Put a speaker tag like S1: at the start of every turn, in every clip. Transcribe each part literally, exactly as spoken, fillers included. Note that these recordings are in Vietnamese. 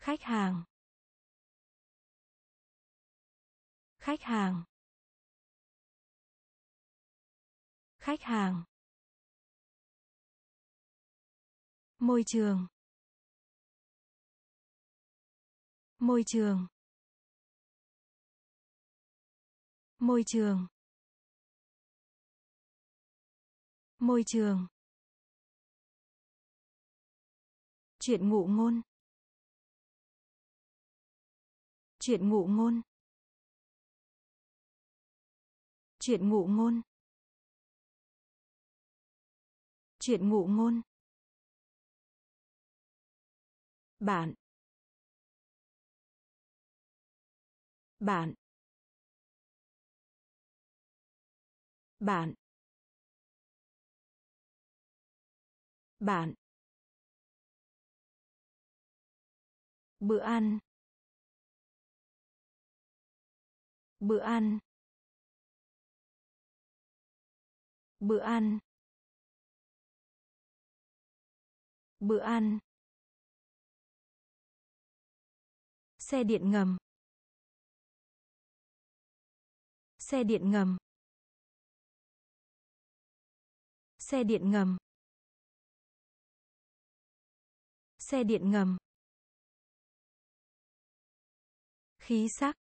S1: Khách hàng. Khách hàng. Khách hàng. Môi trường. Môi trường. Môi trường. Môi trường. Chuyện ngụ ngôn. Chuyện ngụ ngôn. Chuyện ngụ ngôn. Chuyện ngụ ngôn. Bạn. Bạn. Bạn. Bạn. Bữa ăn. Bữa ăn. Bữa ăn. Bữa ăn. Xe điện ngầm. Xe điện ngầm. Xe điện ngầm. Xe điện ngầm. Khí sắc.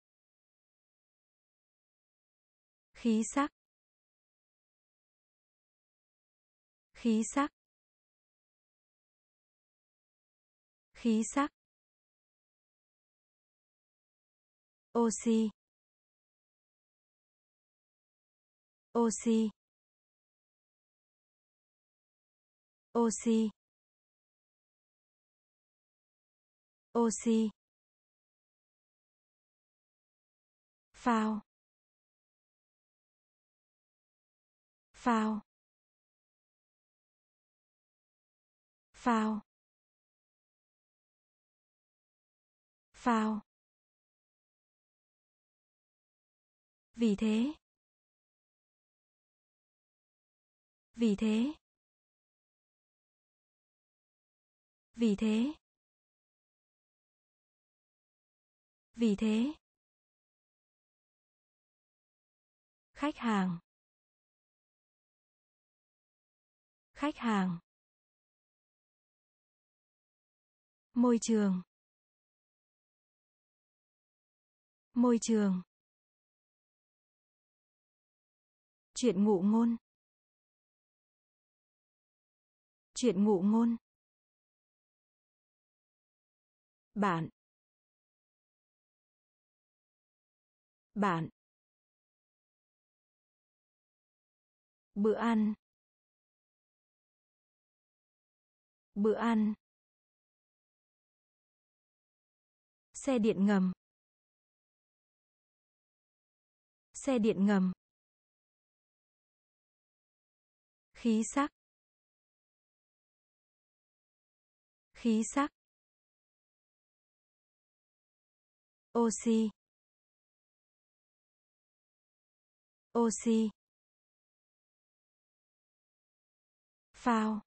S1: Khí sắc. Khí sắc. Khí sắc. Oxy. Oxy. Oxy. Oxy. Phao. Phao. Phao. Phao. Vì thế. Vì thế. Vì thế. Vì thế. Khách hàng. Khách hàng. Môi trường. Môi trường. Chuyện ngụ ngôn. Chuyện ngụ ngôn. Bạn. Bạn. Bữa ăn. Bữa ăn. Xe điện ngầm. Xe điện ngầm. Khí sắc. Khí sắc. Oxy. Oxy. Phao.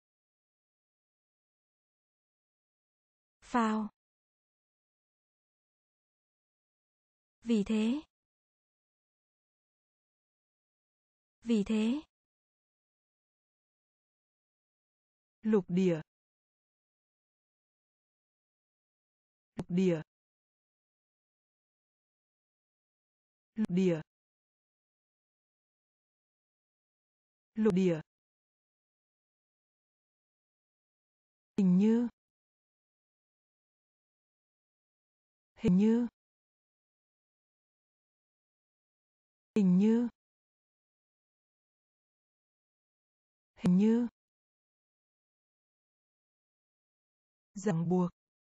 S1: Phao. Vì thế. Vì thế. Lục địa. Lục địa. Lục địa. Lục địa. Hình như. Hình như. Hình như. Hình như. Ràng buộc.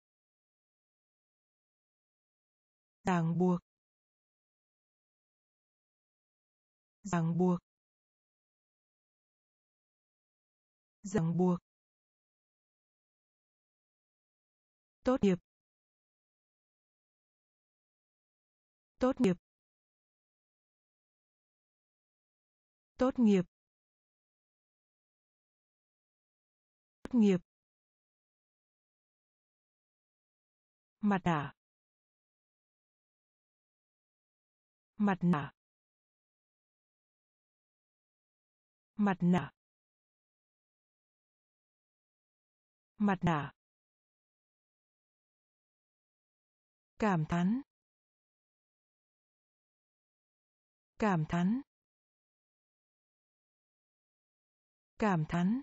S1: Ràng buộc. Ràng buộc. Ràng buộc. Tốt nghiệp. Tốt nghiệp. Tốt nghiệp. Tốt nghiệp. Mặt nạ. Mặt nạ. Mặt nạ. Mặt nạ. Cảm thán. Cảm thán. Cảm thán.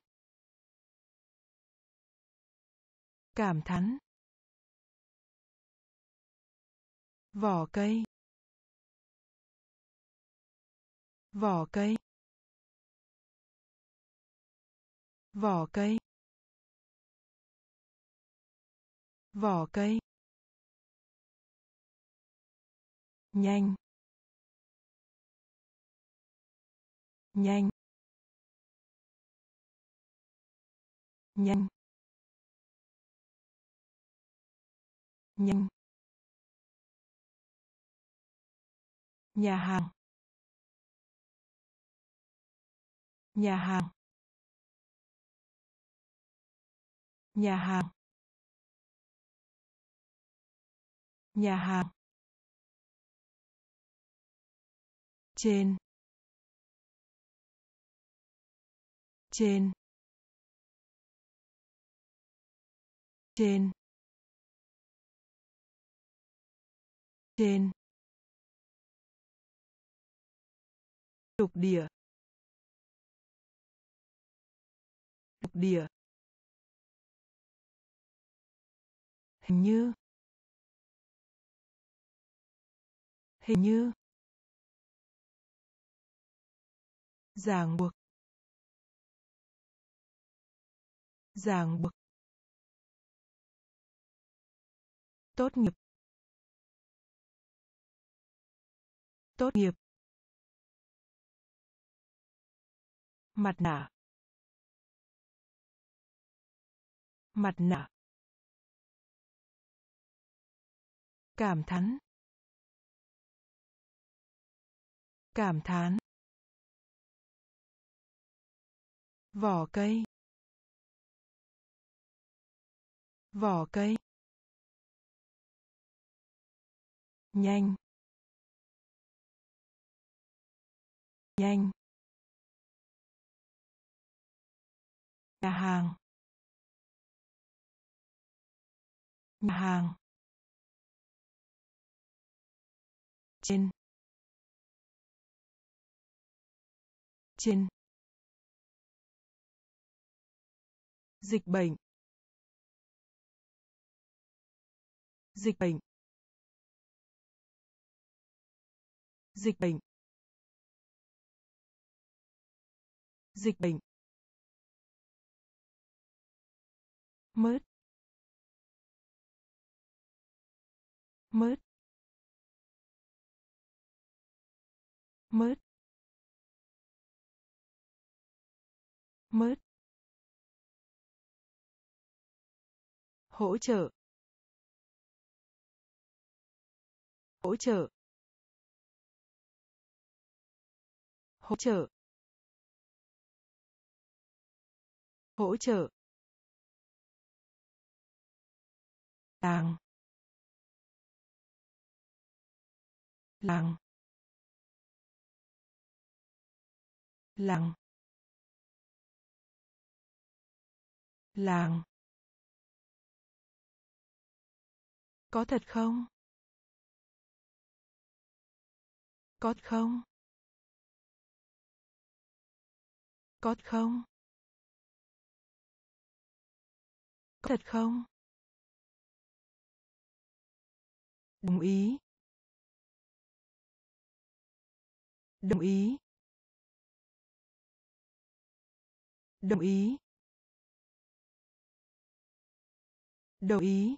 S1: Cảm thán. Vỏ cây. Vỏ cây. Vỏ cây. Vỏ cây. Nhanh. Nhanh. Nhanh. Nhanh. Nhà hàng. Nhà hàng. Nhà hàng. Nhà hàng. Trên. Trên. Trên. Trên. Lục địa. Lục địa. Hình như. Hình như. Ràng buộc. Ràng buộc. Tốt nghiệp. Tốt nghiệp. Mặt nạ. Mặt nạ. Cảm thán. Cảm thán. Vỏ cây. Vỏ cây. Nhanh. Nhanh. Nhà hàng. Nhà hàng. Trên. Trên. Dịch bệnh. Dịch bệnh. Dịch bệnh. Dịch bệnh. Mớt. Mớt. Mớt. Mớt. Hỗ trợ. Hỗ trợ. Hỗ trợ. Hỗ trợ. Làng. Làng. Làng. Làng. Có thật không? Có không? Có không? Có thật không? Đồng ý. Đồng ý. Đồng ý. Đồng ý.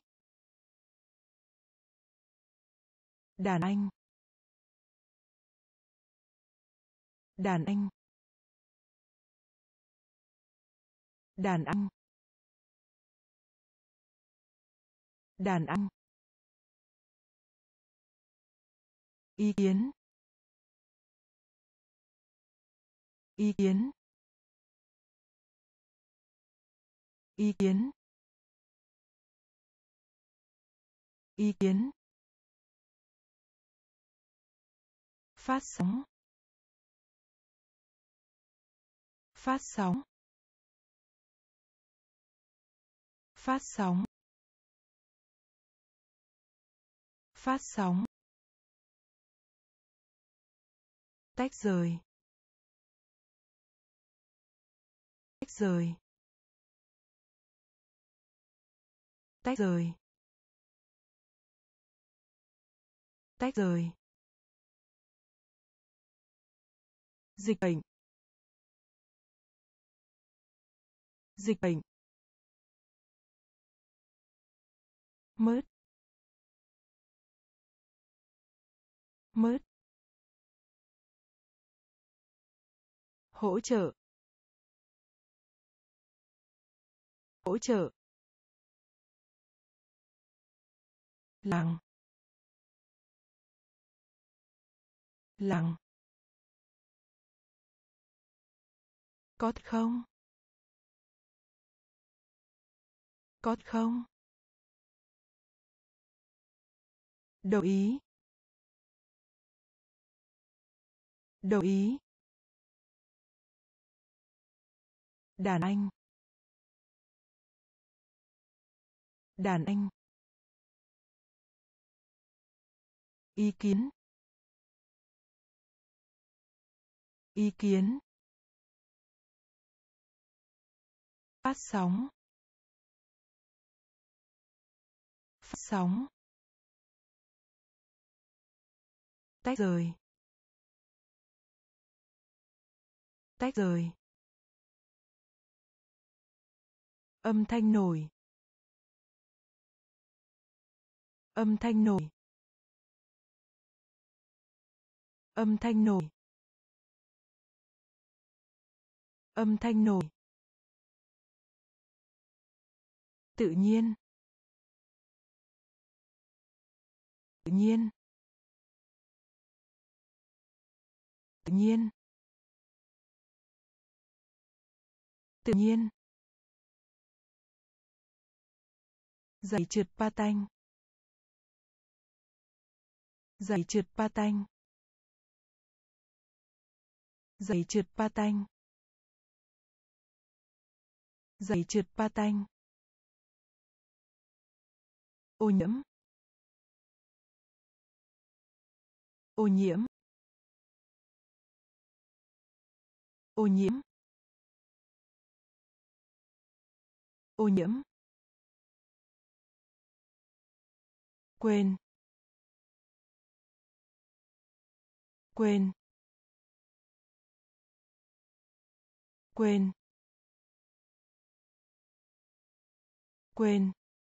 S1: Đàn anh. Đàn anh. Đàn anh. Đàn anh. Ý kiến. Ý kiến. Ý kiến. Ý kiến. Phát sóng. Phát sóng. Phát sóng. Phát sóng. Tách rời. Tách rời. Tách rời. Tách rời. Dịch bệnh. Dịch bệnh. Mớt. Mớt. Hỗ trợ. Hỗ trợ. Lặng. Lặng. Có thật không? Có thật không? Đồng ý. Đồng ý. Đàn anh. Đàn anh. Ý kiến. Ý kiến. Phát sóng. Phát sóng. Tách rời. Tách rời. Âm thanh nổi. Âm thanh nổi. Âm thanh nổi. Âm thanh nổi. Tự nhiên. Tự nhiên. Tự nhiên. Tự nhiên. Giày trượt patin. Giày trượt patin. Giày trượt patin. Giày trượt patin. Ô nhiễm. Ô nhiễm. Ô nhiễm. Ô nhiễm. Quên. Quên. Quên. Quên.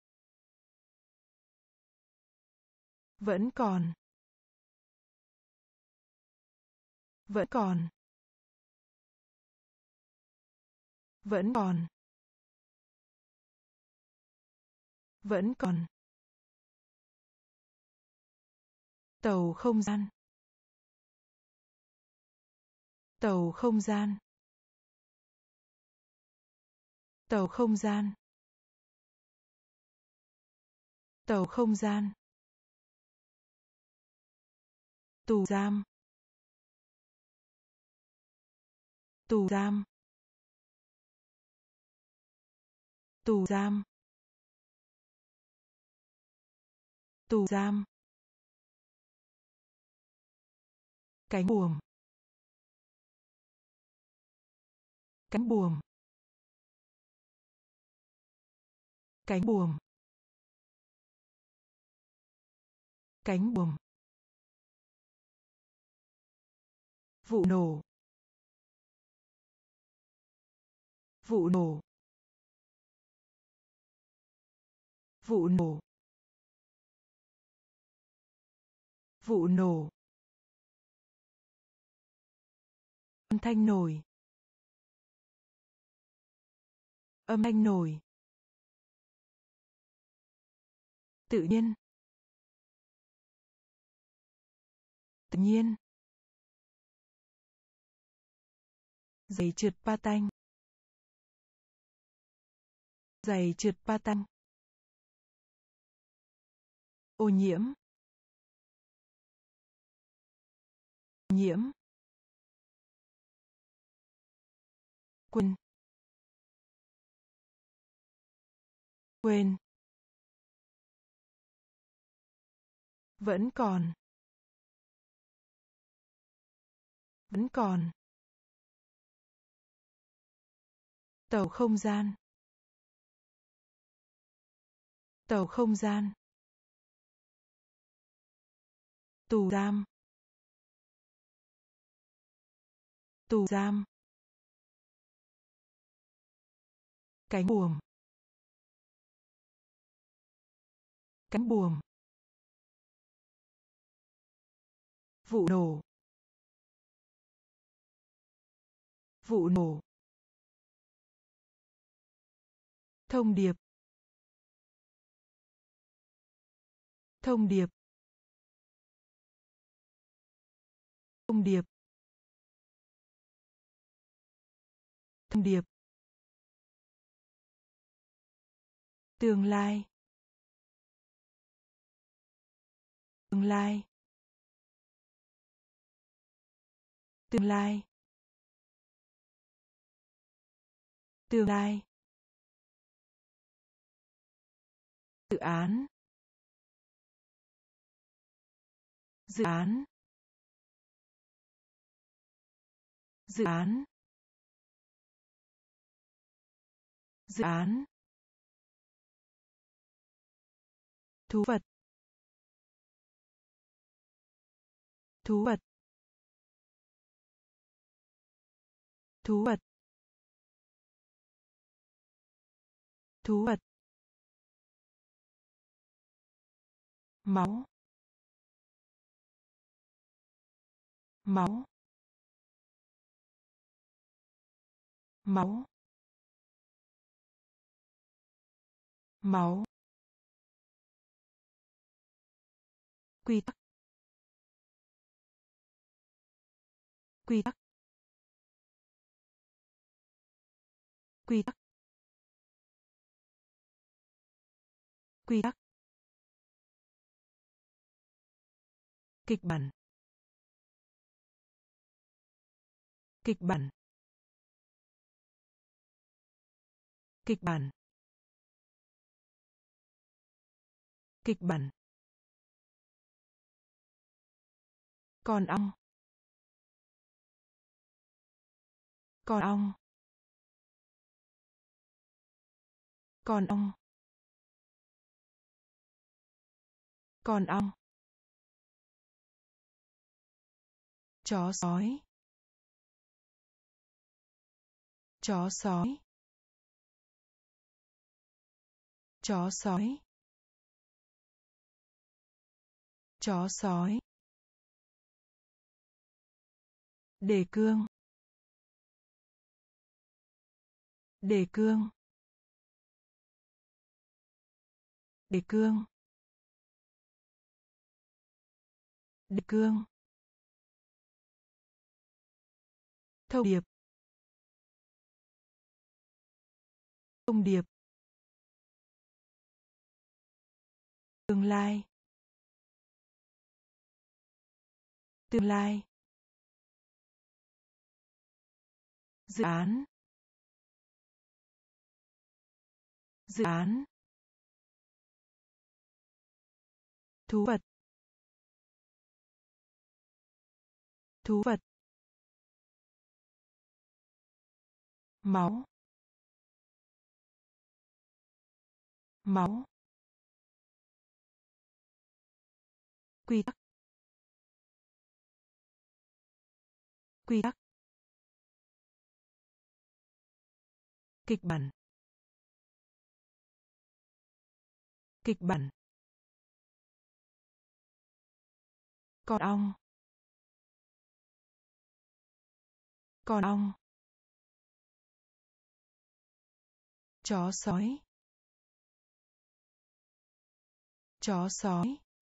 S1: Vẫn còn. Vẫn còn. Vẫn còn. Vẫn còn. Tàu không gian. Tàu không gian. Tàu không gian. Tàu không gian. Tù giam. Tù giam. Tù giam. Tù giam. Cánh buồm. Cánh buồm. Cánh buồm. Cánh buồm. Vụ nổ. Vụ nổ. Vụ nổ. Vụ nổ. Âm thanh nổi. Âm thanh nổi. Tự nhiên. Tự nhiên. Giày trượt patin. Giày trượt patin. Ô nhiễm. Nhiễm. Quên. Quên. Vẫn còn. Vẫn còn. Tàu không gian. Tàu không gian. Tù giam. Tù giam. Cánh buồm. Cánh buồm. Vụ nổ. Vụ nổ. Thông điệp. Thông điệp. Thông điệp. Thông điệp. Tương lai. Tương lai. Tương lai. Tương lai. Dự án. Dự án. Dự án. Dự án. Thú vật. Thú vật. Thú vật. Thú vật. Máu. Máu. Máu. Máu. Quy tắc. Quy tắc. Quy tắc. Quy tắc. Kịch bản. Kịch bản. Kịch bản. Kịch bản. Con ong. Con ong. Con ong. Con ong. Chó sói. Chó sói. Chó sói. Chó sói. Đề cương. Đề cương. Đề cương. Đề cương. Thông điệp. Thông điệp. Tương lai. Tương lai. Dự án. Dự án. Thú vật. Thú vật. Máu. Máu. Quy tắc. Quy tắc. Kịch bản. Kịch bản. Con ong. Con ong. Chó sói. Chó sói.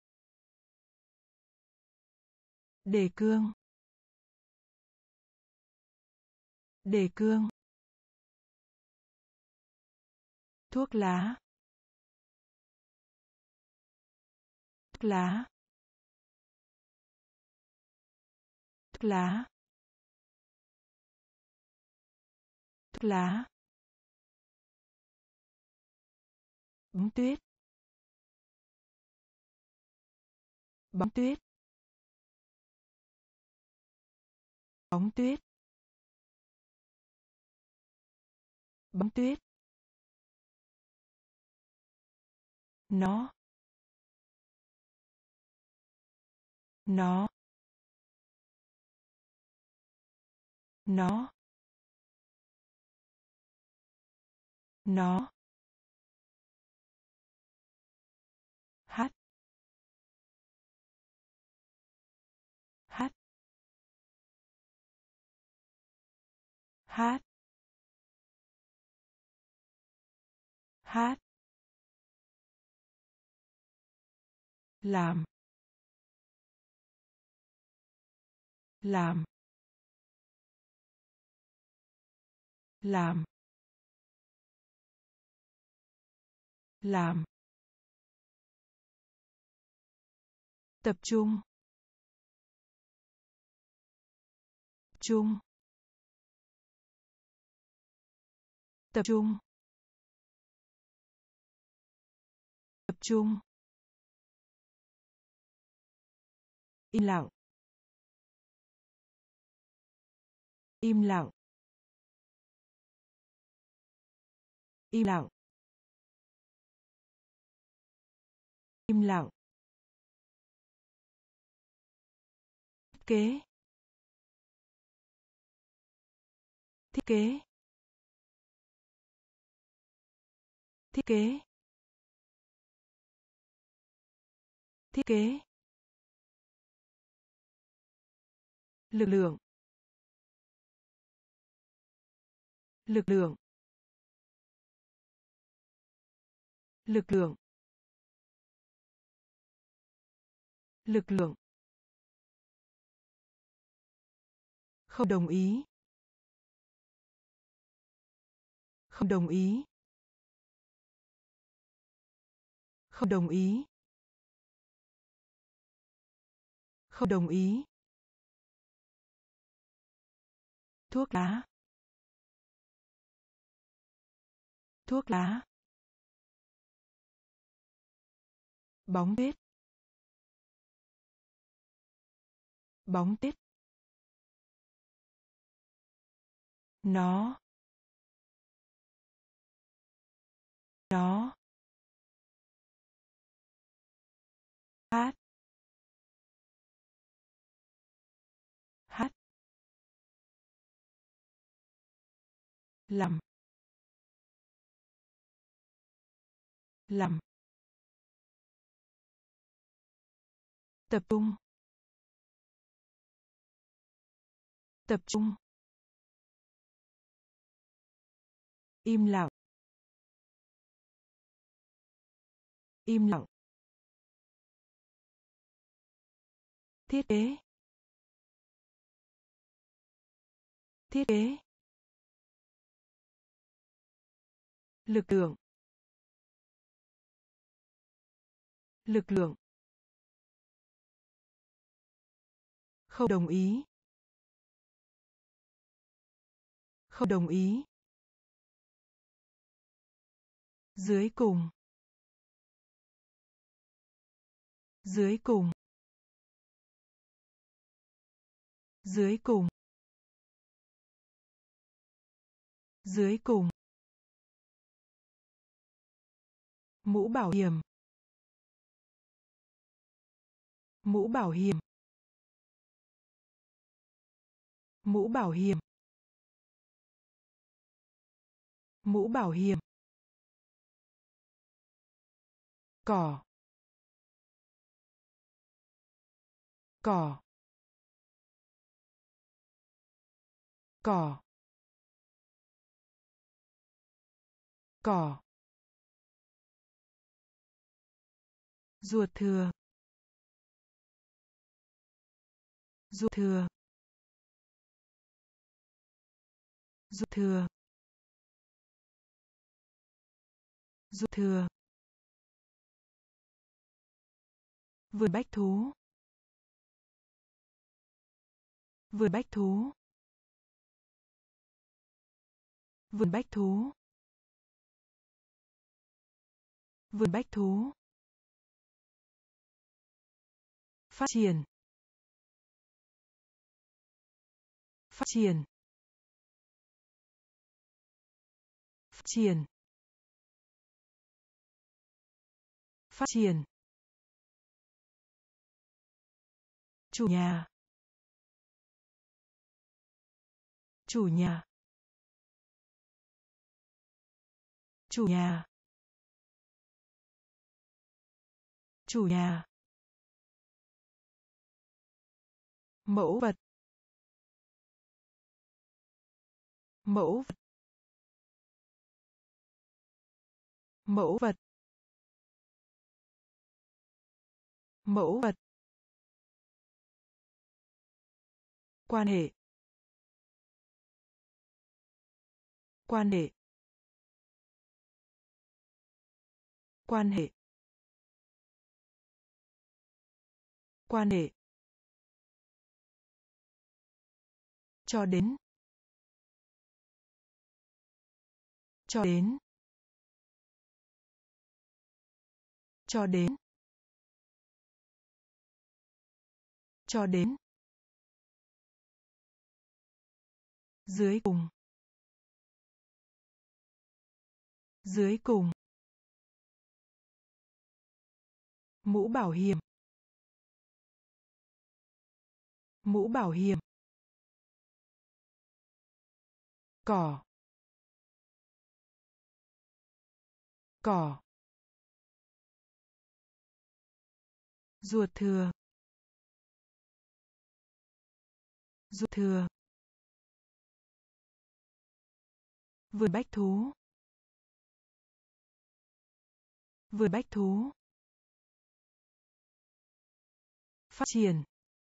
S1: Đề cương. Đề cương. Thuốc lá. Thuốc lá. Thuốc lá. Thuốc lá. Bóng tuyết. Bóng tuyết. Bóng tuyết. Bóng tuyết. Nó. Nó. Nó. Nó. Hát. Hát. Hát. Hát. Làm. Làm. Làm. Làm. Tập trung. Trung. Tập trung. Tập trung. Im lặng. Im lặng. Im lặng. Im lặng. Thiết kế. Thiết kế. Thiết kế. Thiết kế. Lực lượng. Lực lượng. Lực lượng. Lực lượng. Không đồng ý. Không đồng ý. Không đồng ý. Không đồng ý. Thuốc lá. Thuốc lá. Bóng tuyết. Bóng tuyết. Nó. Nó. Hát. Hát. Làm. Làm. Tập trung. Tập trung. Im lặng. Im lặng. Thiết kế. Thiết kế. Lực lượng. Lực lượng. Không đồng ý. Không đồng ý. Dưới cùng. Dưới cùng. Dưới cùng. Dưới cùng. Mũ bảo hiểm. Mũ bảo hiểm. Mũ bảo hiểm. Mũ bảo hiểm. Cỏ. Cỏ. Cỏ. Cỏ. Ruột thừa. Ruột thừa. Ruột thừa. Ruột thừa. Vườn bách thú. Vườn bách thú. Vườn bách thú. Vườn bách thú. Phát triển. Phát triển. Phát triển. Phát triển. Chủ nhà. Chủ nhà. Chủ nhà. Chủ nhà. Mẫu vật. Mẫu vật. Mẫu vật. Mẫu vật. Quan hệ. Quan hệ. Quan hệ. Quan hệ. Cho đến. Cho đến. Cho đến. Cho đến. Dưới cùng. Dưới cùng. Mũ bảo hiểm. Mũ bảo hiểm. Cỏ. Cỏ. Ruột thừa. Ruột thừa. Vườn bách thú. Vườn bách thú. Phát triển.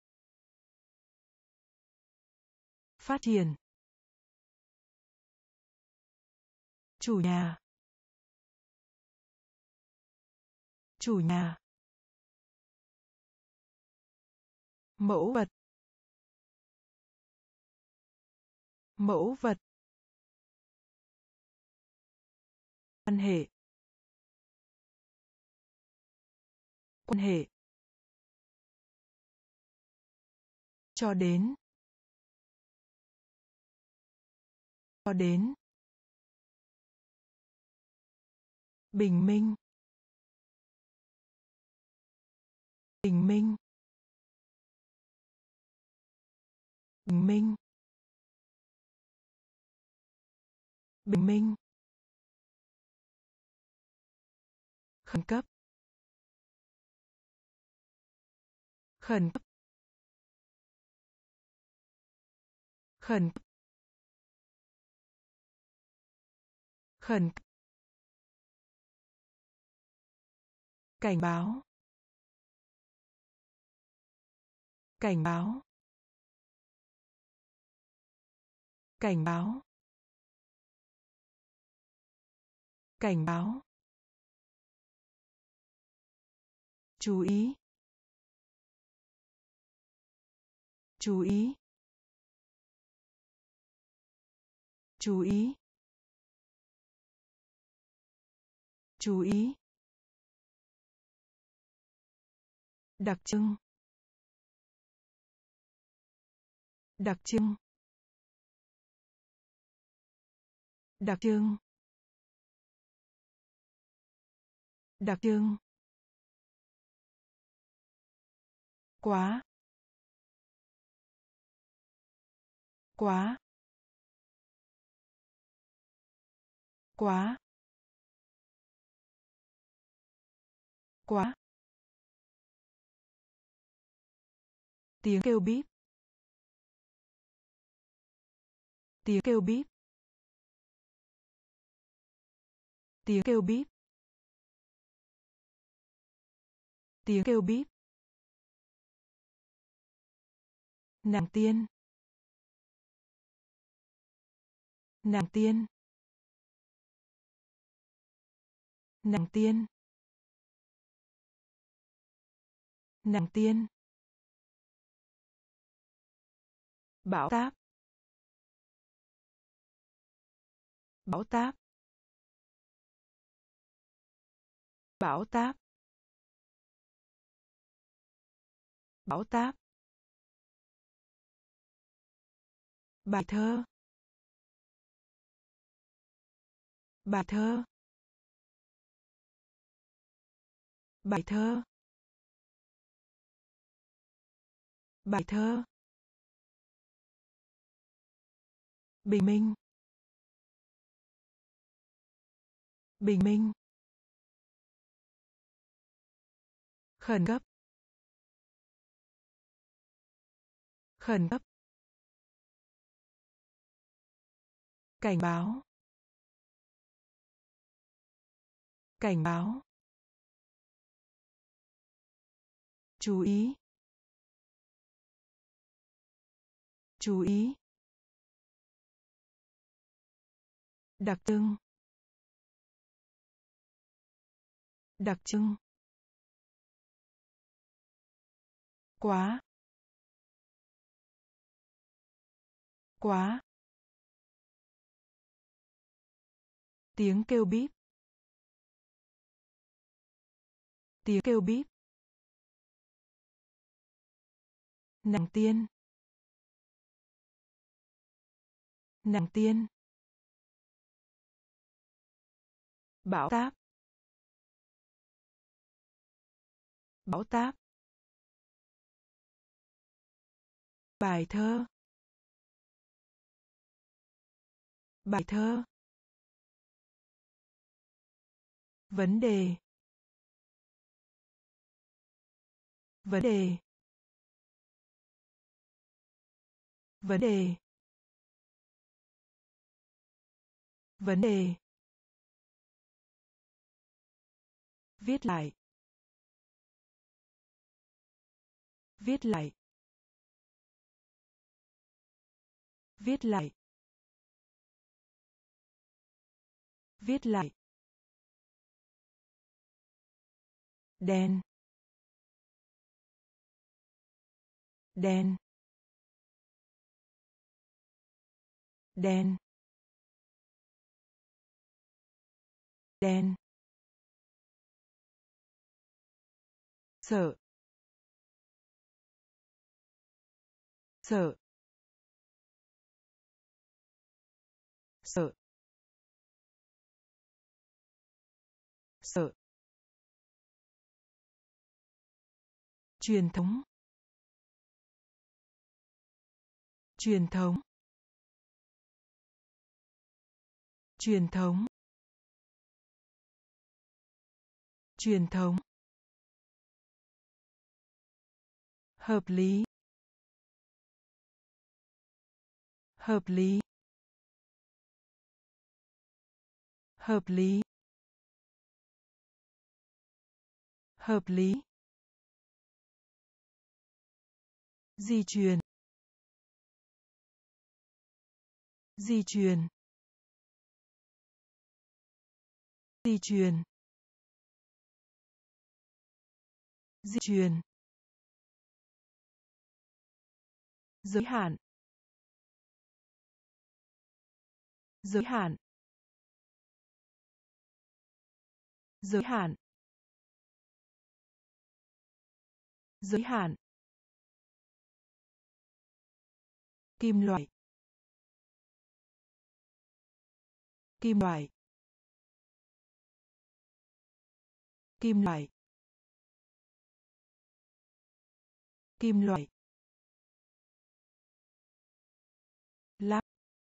S1: Phát triển. Chủ nhà. Chủ nhà. Mẫu vật. Mẫu vật. Quan hệ. Quan hệ. Cho đến. Cho đến. Bình minh. Bình minh. Bình minh. Bình minh. Khẩn cấp. Khẩn cấp. Khẩn cấp. Khẩn cấp. Cảnh báo. Cảnh báo. Cảnh báo. Cảnh báo. Chú ý. Chú ý. Chú ý. Chú ý. Đặc trưng. Đặc trưng. Đặc trưng. Đặc trưng. Quá. Quá. Quá. Quá. Tiếng kêu bíp. Tiếng kêu bíp. Tiếng kêu bíp. Tiếng kêu bíp. Nàng tiên. Nàng tiên. Nàng tiên. Nàng tiên. Bão táp. Bão táp. Bão táp. Bão táp. Bài thơ. Bài thơ. Bài thơ. Bài thơ. Bình minh. Bình minh. Khẩn cấp. Khẩn cấp. Cảnh báo. Cảnh báo. Chú ý. Chú ý. Đặc trưng. Đặc trưng. Quá. Quá. Tiếng kêu bíp. Tiếng kêu bíp. Nàng tiên. Nàng tiên. Bão táp. Bão táp. Bài thơ. Bài thơ. Vấn đề. Vấn đề. Vấn đề. Vấn đề. Viết lại. Viết lại. Viết lại. Viết lại. Đen. Đen. Đen. Đen. Sợ. Sợ. Sợ. Sợ. Truyền thống. Truyền thống. Truyền thống. Truyền thống. Hợp lý. Hợp lý. Hợp lý. Hợp lý. Di truyền. Di truyền. Di truyền. Di truyền. Giới hạn. Giới hạn. Giới hạn. Giới hạn. Kim loại. Kim loại. Kim loại. Kim loại. Lắp.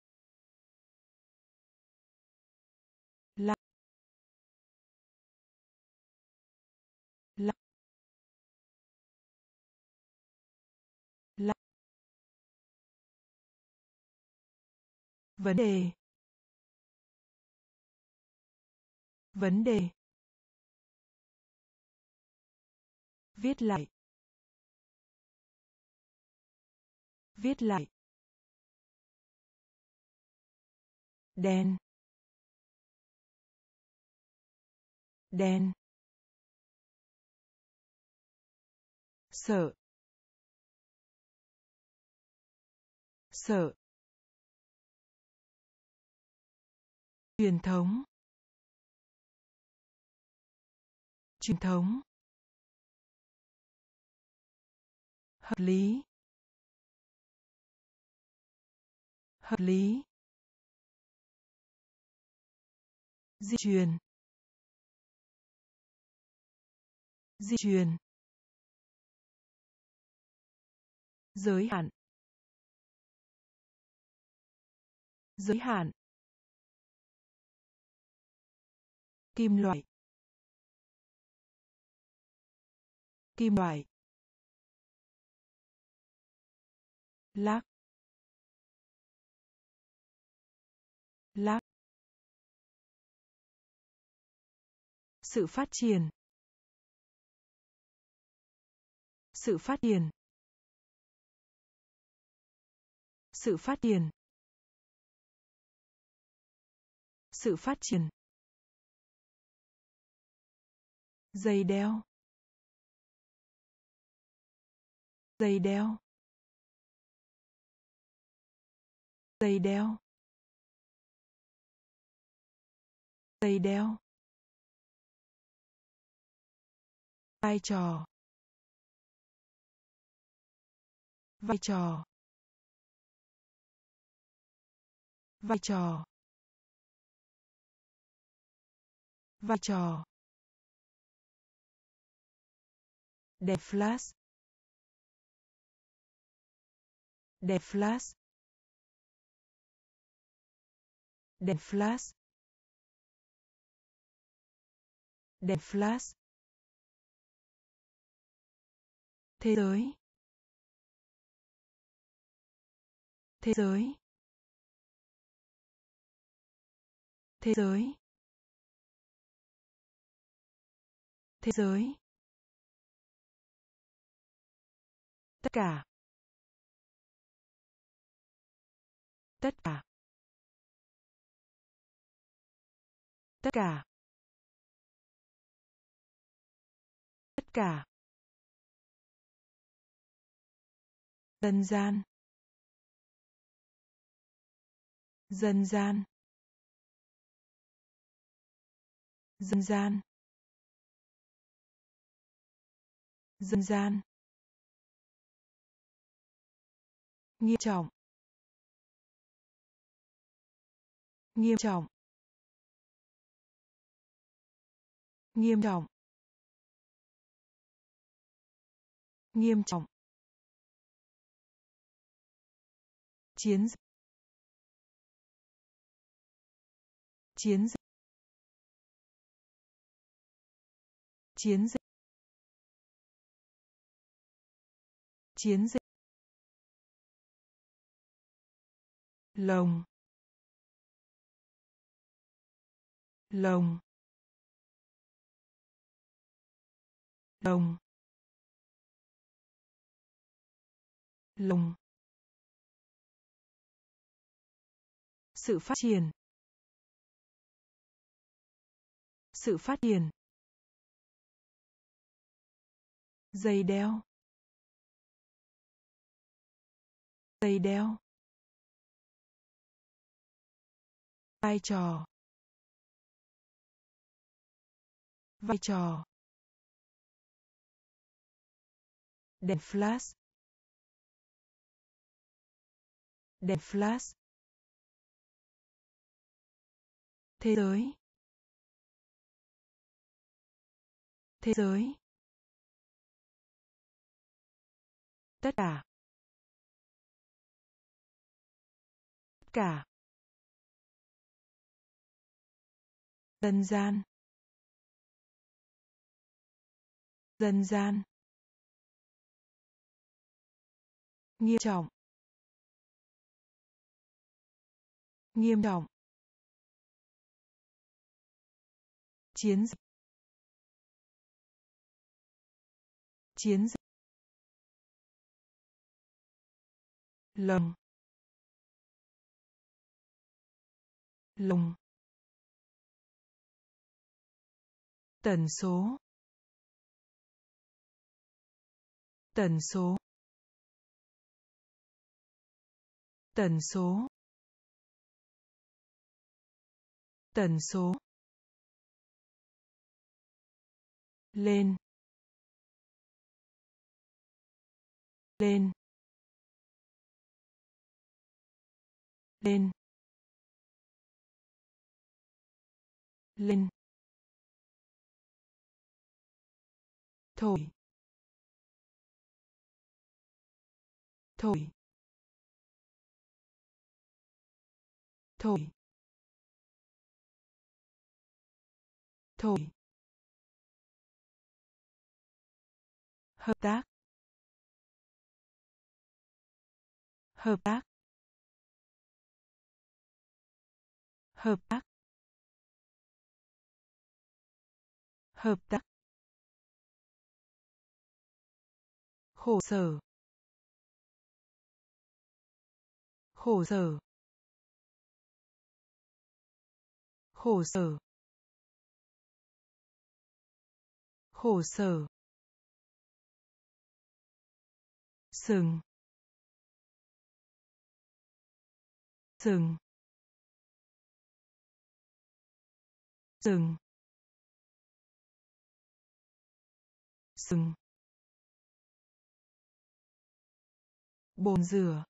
S1: Lắp. Lắp. Lắp. Vấn đề. Vấn đề. Viết lại. Viết lại. Đen. Đen. sợ, sợ, truyền thống, truyền thống, hợp lý, hợp lý, di truyền, di truyền, giới hạn, giới hạn, kim loại, kim loại, lác, lác, sự phát triển, sự phát triển, sự phát triển, sự phát triển, dây đeo, dây đeo, dây đeo, dây đeo, vai trò, vai trò, vai trò, vai trò, đèn flash, đèn flash, đèn flash, đèn flash, thế giới, thế giới, thế giới, thế giới, tất cả, tất cả, tất cả, tất cả, dân gian, dân gian, dân gian, dân gian, nghiêm trọng, nghiêm trọng, nghiêm trọng, nghiêm trọng, chiến dịch, chiến dịch, chiến dịch, chiến dịch, lồng, lồng, lồng, lồng, sự phát triển, sự phát triển, dây đeo, dây đeo, vai trò, vai trò, đèn flash, đèn flash, thế giới, thế giới, tất cả, tất cả, dân gian, dân gian, nghiêm trọng, nghiêm trọng, chiến dịch, chiến dịch, lồng, lồng, tần số, tần số tần số tần số lên lên lên lên thổi thổi thổi thổi hợp tác hợp tác hợp tác hợp tác khổ sở khổ sở khổ sở khổ sở sừng sừng sừng sừng bồn rửa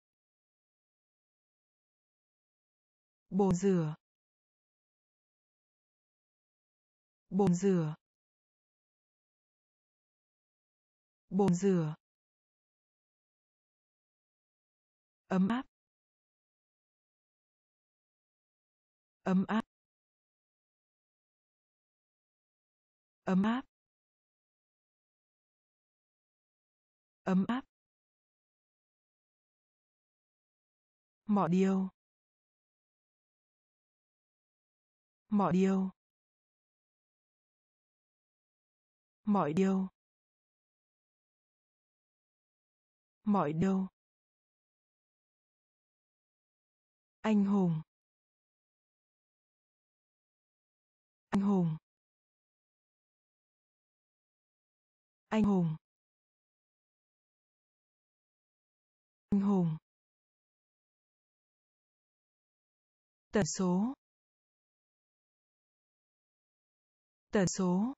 S1: bồn rửa bồn rửa bồn rửa ấm áp ấm áp ấm áp ấm áp mọi điều mọi điều mọi điều mọi điều anh hùng anh hùng anh hùng anh hùng tần số tần số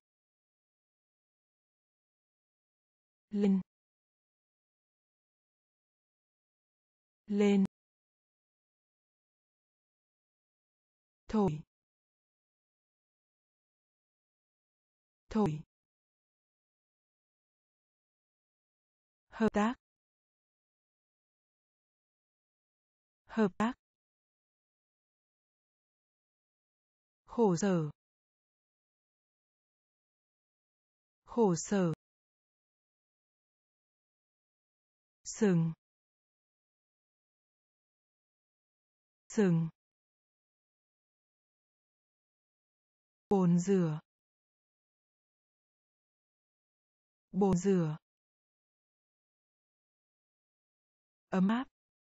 S1: lên lên thổi thổi hợp tác hợp tác khổ sở khổ sở sừng sừng bồn rửa bồn rửa ấm áp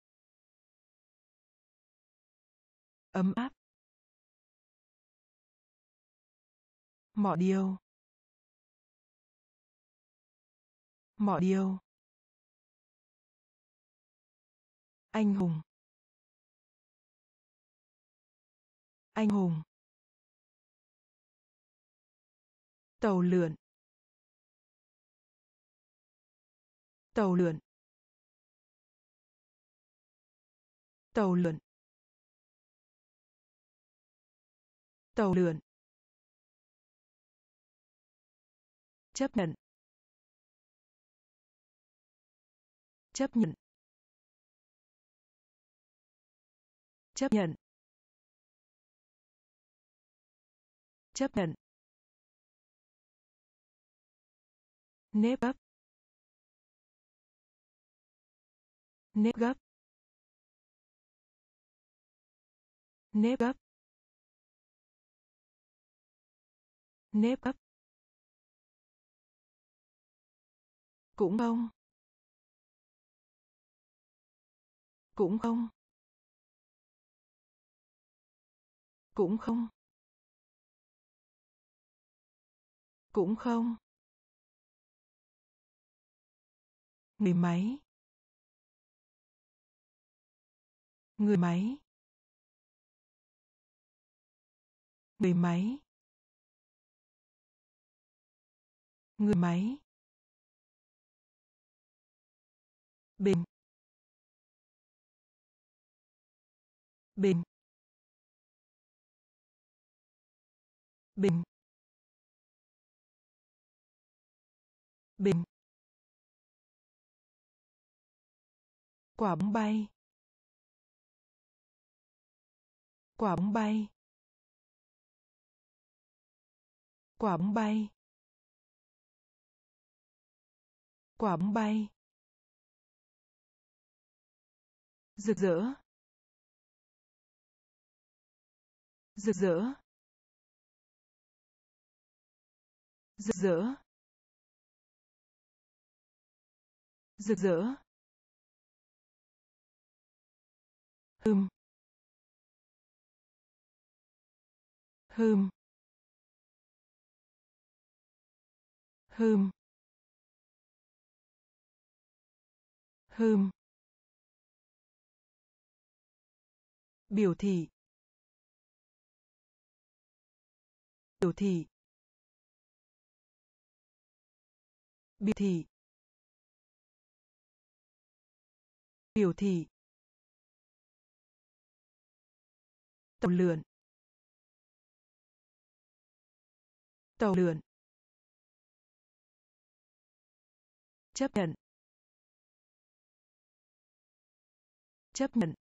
S1: ấm áp mọi điều mọi điều anh hùng anh hùng tàu lượn tàu lượn tàu lượn tàu lượn chấp nhận chấp nhận chấp nhận chấp nhận nếp gấp nếp gấp nếp gấp nếp gấp cũng không cũng không cũng không cũng không người máy, người máy, người máy, người máy, bình, bình, bình, bình, quả bóng bay, quả bóng bay, quả bóng bay, quả bóng bay, rực rỡ, rực rỡ, rực rỡ, rực rỡ, hừm, hừm, hừm, hừm, biểu thị, biểu thị, biểu thị, biểu thị, tàu lượn, tàu lượn, chấp nhận, chấp nhận,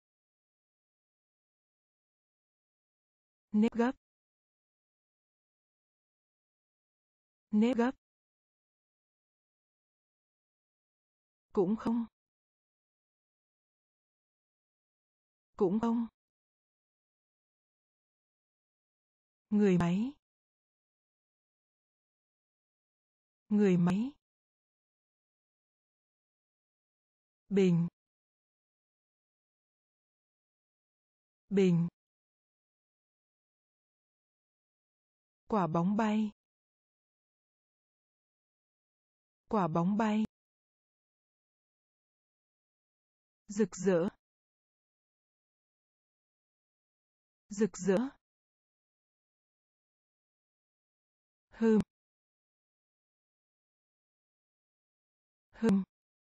S1: nếp gấp, nếp gấp, cũng không, cũng không, người máy, người máy, bình, bình, quả bóng bay, quả bóng bay, rực rỡ, rực rỡ, hừm, hừm,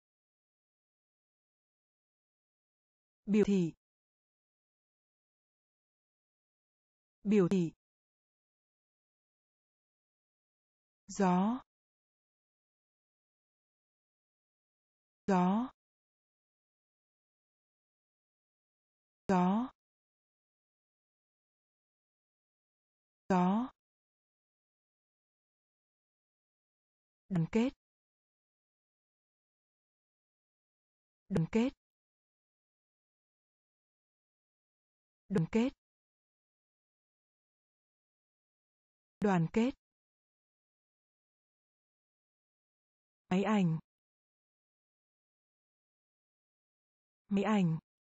S1: biểu thị, biểu thị, gió, gió, gió, gió, đoàn kết, đoàn kết, đoàn kết, đoàn kết, máy ảnh, máy ảnh,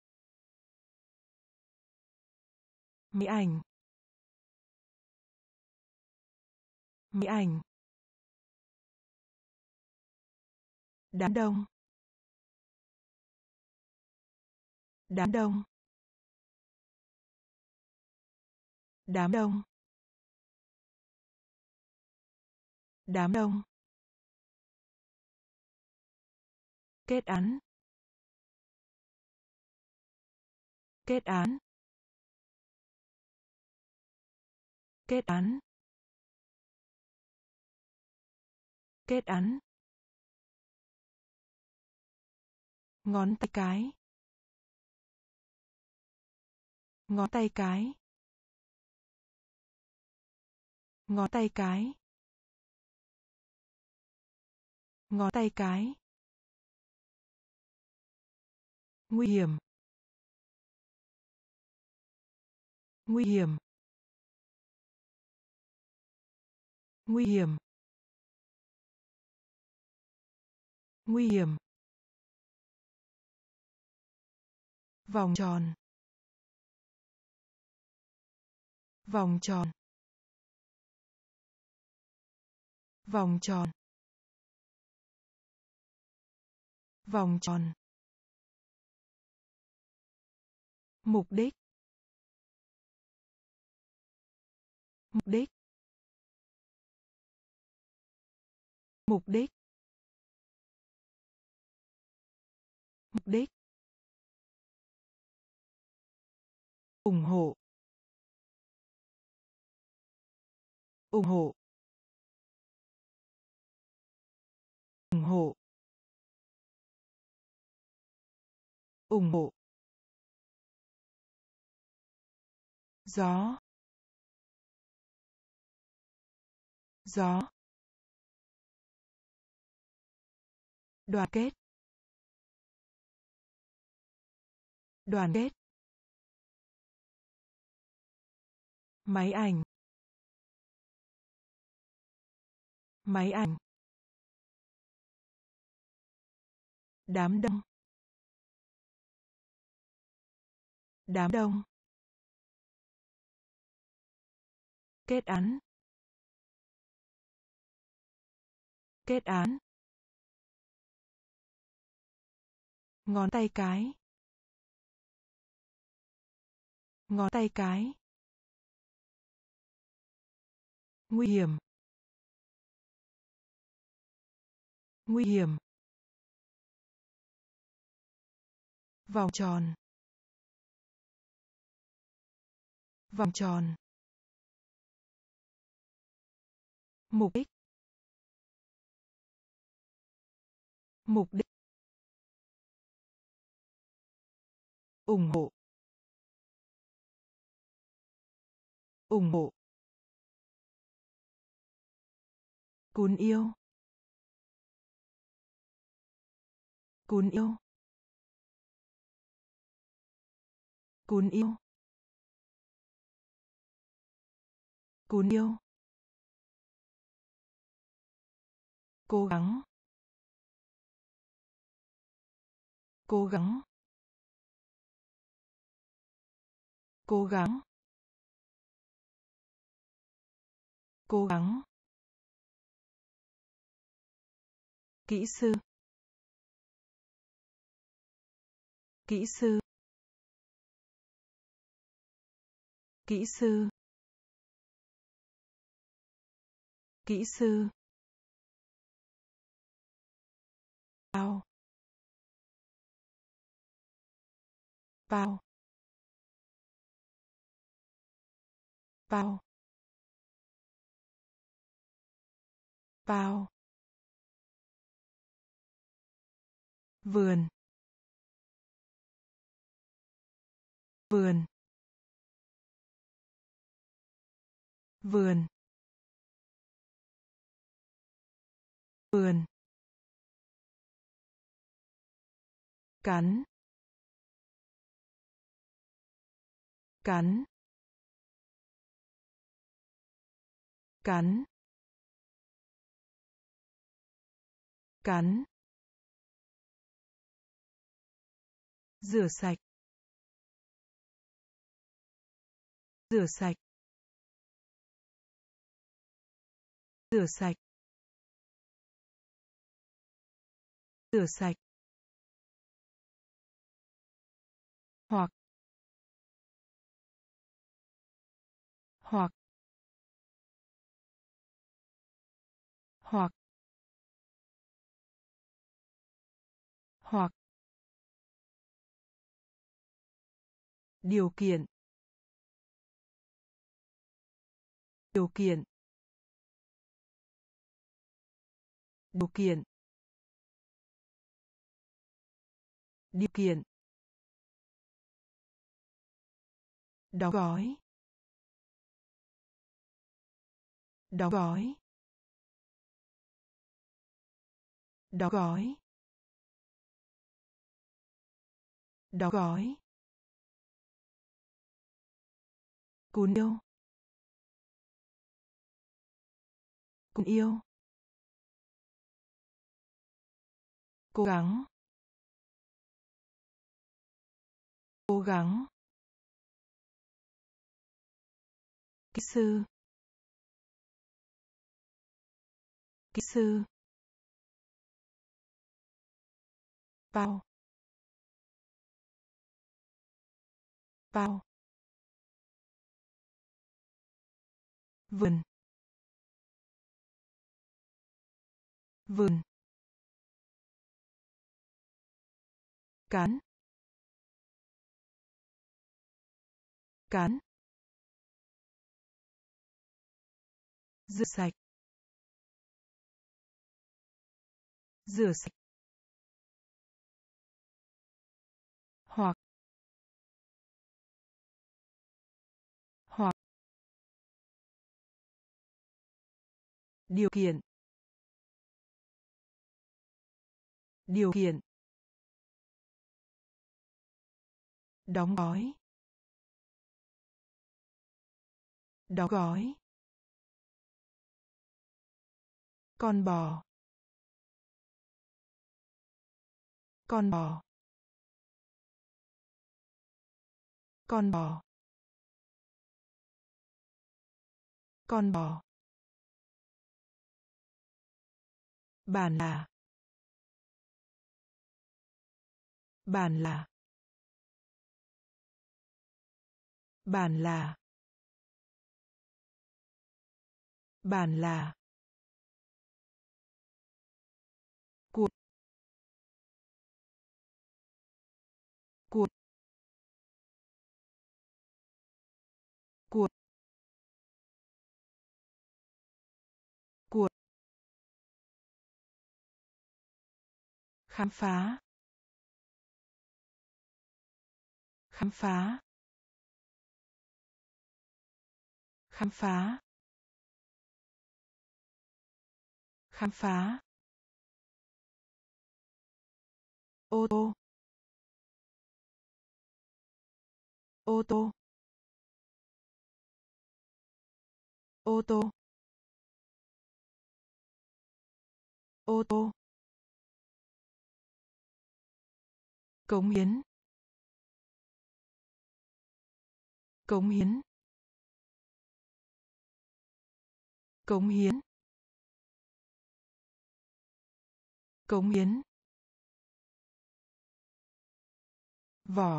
S1: máy ảnh, máy ảnh, đám đông, đám đông, đám đông, đám đông, kết án, kết án, kết án, kết án, ngón tay cái, ngón tay cái, ngón tay cái, ngón tay cái, nguy hiểm, nguy hiểm, nguy hiểm, nguy hiểm, vòng tròn, vòng tròn, vòng tròn, Vòng tròn. Mục đích. Mục đích. Mục đích. Mục đích. ủng hộ. ủng hộ. ủng hộ. ủng hộ. Gió. Gió. Đoàn kết. Đoàn kết. Máy ảnh. Máy ảnh. Đám đông. Đám đông. Kết án. Kết án. Ngón tay cái. Ngón tay cái. Nguy hiểm. Nguy hiểm. Vòng tròn. Vòng tròn. Mục đích. Mục đích. ủng hộ. ủng hộ. Cún yêu. Cún yêu. Cún yêu. Cún yêu. Cố gắng. Cố gắng. Cố gắng. Cố gắng. Kỹ sư. Kỹ sư. Kỹ sư. Kỹ sư. Bao. Bao. Bao. Bao. Vườn. Vườn. Vườn. Vườn. Cắn. Cắn. Cắn. Cắn. Rửa sạch. Rửa sạch. Rửa sạch. Rửa sạch. Hoặc. Hoặc. Hoặc. Hoặc. Điều kiện. Điều kiện. Điều kiện. Điều kiện. Đóng gói. Đóng gói. Đóng gói. Đóng gói. Cún yêu. Cún yêu. Cố gắng. Cố gắng. Kỹ sư. Kỹ sư. bao bao vườn vườn cán cán rửa sạch rửa sạch hoặc hoặc điều kiện điều kiện đóng gói đóng gói con bò con bò con bò con bò bản là bản là bản là bản là cuộc cuộc cuộc cuộc khám phá khám phá khám phá khám phá ô tô ô tô ô tô ô tô cống hiến cống hiến cống hiến cống hiến vỏ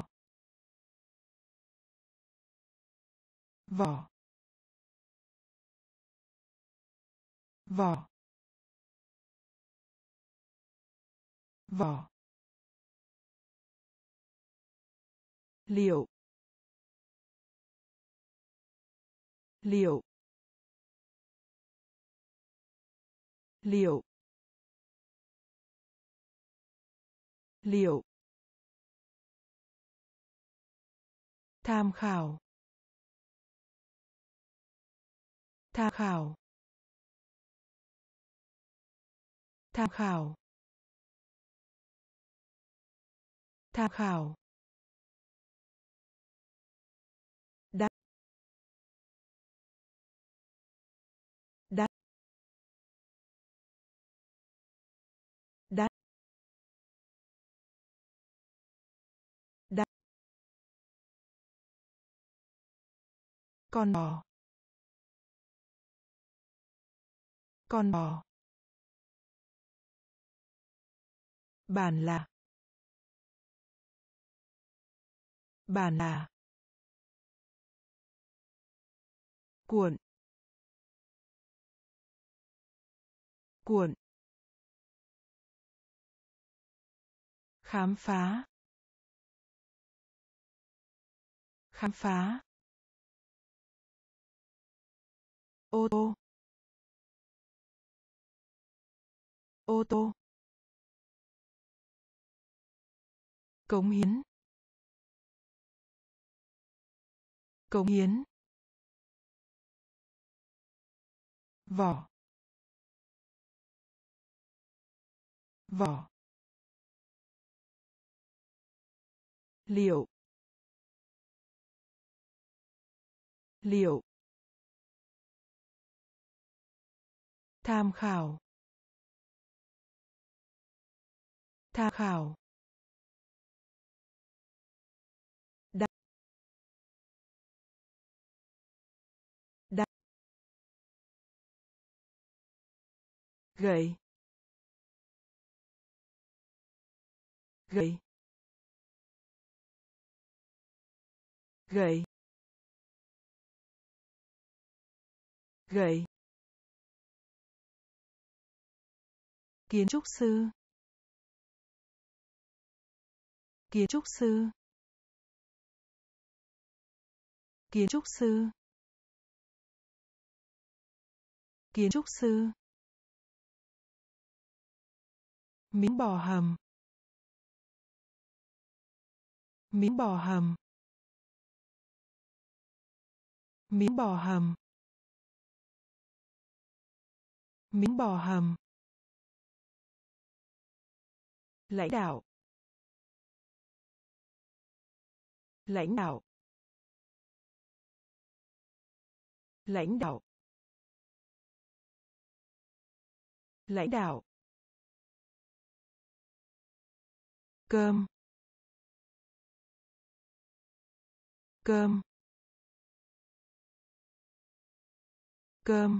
S1: vỏ vỏ vỏ liệu liệu liệu liệu tham khảo tham khảo tham khảo tham khảo đắt đắt đắt đắt con bò con bò bản là bản là cuộn cuộn khám phá khám phá ô tô ô tô cống hiến cống hiến vỏ vỏ liệu liệu tham khảo tham khảo đắt đắt gậy gậy gậy gậy kiến trúc sư kiến trúc sư kiến trúc sư kiến trúc sư miếng bò hầm miếng bò hầm miếng bò hầm miếng bò hầm lãnh đạo lãnh đạo lãnh đạo lãnh đạo cơm cơm cơm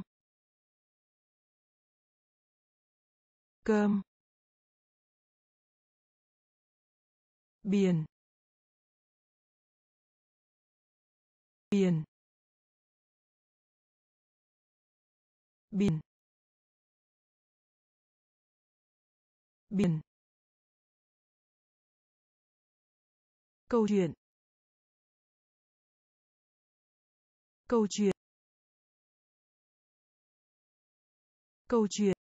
S1: cơm biển biển biển biển câu chuyện câu chuyện câu chuyện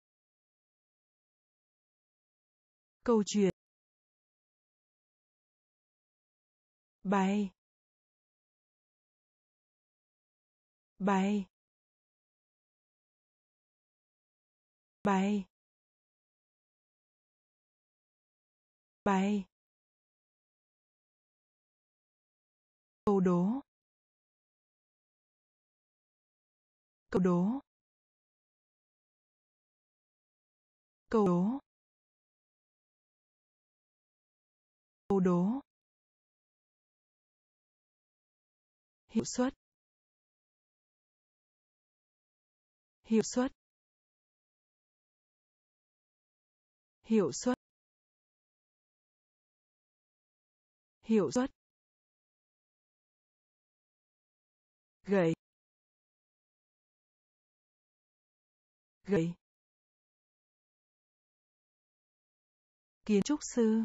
S1: câu chuyện bay bay bay bay câu đố câu đố câu đố câu đố hiệu suất hiệu suất hiệu suất hiệu suất gậy gậy kiến trúc sư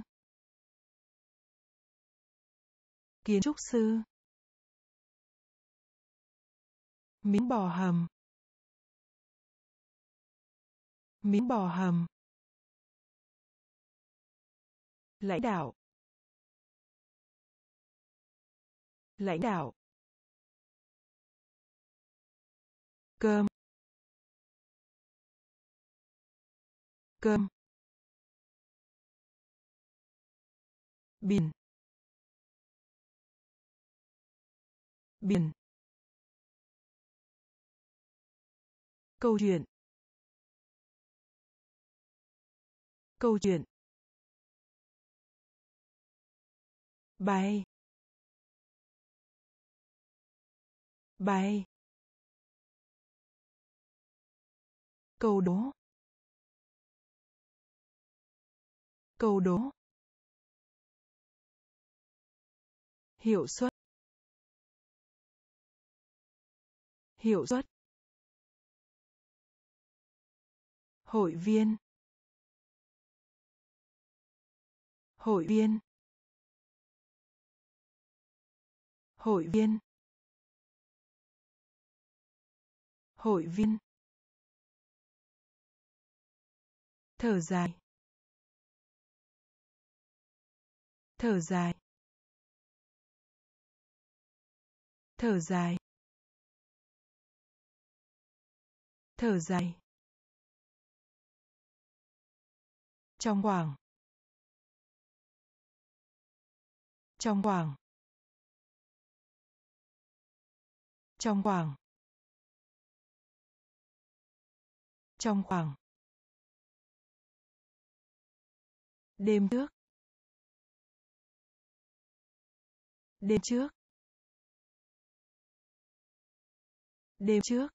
S1: kiến trúc sư miếng bò hầm miếng bò hầm lãnh đạo lãnh đạo cơm cơm biển biển câu chuyện câu chuyện bay bay câu đố câu đố hiệu suất hiệu suất hội viên hội viên hội viên hội viên thở dài thở dài thở dài thở dài trong khoảng trong khoảng trong khoảng trong khoảng đêm trước đêm trước đêm trước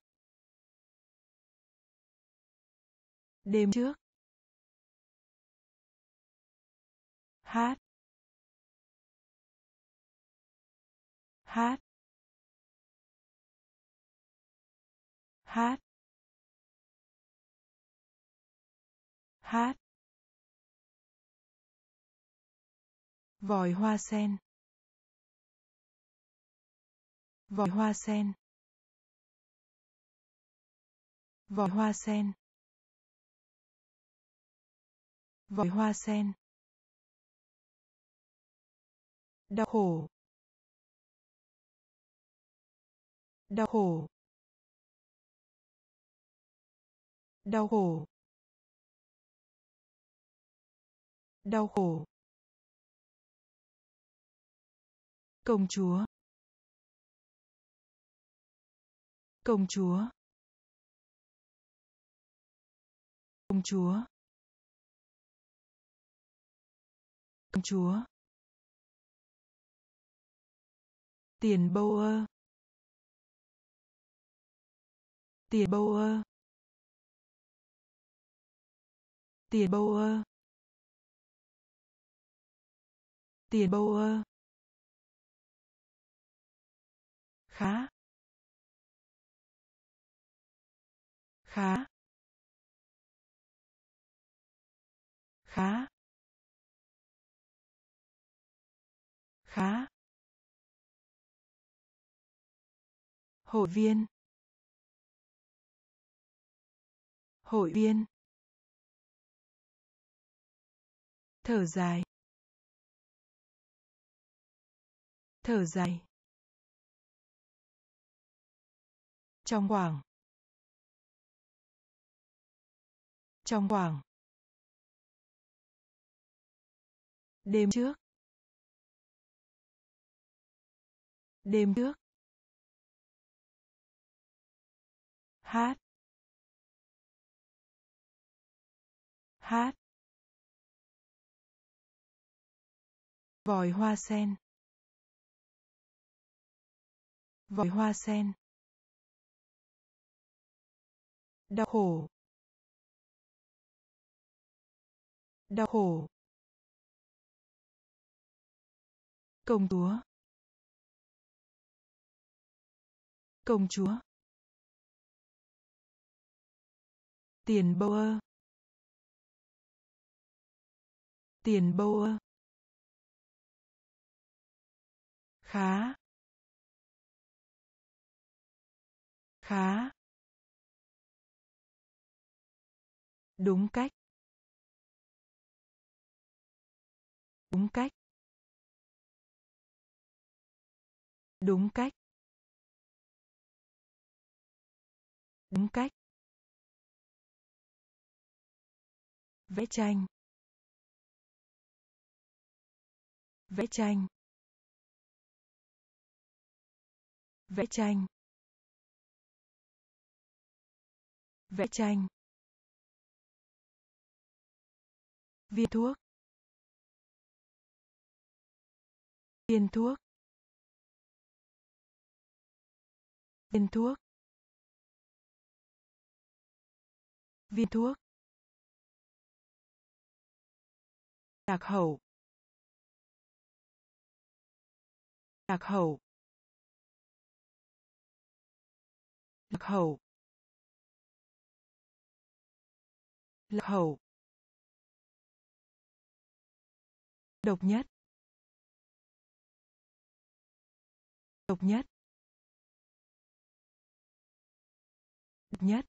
S1: đêm trước hát, hát, hát, hát, vòi hoa sen, vòi hoa sen, vòi hoa sen, vòi hoa sen, đau khổ, đau khổ, đau khổ, đau khổ, công chúa, công chúa, công chúa, công chúa, tiền bâu ơ, tiền bâu ơ, tiền bâu ơ, tiền bâu ơ, khá, khá, khá, khá, hội viên, hội viên, thở dài, thở dài, trong khoảng, trong khoảng, đêm trước, đêm trước, hát, hát, vòi hoa sen, vòi hoa sen, đau khổ, đau khổ, công chúa, công chúa, tiền bâu ơ, tiền bâu ơ, khá, khá, đúng cách, đúng cách, đúng cách, đúng cách, vẽ tranh, vẽ tranh, vẽ tranh, vẽ tranh, viên thuốc, viên thuốc, viên thuốc, viên thuốc, lạc hậu, lạc hậu, lạc hậu, lạc hậu, độc nhất, độc nhất, độc nhất,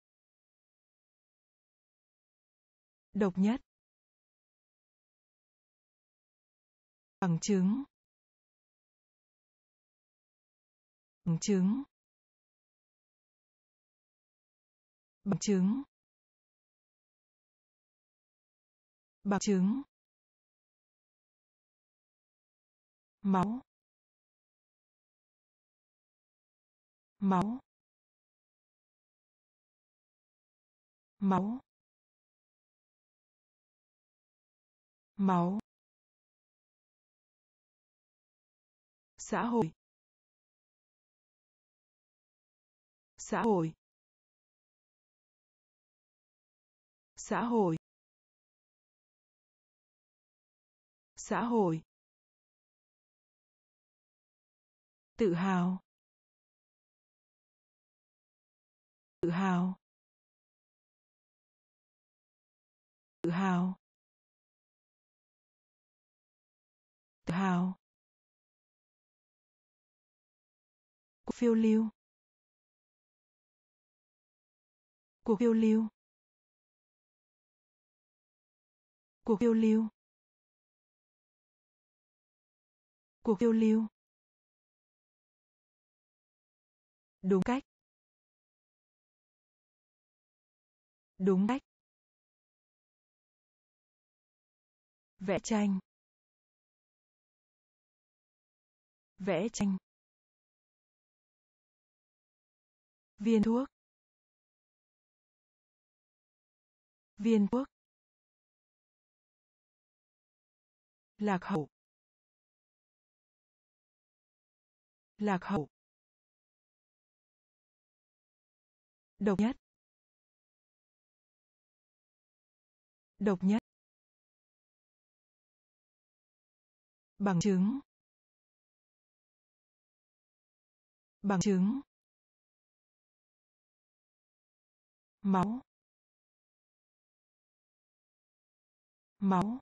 S1: độc nhất, bằng chứng, bằng chứng, bằng chứng, bằng chứng, máu, máu, máu, máu, xã hội, xã hội, xã hội, Xã hội. Tự hào. Tự hào. Tự hào. Tự hào. Cuộc phiêu lưu. Cuộc phiêu lưu. Cuộc phiêu lưu. Cuộc phiêu lưu. Đúng cách. Đúng cách. Vẽ tranh. Vẽ tranh. Viên thuốc. Viên thuốc. Lạc hậu. Lạc hậu. Độc nhất. Độc nhất. Bằng chứng. Bằng chứng. Máu. Máu.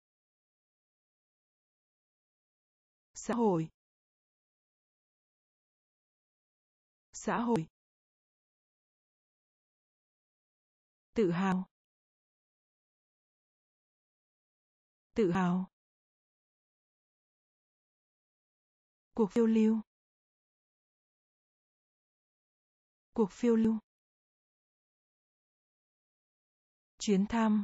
S1: Xã hội. Xã hội. Tự hào. Tự hào. Cuộc phiêu lưu. Cuộc phiêu lưu. Chuyến thăm.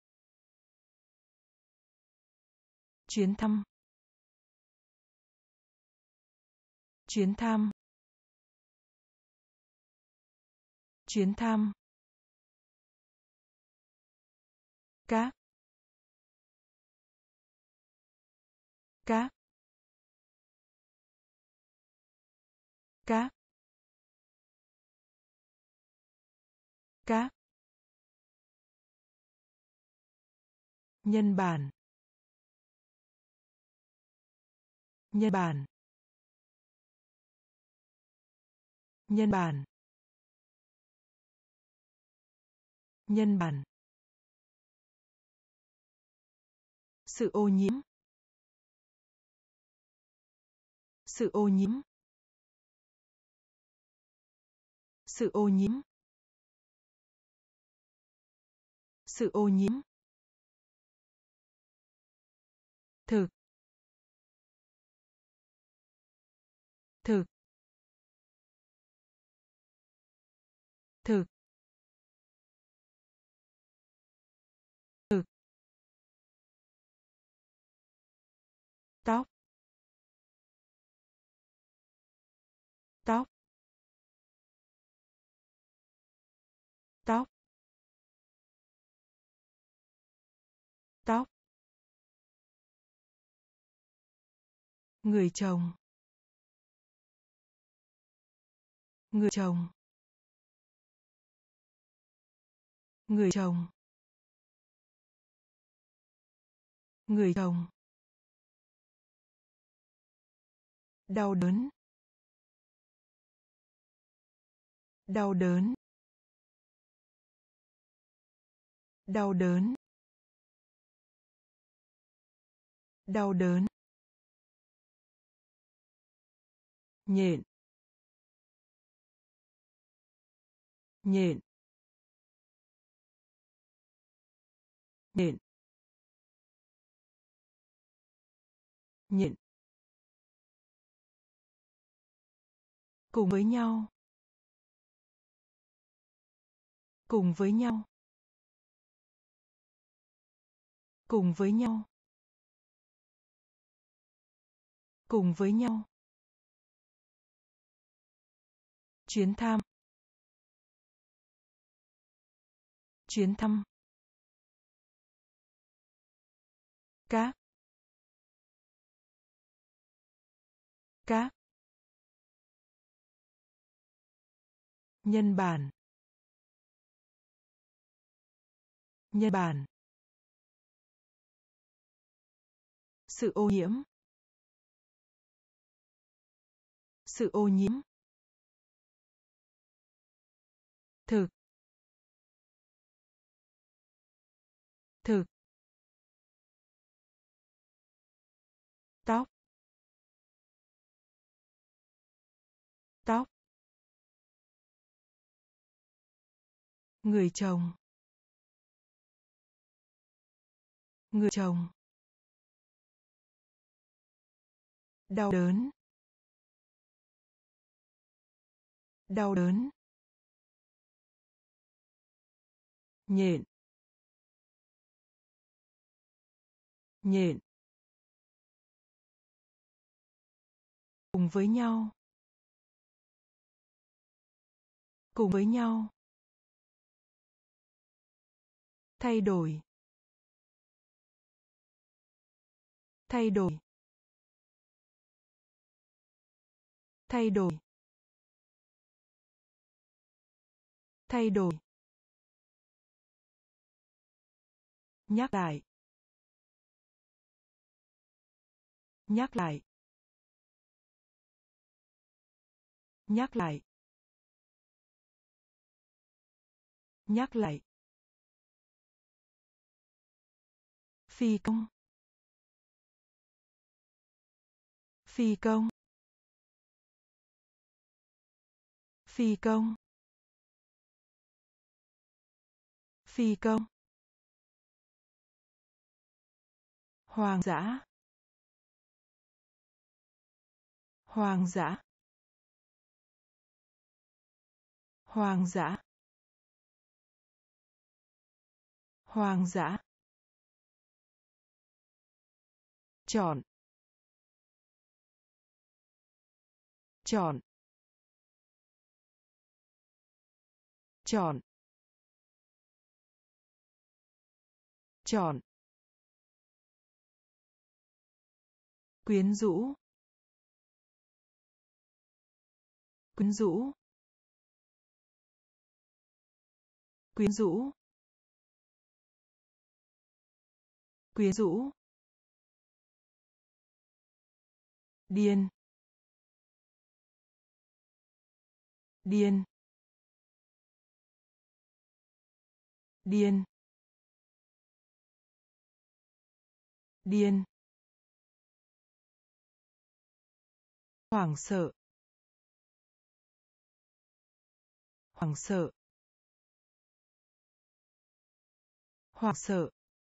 S1: Chuyến thăm. Chuyến thăm. Chuyến thăm. Các. Các. Các. Các. Nhân bản. Nhân bản. Nhân bản. Nhân bản. Sự ô nhiễm. Sự ô nhiễm. Sự ô nhiễm. Sự ô nhiễm. Thực. Thực. Thực. Thực. Tóc. Tóc. Tóc. Tóc. Người chồng. Người chồng. Người chồng. Người chồng. Đau đớn. Đau đớn. Đau đớn. Đau đớn. Nhện. Nhện. Nhện. Nhện. Cùng với nhau. Cùng với nhau. Cùng với nhau. Cùng với nhau. Chuyến thăm. Chuyến thăm. Các. Các. Nhân bản. Nhân bản. Sự ô nhiễm. Sự ô nhiễm. Thực. Thực. Tóc. Tóc. Người chồng. Người chồng. Đau đớn. Đau đớn. Nhện. Nhện. Cùng với nhau. Cùng với nhau. Thay đổi. Thay đổi. Thay đổi. Thay đổi. Nhắc lại. Nhắc lại. Nhắc lại. Nhắc lại. Phi công. Phi công. Phi công. Phi công. Hoang dã. Hoang dã. Hoang dã. Hoang dã. Chọn. Chọn. Chọn. Chọn. Quyến rũ. Quyến rũ. Quyến rũ. Quyến rũ. Điên. Điên. Điên. Điên. Hoảng sợ. Hoảng sợ. Hoảng sợ.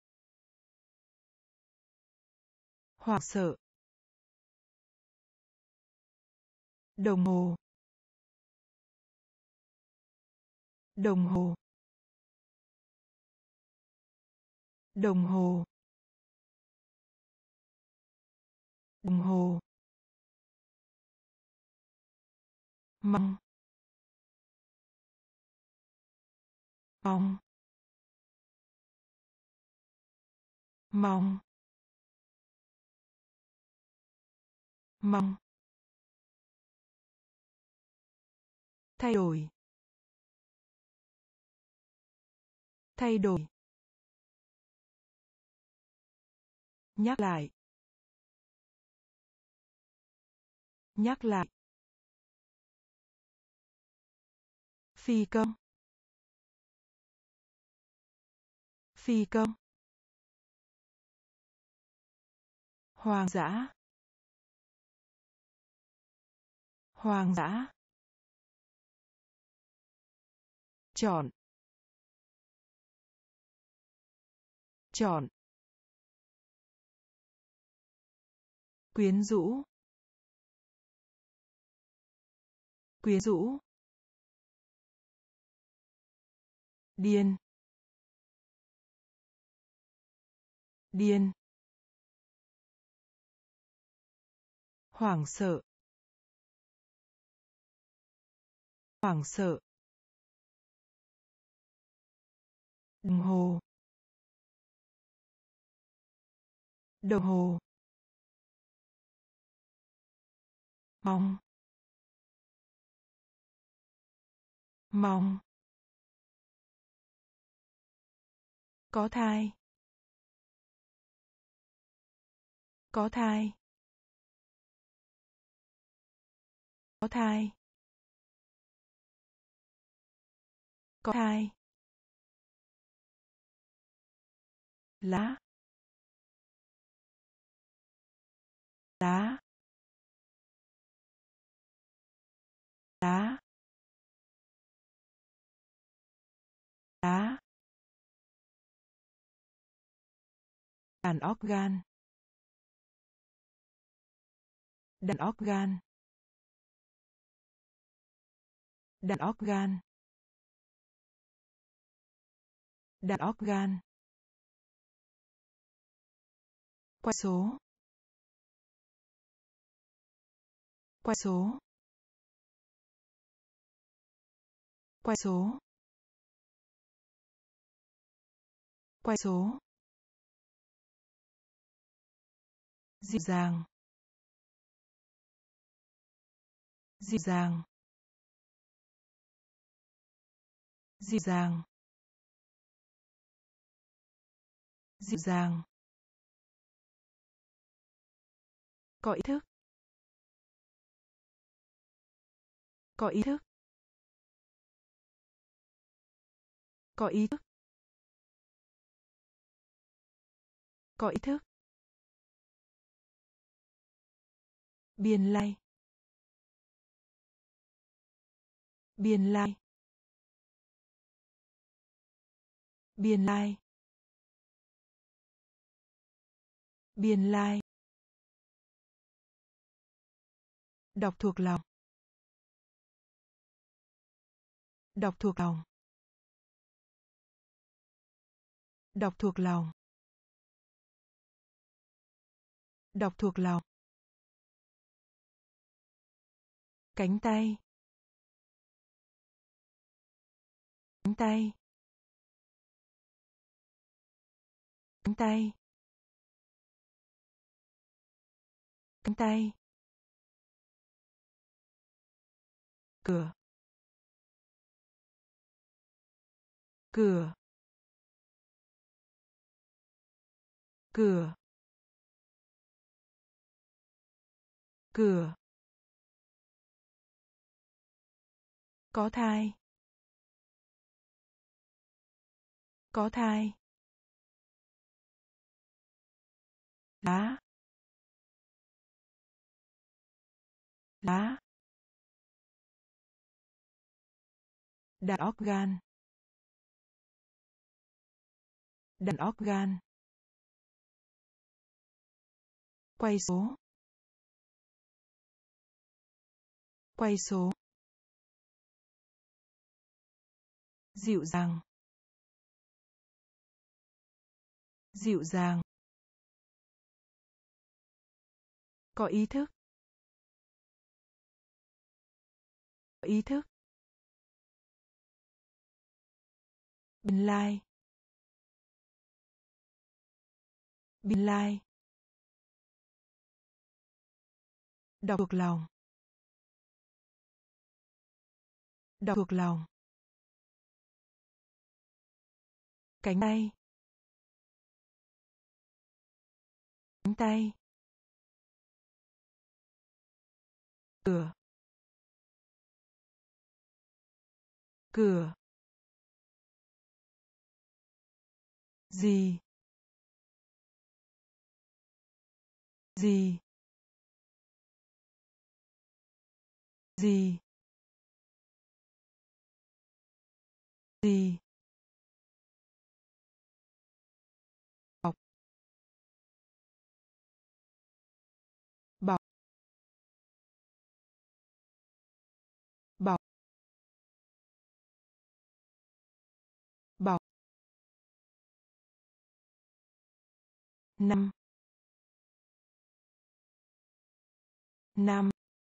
S1: Hoảng sợ. Đồng hồ. Đồng hồ. Đồng hồ. Đồng hồ. Mong. Mong. Mong. Mong. Thay đổi. Thay đổi. Nhắc lại. Nhắc lại. Phi công. Phi công. Hoang dã. Hoang dã. Chọn. Chọn. Quyến rũ. Quyến rũ. Điên. Điên. Hoảng sợ. Hoảng sợ. Đồng hồ. Đồng hồ. Mong. Mong. Có thai. Có thai. Có thai. Có thai. Lá. Lá. Lá. Lá. Đàn organ. Đàn organ. Đàn organ. Đàn organ. Quay số. Quay số. Quay số. Quay số. Dịu dàng. Dịu dàng. Dịu dàng. Dịu dàng. Có ý thức. Có ý thức. Có ý thức. Có ý thức. Biên lai. Biên lai. Biên lai. Biên lai. Đọc thuộc lòng. Đọc thuộc lòng. Đọc thuộc lòng. Đọc thuộc lòng. Cánh tay. Cánh tay. Cánh tay. Cánh tay. Cửa. Cửa. Cửa. Cửa. Có thai. Có thai. Lá. Lá. Đàn organ. Đàn organ. Quay số. Quay số. Dịu dàng. Dịu dàng. Có ý thức. Có ý thức. Biên lai. Biên lai. Đọc thuộc lòng. Đọc thuộc lòng. Cánh tay. Cánh tay. Cửa. Cửa. Gì. Gì. Gì. Gì. Bọc. Bọc. Bọc. Bọc. Năm. Năm.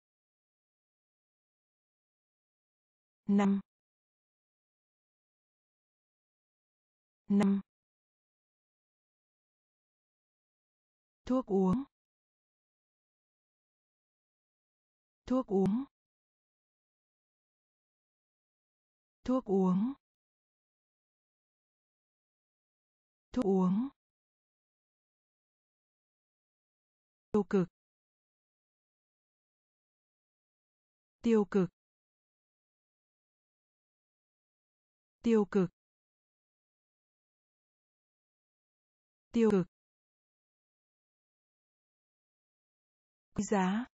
S1: Năm. Năm. Thuốc uống. Thuốc uống. Thuốc uống. Thuốc uống. tiêu cực, tiêu cực, tiêu cực, tiêu cực, quý giá,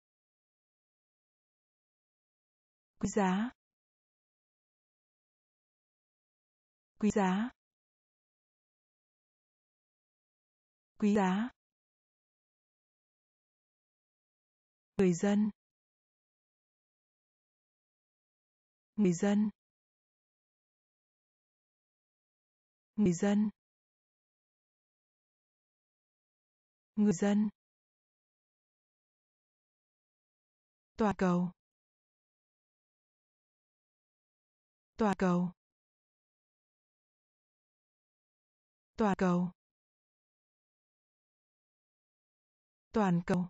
S1: quý giá, quý giá, quý giá, người dân, người dân, người dân, người dân, toàn cầu, toàn cầu, toàn cầu, toàn cầu,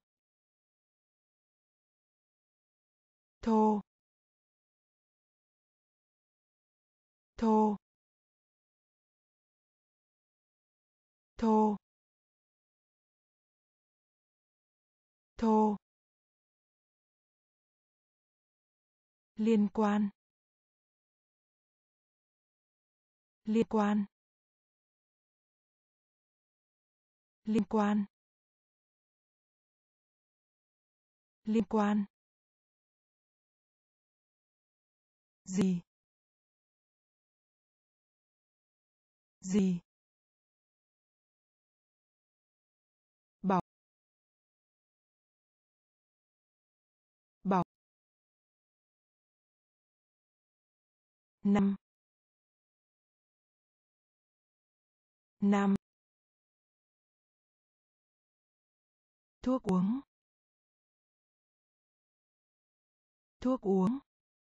S1: thô, thô, thô, thô, liên quan, liên quan, liên quan, liên quan, gì, gì, bảo, bảo, năm, năm, thuốc uống, thuốc uống,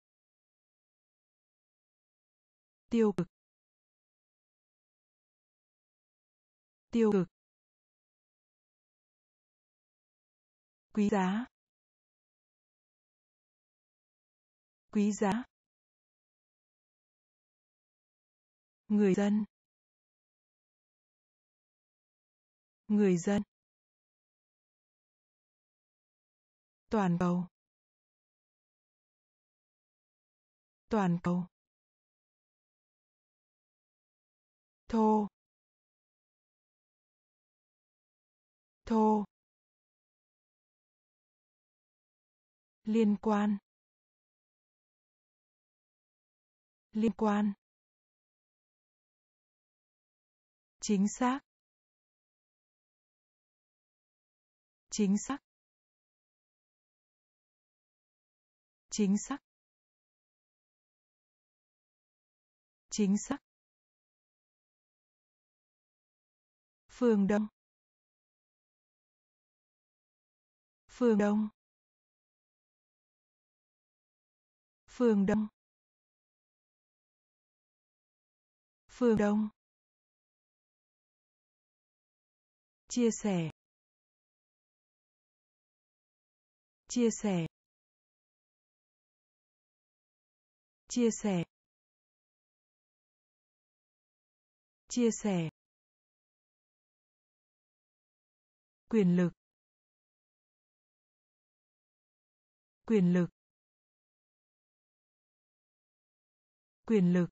S1: tiêu cực, tiêu cực, quý giá, quý giá, người dân, người dân, toàn cầu, toàn cầu, thô, thô, liên quan, liên quan, chính xác, chính xác, chính xác, chính xác, phương đông, phương đông, phương đông, phương đông, chia sẻ, chia sẻ, chia sẻ, chia sẻ, quyền lực, quyền lực, quyền lực,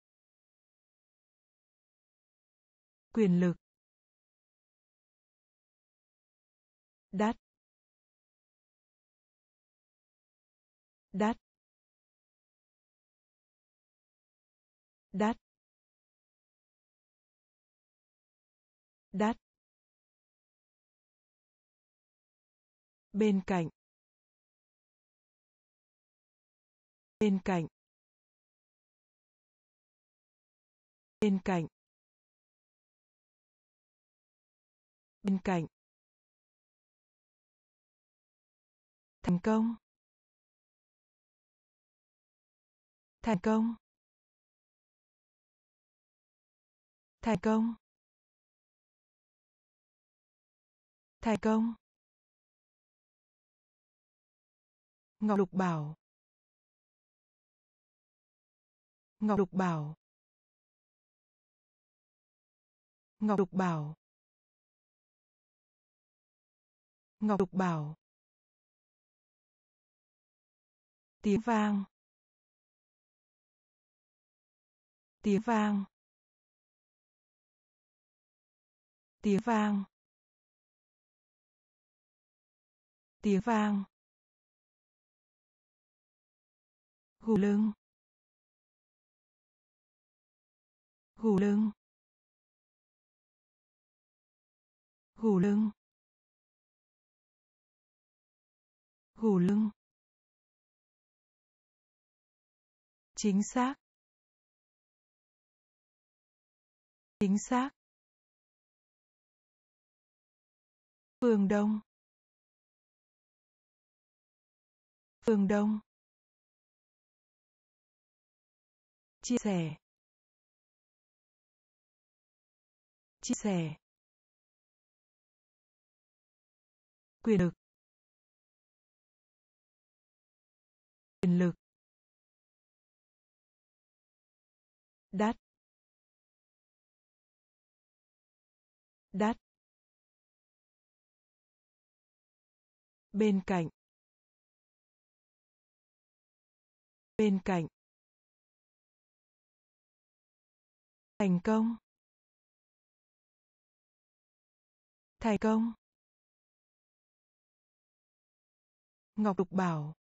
S1: quyền lực, đắt, đắt, đắt, đắt, bên cạnh, bên cạnh, bên cạnh, bên cạnh, thành công, thành công, thành công, thành công, ngọc lục bảo, ngọc lục bảo, ngọc lục bảo, Ngọc Lục Bảo. Tiếng vang. Tiếng vang. Tiếng vang. Tiếng vang. Gù lưng. Gù lưng. Gù lưng. Gù lưng. Chính xác. Chính xác. Phương Đông. Phương Đông. Chia sẻ. Chia sẻ. Quyền lực. Quyền lực. Đắt. Đắt. Bên cạnh. Bên cạnh. Thành công. Thành công. Ngọc Lục Bảo.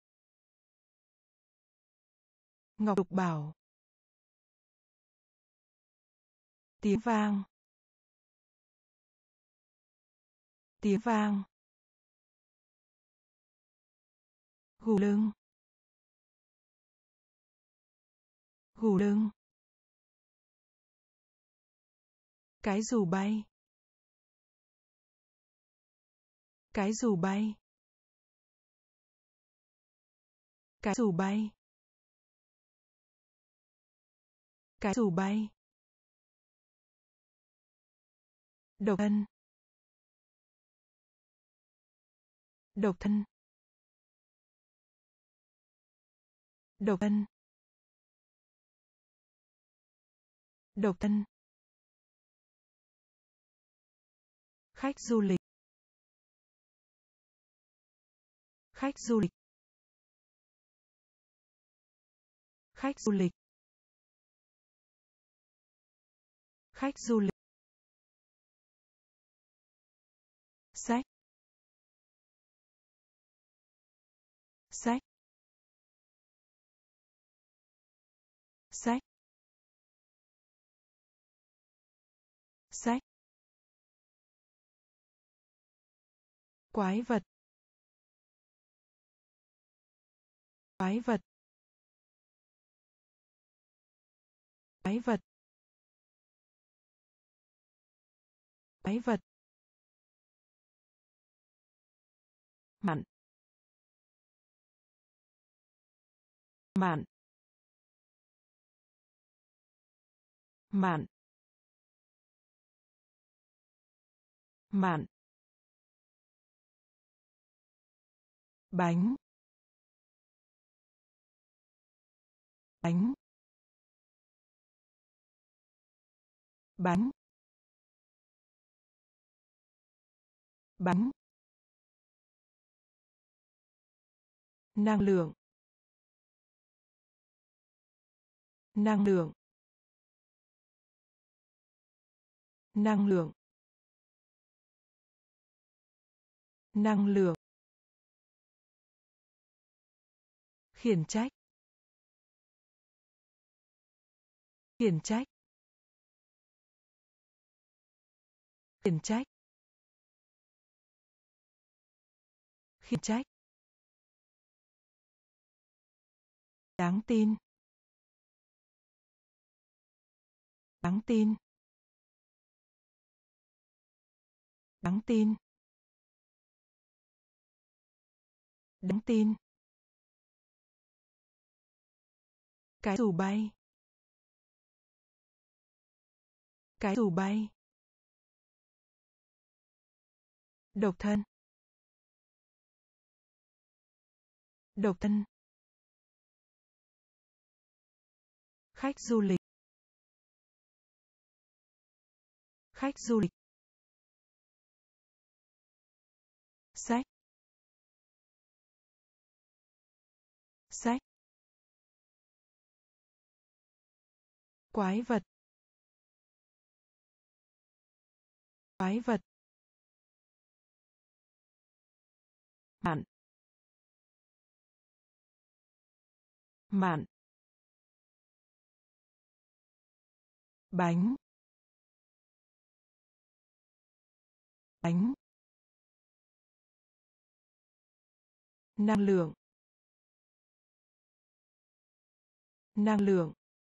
S1: Ngọc Lục Bảo. Tiếng vang. Tiếng vang. Gù lưng. Gù lưng. Cái dù bay. Cái dù bay. Cái dù bay. Cái dù bay. Độc thân. Độc thân. Độc thân. Độc thân. Khách du lịch. Khách du lịch. Khách du lịch. Khách du lịch. Sách. Sách. Sách. Sách. Quái vật. Quái vật. Quái vật. Quái vật. Mặn. Mặn. Mặn. Mặn. Bánh. Bánh. Bánh. Bánh. Năng lượng. Năng lượng. Năng lượng. Năng lượng. Khiển trách. Khiển trách. Khiển trách. Khiển trách. Đáng tin. Đáng tin. Đáng tin. Đáng tin. Cái dù bay. Cái dù bay. Độc thân. Độc thân. Khách du lịch. Khách du lịch. Quái vật. Quái vật. Mạn. Mạn. Bánh. Bánh. Năng lượng. Năng lượng.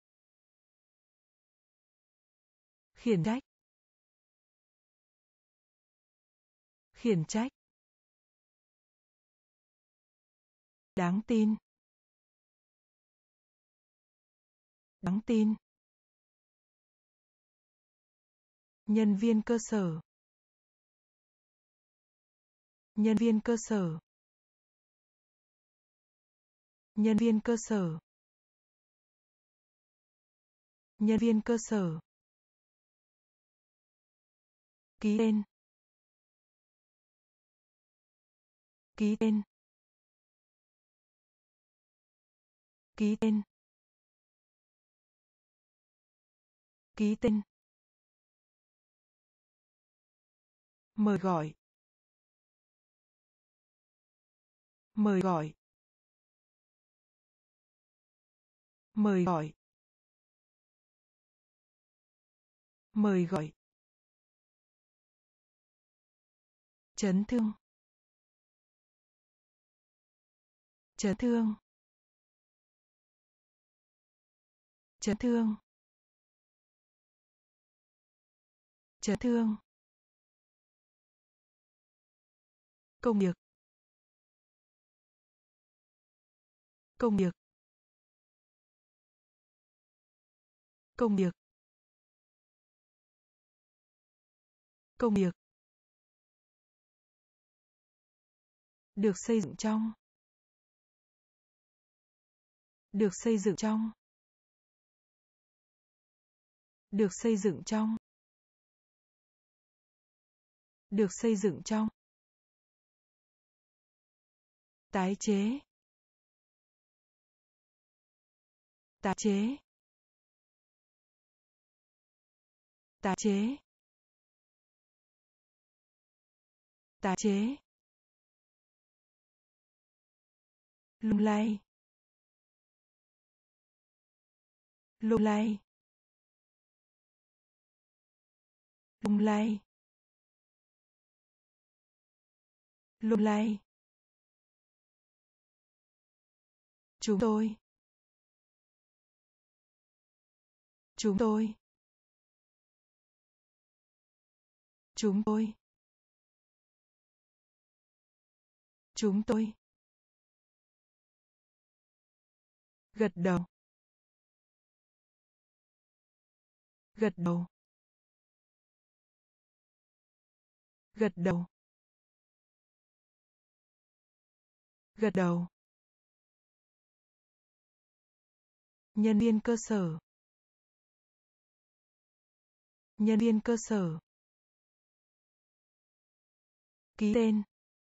S1: Khiển trách. Khiển trách. Đáng tin. Đáng tin. Nhân viên cơ sở. Nhân viên cơ sở. Nhân viên cơ sở. Nhân viên cơ sở. Ký tên. Ký tên. Ký tên. Ký tên. Mời gọi. Mời gọi. Mời gọi. Mời gọi. Chấn thương. Chấn thương. Chấn thương. Chấn thương. Công việc. Công việc. Công việc. Công việc. Được xây dựng trong. Được xây dựng trong. Được xây dựng trong. Được xây dựng trong. Tái chế. Tái chế. Tái chế. Tái chế. Lung lay. Lung lay. Lung lay. Lung lay. Chúng tôi. Chúng tôi. Chúng tôi. Chúng tôi. Gật đầu. Gật đầu. Gật đầu. Gật đầu. Nhân viên cơ sở. Nhân viên cơ sở. Ký tên.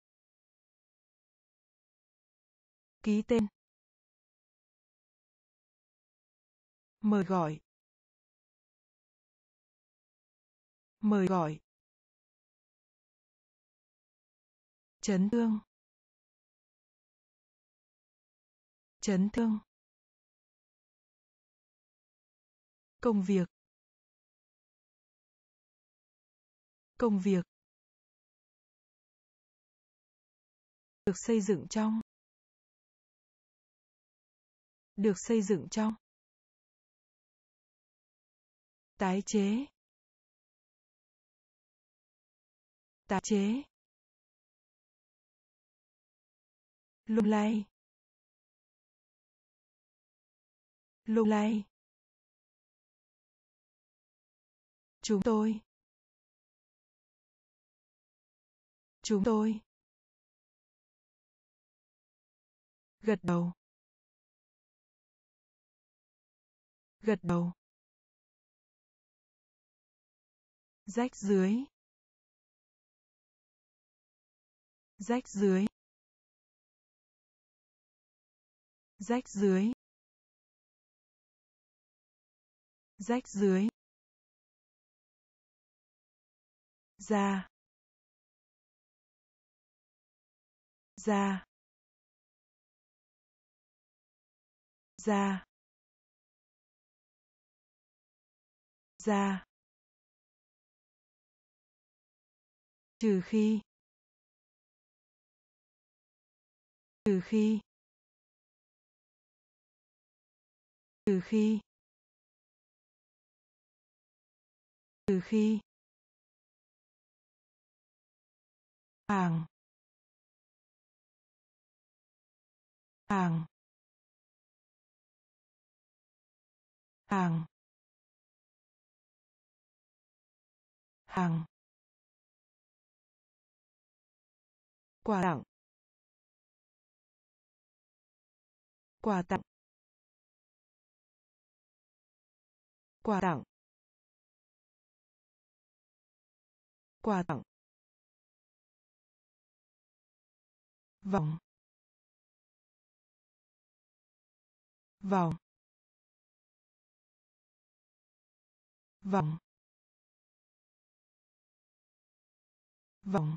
S1: Ký tên. Mời gọi. Mời gọi. Chấn thương. Chấn thương. Công việc. Công việc. Được xây dựng trong. Được xây dựng trong. Tái chế. Tái chế. Lung lay. Lung lay. Chúng tôi. Chúng tôi. Gật đầu. Gật đầu. Rách dưới. Rách dưới. Rách dưới. Rách rưới. Da. Da. Da. Da. Trừ khi. Trừ khi. Trừ khi. Trừ khi. Hàng. Hàng. Hàng. Hàng. Quà tặng. Quà tặng. Quà tặng. Quà tặng. Vòng. Vòng. Vòng. Vòng.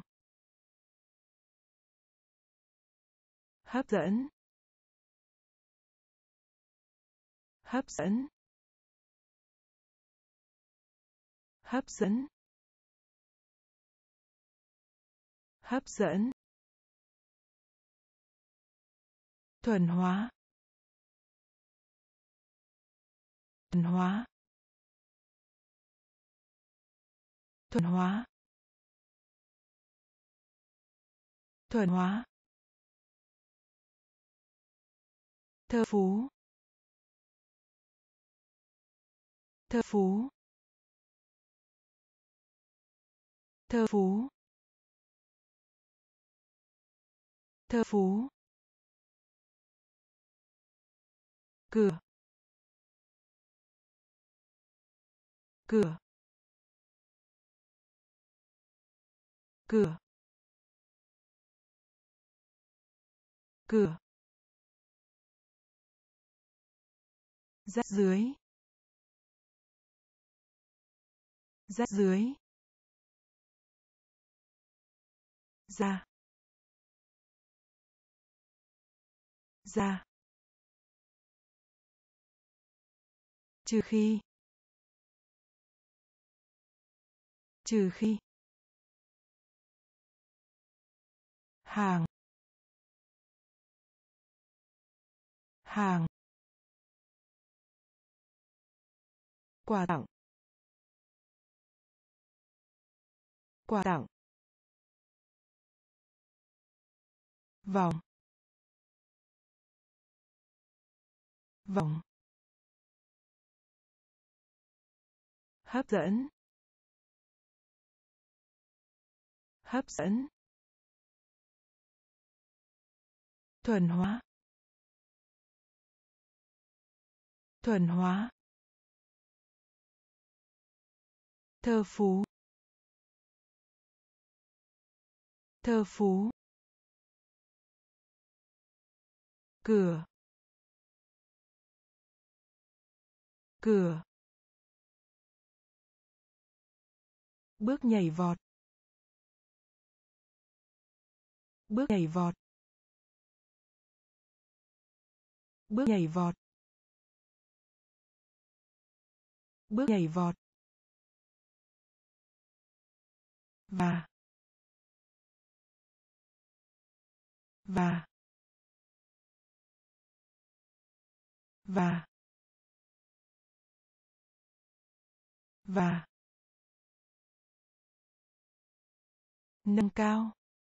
S1: Hấp dẫn. Hấp dẫn. Hấp dẫn. Hấp dẫn. Thuần hóa. Thuần hóa. Thuần hóa. Thuần hóa. Thơ phú. Thơ phú. Thơ phú. Thơ phú. Cửa. Cửa. Cửa. Cửa. Rách rưới. Rách rưới. Da. Da. Trừ khi. Trừ khi. Hàng. Hàng. Quà tặng. Quà tặng. Vòng. Vòng. Hấp dẫn. Hấp dẫn. Thuần hóa. Thuần hóa. Thơ phú. Thơ phú. Cửa. Cửa. Bước nhảy vọt. Bước nhảy vọt. Bước nhảy vọt. Bước nhảy vọt. Và. Và. Và. Và. Nâng cao.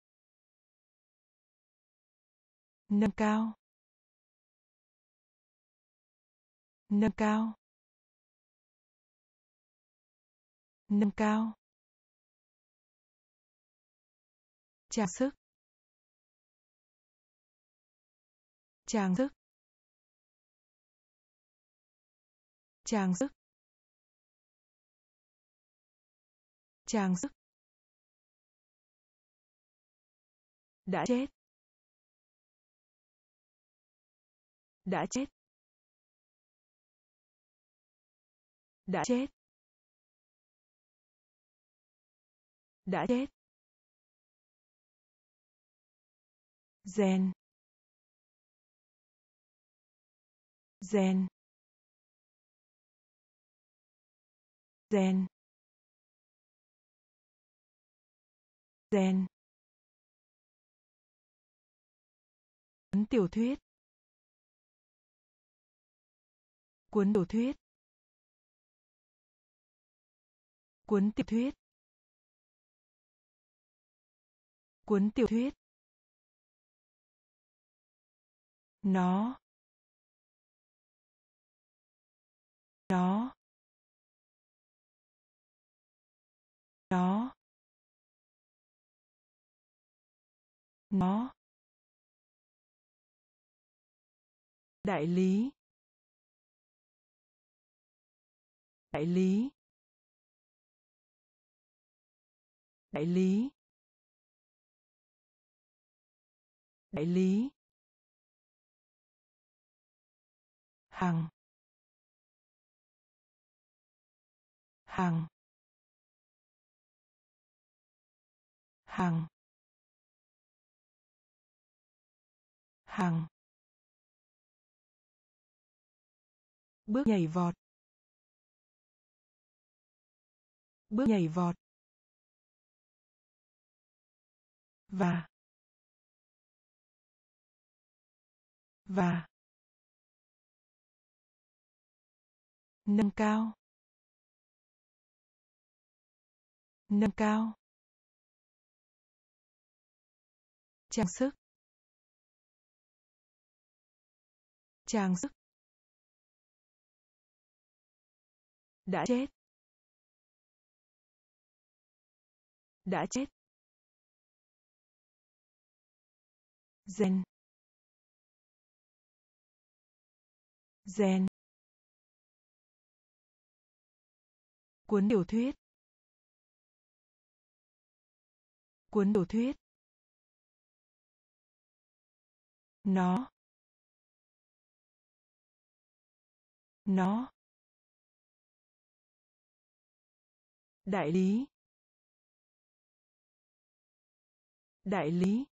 S1: Nâng cao. Nâng cao. Nâng cao. Trang sức. Trang sức. Trang sức. Trang sức. Đã chết. Đã chết. Đã chết. Đã chết. Gen. Gen. Gen. Gen. Cuốn tiểu thuyết. Cuốn tiểu thuyết. Cuốn tiểu thuyết. Cuốn tiểu thuyết. Nó. Nó. Nó. Nó. Đại lý. Đại lý. Đại lý. Đại lý. Hàng. Hàng. Hàng. Hàng. Bước nhảy vọt. Bước nhảy vọt. Và. Và. Nâng cao. Nâng cao. Trang sức. Trang sức. Đã chết. Đã chết. Gen. Gen. Cuốn tiểu thuyết. Cuốn tiểu thuyết. Nó. Nó. Đại lý. Đại lý.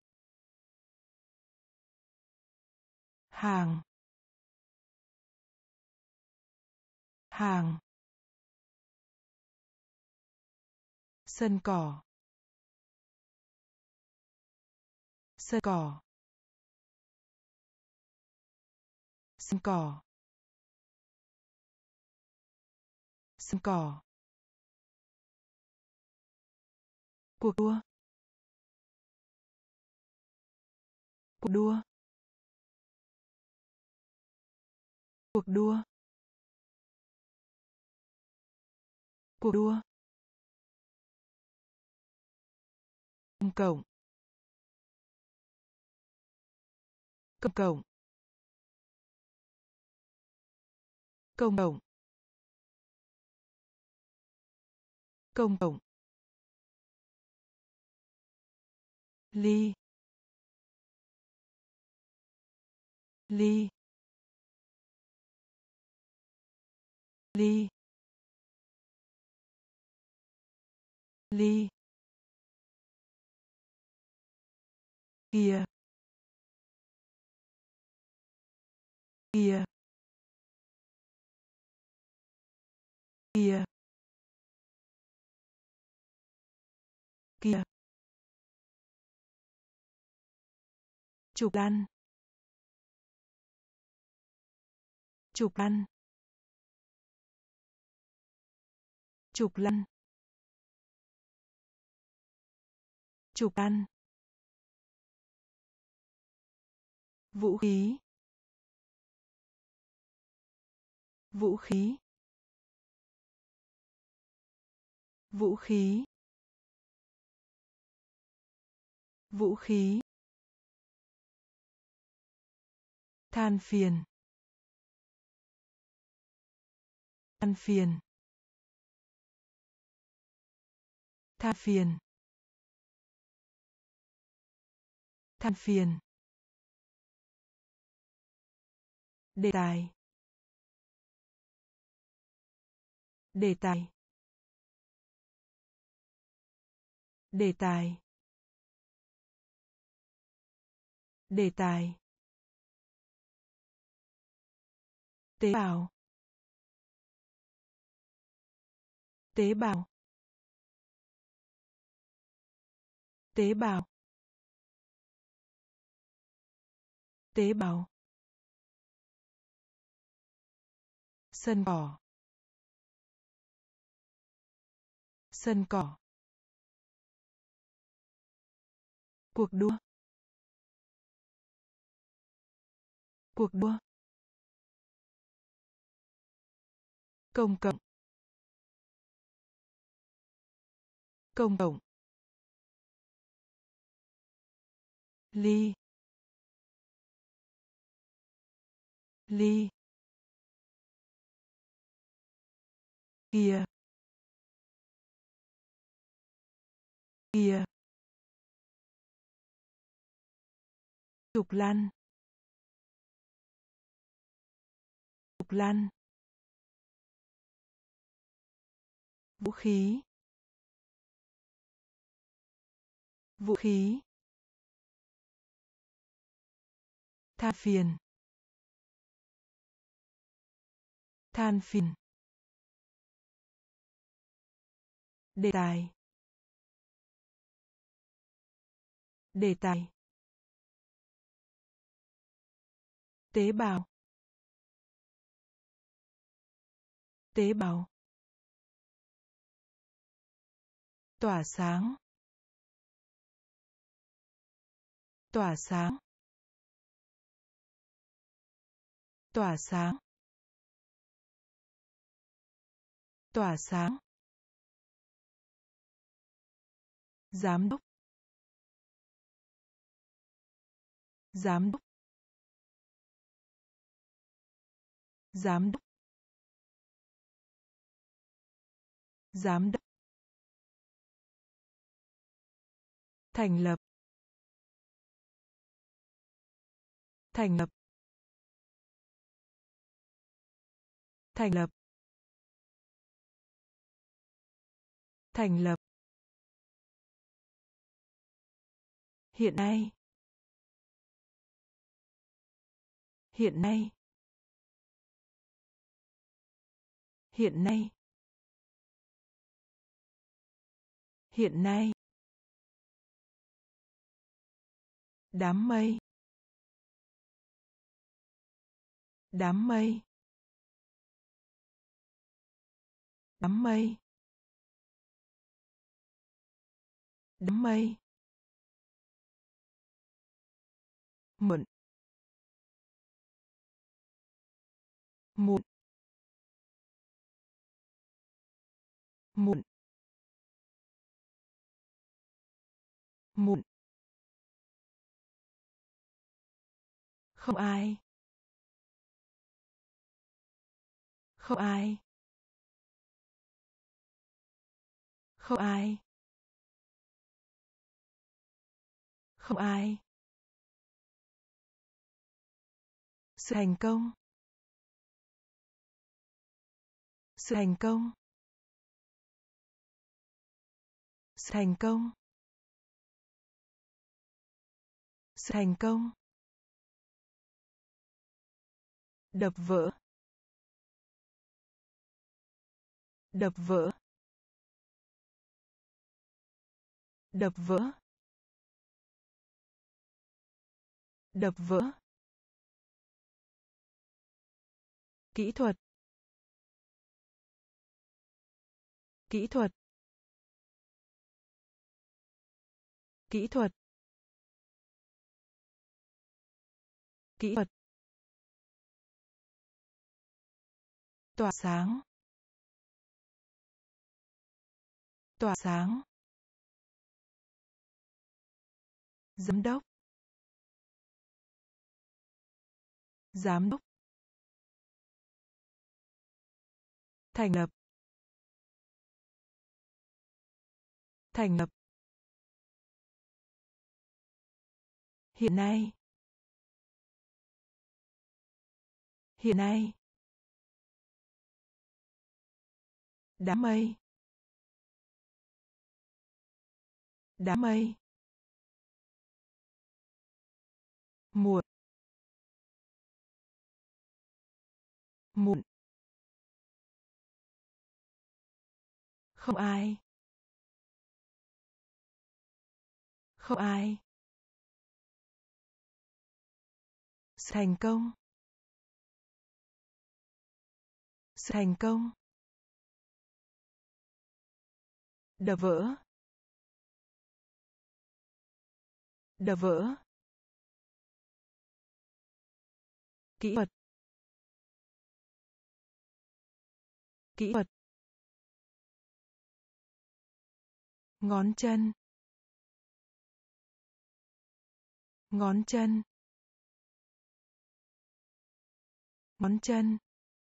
S1: Hàng. Hàng. Sân cỏ. Sân cỏ. Sân cỏ. Sân cỏ. Cuộc đua. Cuộc đua. Cuộc đua. Cuộc đua. Công cộng. Công cộng. Công cộng. Công cộng. Ly. Ly. Ly. Ly. Kia. Kia. Kia. Kia. Chụp lăn. Chụp lăn. Chụp lăn. Chụp lăn. Vũ khí. Vũ khí. Vũ khí. Vũ khí. Than phiền. Than phiền. Than phiền. Than phiền. Đề tài. Đề tài. Đề tài. Đề tài. Tế bào. Tế bào. Tế bào. Tế bào. Sân cỏ. Sân cỏ. Cuộc đua. Cuộc đua. Công cộng. Công cộng. Ly. Ly. Kia. Kia. Trục lăn. Trục lăn. Vũ khí. Vũ khí. Than phiền. Than phiền. Đề tài. Đề tài. Tế bào. Tế bào. Tỏa sáng. Tỏa sáng. Tỏa sáng. Tỏa sáng. Giám đốc. Giám đốc. Giám đốc. Giám đốc. Thành lập. Thành lập. Thành lập. Thành lập. Hiện nay. Hiện nay. Hiện nay. Hiện nay. Đám mây. Đám mây. Đám mây. Đám mây. Muộn. Muộn. Muộn. Muộn. Không ai. Không ai. Không ai. Không ai. Sự thành công. Sự thành công. Sự thành công. Sự thành công. Đập vỡ. Đập vỡ. Đập vỡ. Đập vỡ. Kỹ thuật. Kỹ thuật. Kỹ thuật. Kỹ thuật. Tỏa sáng. Tỏa sáng. Giám đốc. Giám đốc. Thành lập. Thành lập. Hiện nay. Hiện nay. Đám mây. Đám mây. Muộn. Muộn. Không ai. Không ai. Sự thành công. Sự thành công. Đập vỡ. Đập vỡ. Kỹ thuật. Kỹ thuật. Ngón chân. Ngón chân. Ngón chân.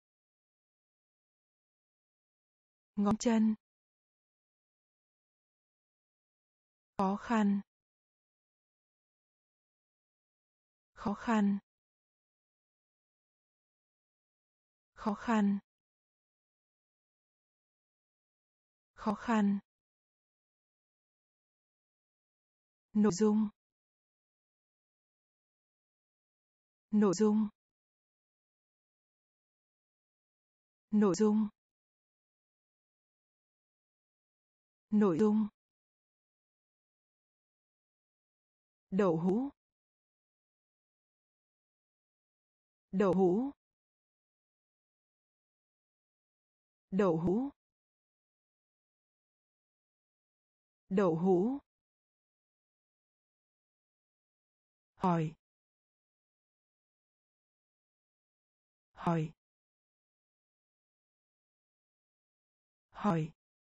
S1: Ngón chân. Khó khăn. Khó khăn. Khó khăn. Khó khăn. Nội dung. Nội dung. Nội dung. Nội dung. Đậu hũ. Đậu hũ. Đậu hũ. Đậu hũ. Hỏi. Hỏi. Hỏi.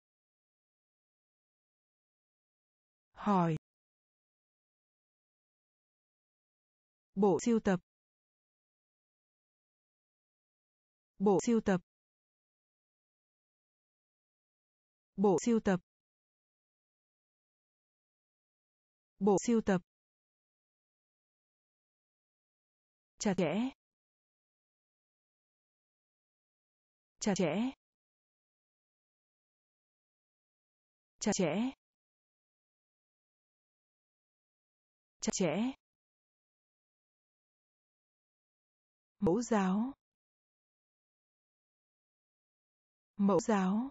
S1: Hỏi. Bộ sưu tập. Bộ sưu tập. Bộ sưu tập. Bộ sưu tập. Chặt chẽ. Chặt chẽ. Chặt chẽ. Chặt chẽ. Mẫu giáo. Mẫu giáo.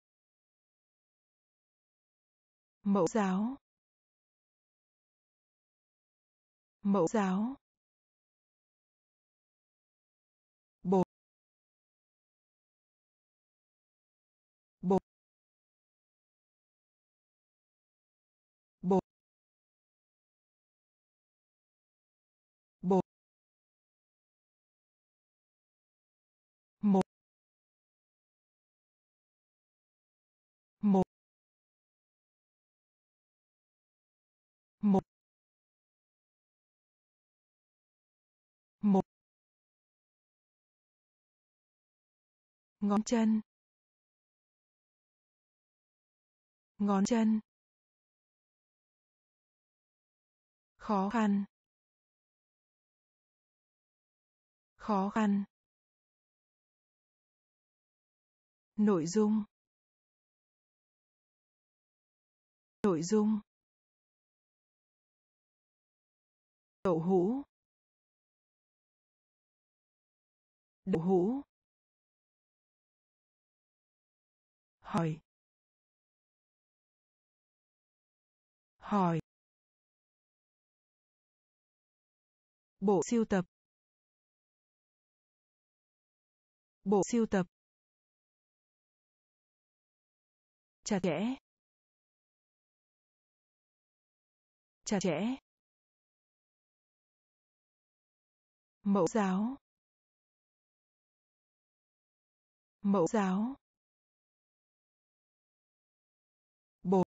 S1: Mẫu giáo. Mẫu giáo. Bộ. Bộ. Bộ. Bộ. Một. Một. Một. Một. Ngón chân. Ngón chân. Khó khăn. Khó khăn. Nội dung. Nội dung. Đậu hũ. Đậu hũ. Hỏi. Hỏi. Bộ sưu tập. Bộ sưu tập. Chặt chẽ. Chặt chẽ. Mẫu giáo. Mẫu giáo. Bộ.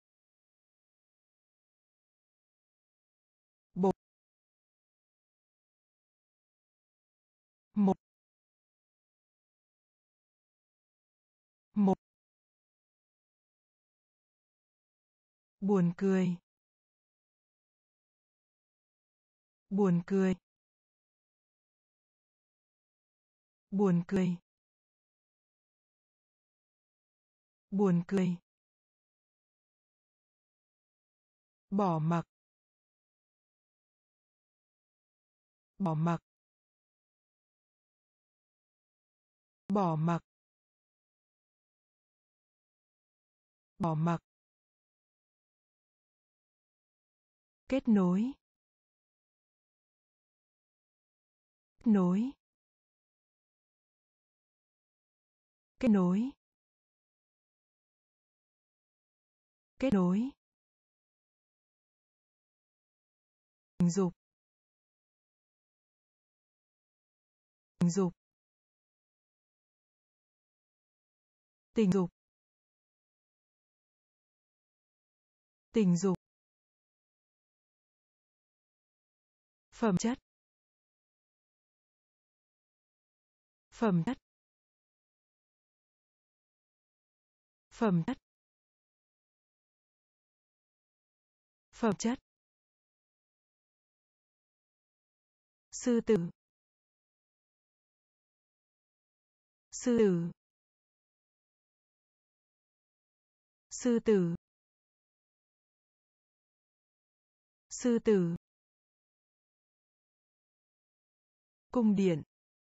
S1: Bộ. Một. Một. Buồn cười. Buồn cười. Buồn cười. Buồn cười. Bỏ mặc. Bỏ mặc. Bỏ mặc. Bỏ mặc. Kết nối. Kết nối. Kết nối. Kết nối. Tình dục. Tình dục. Tình dục. Tình dục. Phẩm chất. Phẩm chất. Phẩm chất. Phẩm chất. Sư tử. Sư tử. Sư tử. Sư tử. Cung điện.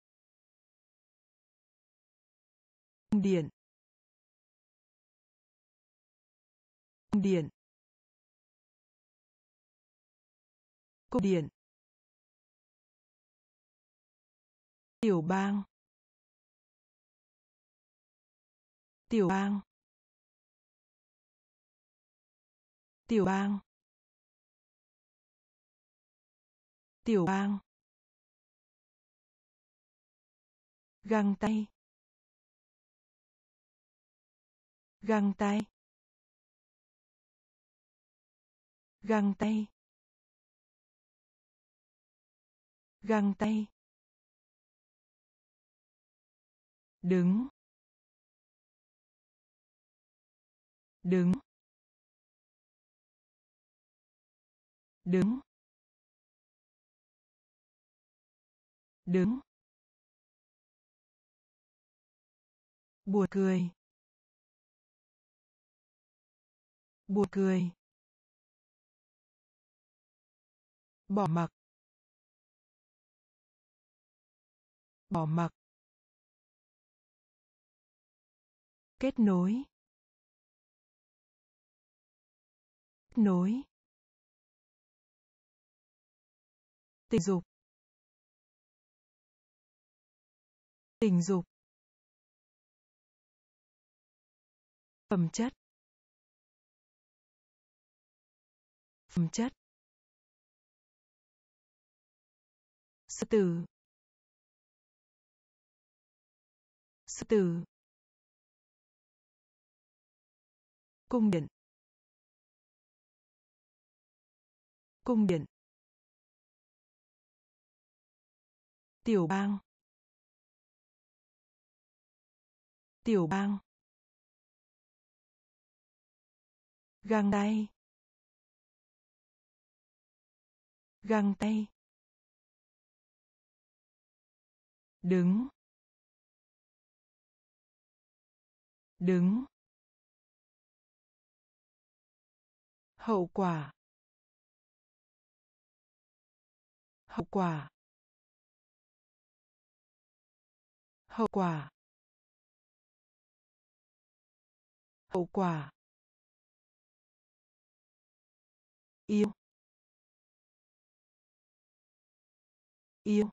S1: Cung điện. Cung điện. Cung điện. Tiểu bang. Tiểu bang. Tiểu bang. Tiểu bang. Găng tay. Găng tay. Găng tay. Găng tay. Đứng. Đứng. Đứng. Đứng. Buồn cười. Buồn cười. Bỏ mặc. Bỏ mặc. Kết nối. Kết nối. Tình dục. Tình dục. Phẩm chất. Phẩm chất. Sư tử. Sư tử. Cung điện. Cung điện. Tiểu bang. Tiểu bang. Găng tay. Găng tay. Đứng. Đứng. Hậu quả. Hậu quả. Hậu quả. Hậu quả. Yêu. Yêu.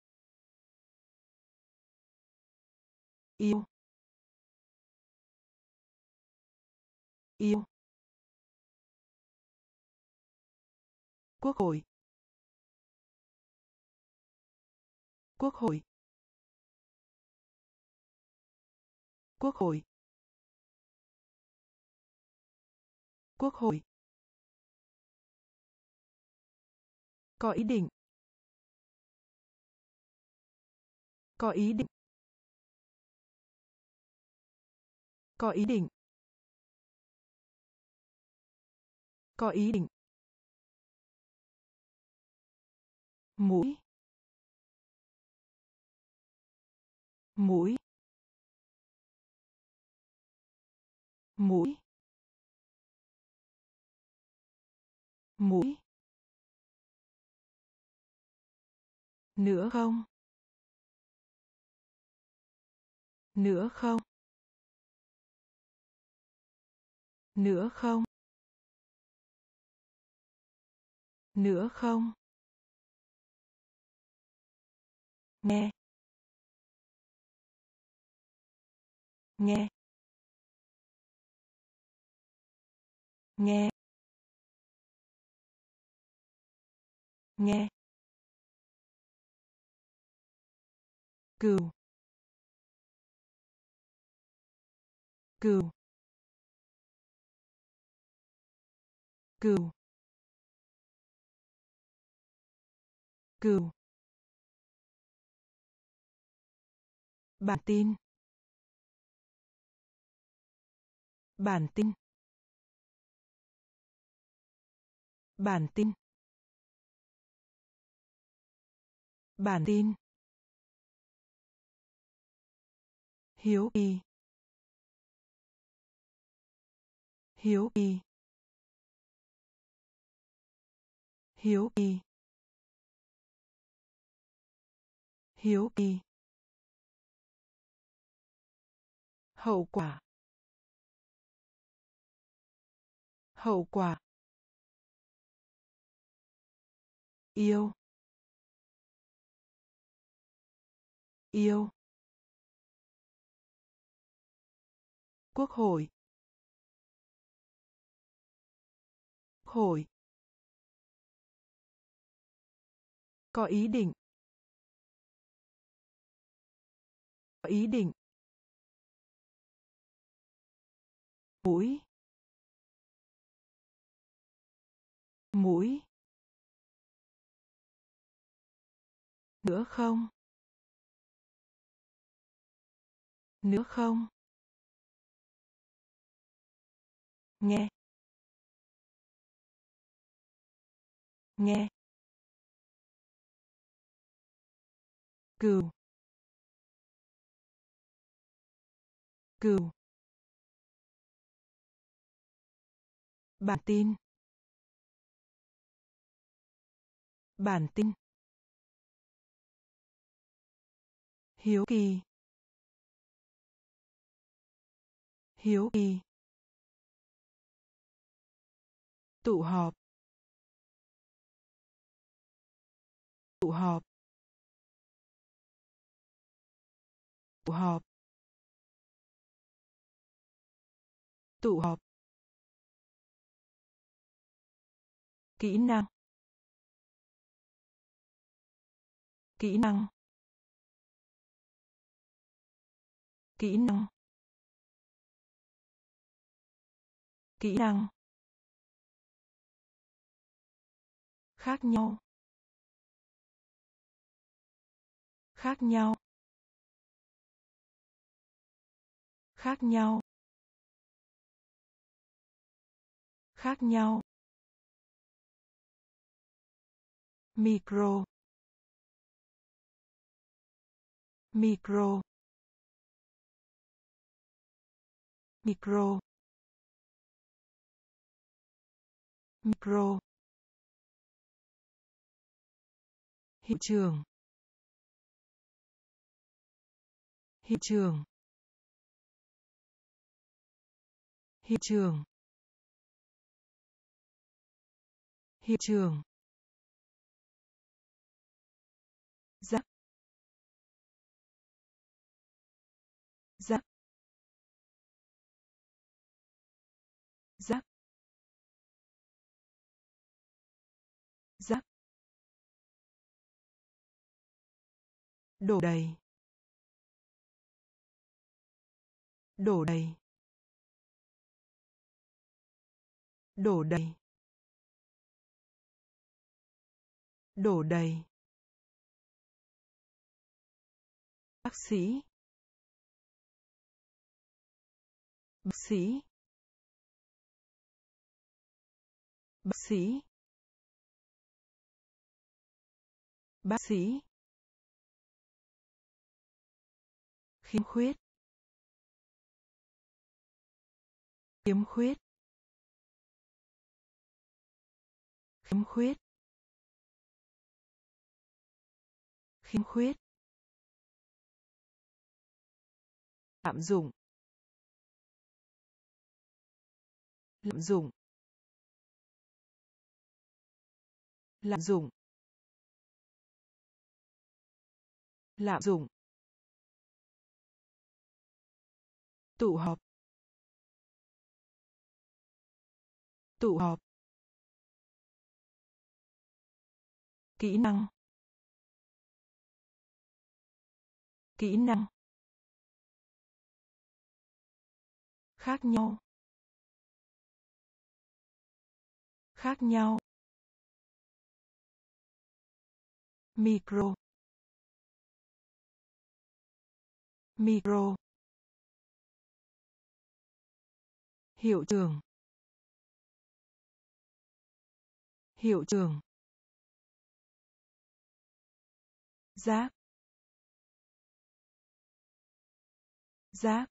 S1: Yêu. Yêu. Quốc hội. Quốc hội. Quốc hội. Quốc hội. Có ý định. Có ý định. Có ý định. Có ý định. Mũi. Mũi. mũi, mũi, nữa không, nữa không, nữa không, nữa không, nghe, nghe, nghe, nghe, cừu, cừu, cừu, cừu, bản tin, bản tin, bản tin, bản tin, hiếu kỳ, hiếu kỳ, hiếu kỳ, hiếu kỳ, hậu quả, hậu quả, yêu, yêu, quốc hội, hội, có ý định, có ý định, mũi, mũi, nữa không, nữa không, nghe, nghe, cừu, cừu, bản tin, bản tin, hiếu kỳ, hiếu kỳ, tụ họp, tụ họp, tụ họp, tụ họp, kỹ năng, kỹ năng, kỹ năng, kỹ năng, khác nhau, khác nhau, khác nhau, khác nhau, micro, micro, micro, micro, hiện trường, hiện trường, hiện trường, hiện trường, rắc, rắc, rắc, rắc, đổ đầy, đổ đầy, đổ đầy, đổ đầy, bác sĩ, bác sĩ, bác sĩ, bác sĩ, khiếm khuyết, khiếm khuyết, khiếm khuyết, khiếm khuyết, lạm dụng, lạm dụng, lạm dụng, lạm dụng, tụ họp, tụ họp, kỹ năng, kỹ năng, khác nhau, khác nhau, micro, micro, hiệu trưởng, hiệu trưởng, giác, giác,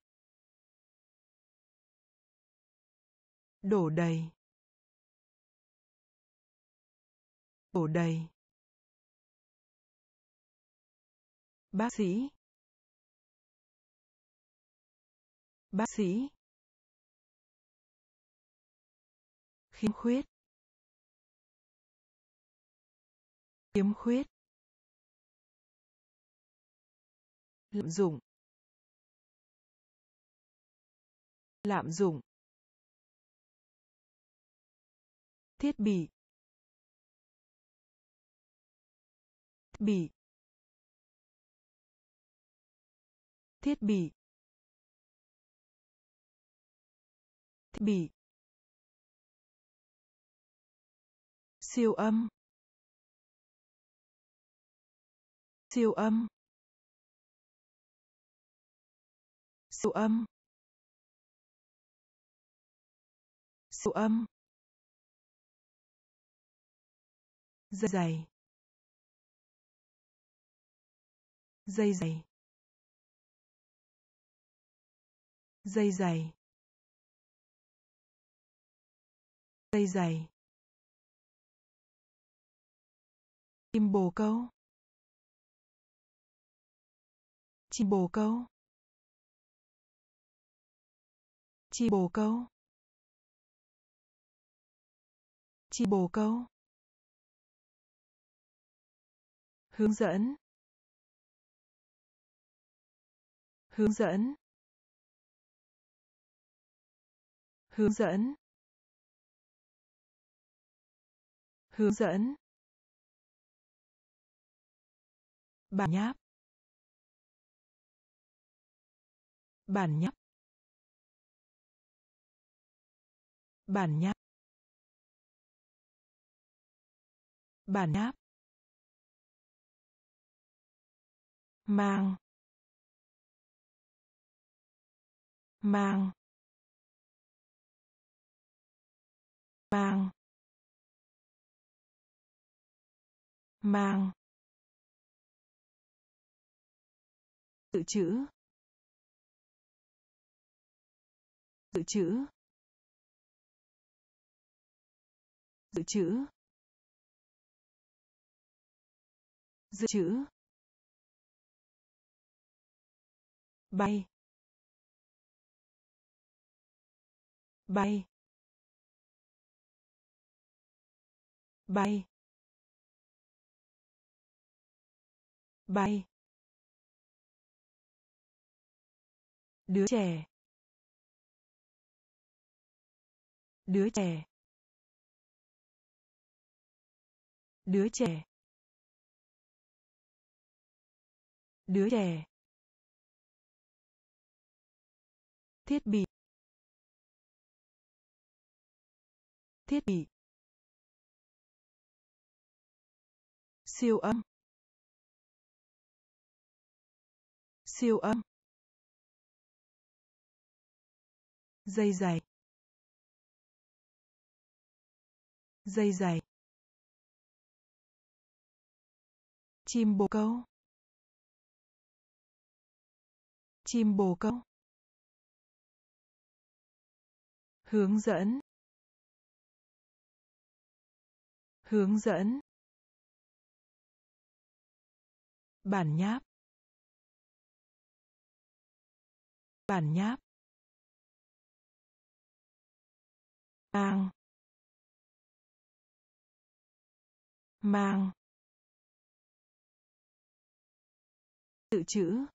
S1: đổ đầy, đổ đầy, bác sĩ, bác sĩ, khiếm khuyết, khiếm khuyết, lạm dụng, lạm dụng, thiết bị, thiết bị, thiết bị, thiết bị, siêu âm, siêu âm, siêu âm, siêu âm, dây dày, dây dày, dây dày, dây dày, chim bồ câu, chim bồ câu, chim bồ câu, chim bồ câu, hướng dẫn, hướng dẫn, hướng dẫn, hướng dẫn, bản nháp, bản nháp, bản nháp, bản nháp, mang, mang, mang, mang, dự trữ, dự trữ, dự trữ, dự trữ, bay, bay, bay, bay, đứa trẻ, đứa trẻ, đứa trẻ, đứa trẻ, thiết bị, thiết bị, siêu âm, siêu âm, dây dày, dây dày, chim bồ câu, chim bồ câu, Hướng dẫn. Hướng dẫn. Bản nháp. Bản nháp. Mang. Mang. Dự trữ.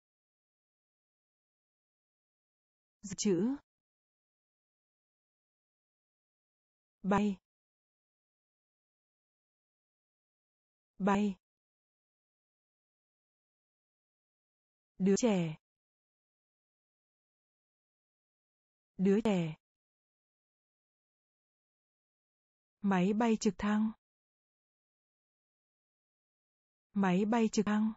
S1: Dự trữ. Bay. Bay. Đứa trẻ. Đứa trẻ. Máy bay trực thăng. Máy bay trực thăng.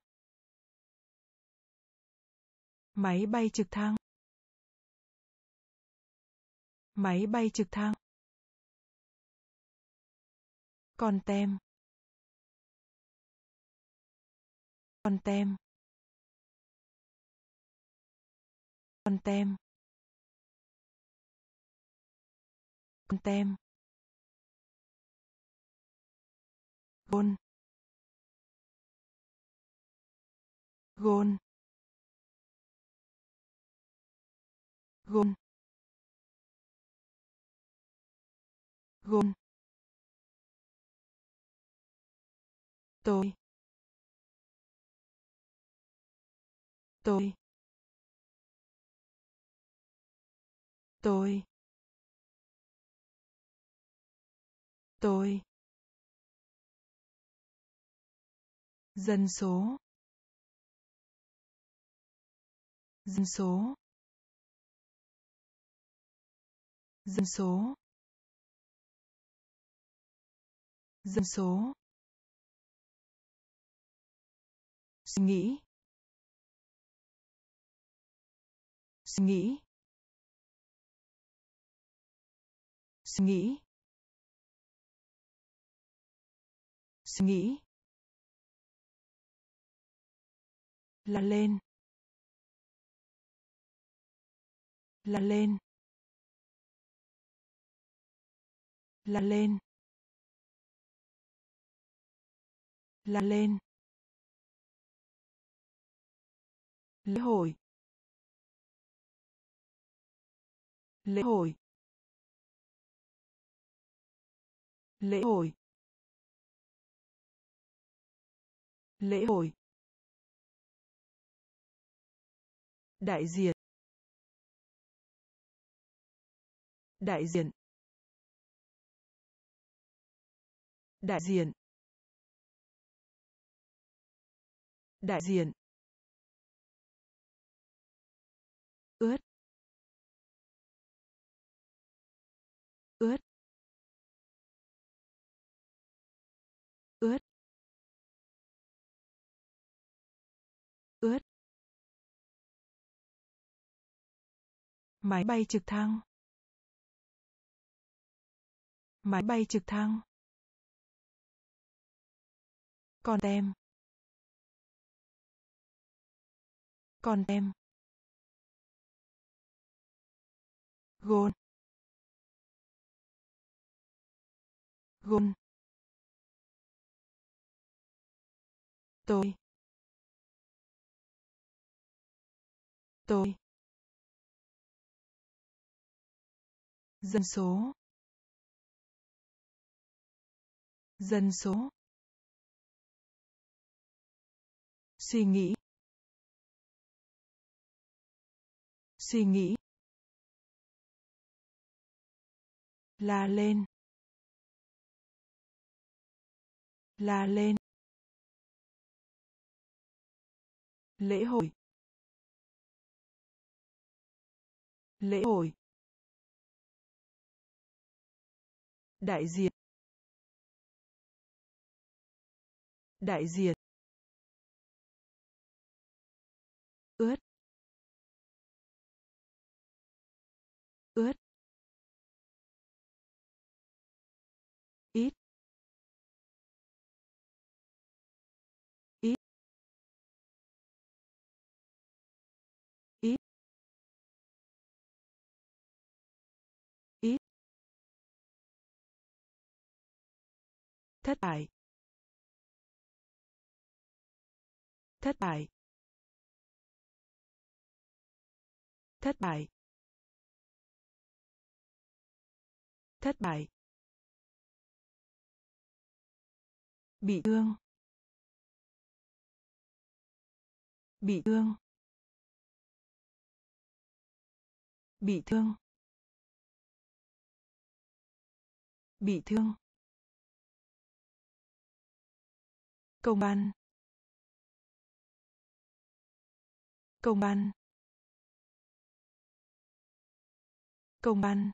S1: Máy bay trực thăng. Máy bay trực thăng. Con tem. Con tem. Con tem. Con tem. Gôn. Gôn. Gôn. Gôn. Tôi. Tôi. Tôi. Tôi. Dân số. Dân số. Dân số. Dân số. Suy nghĩ. Suy nghĩ. Suy nghĩ. Suy nghĩ. Là lên. Là lên. Là lên. Là lên. Lễ hội. Lễ hội. Lễ hội. Lễ hội. Đại diện. Đại diện. Đại diện. Đại diện. Ướt. Ướt. Ướt. Ướt. Máy bay trực thăng. Máy bay trực thăng. Con tem. Con tem. Gôn. Gôn. Tôi. Tôi. Dân số. Dân số. Suy nghĩ. Suy nghĩ. Là lên. Là lên. Lễ hội. Lễ hội. Đại diện. Đại diện. Ướt. Ướt. Ít. Ít. Ít. thất bại, thất bại, thất bại, thất bại, bị thương, bị thương, bị thương, bị thương, công văn, công văn, công văn,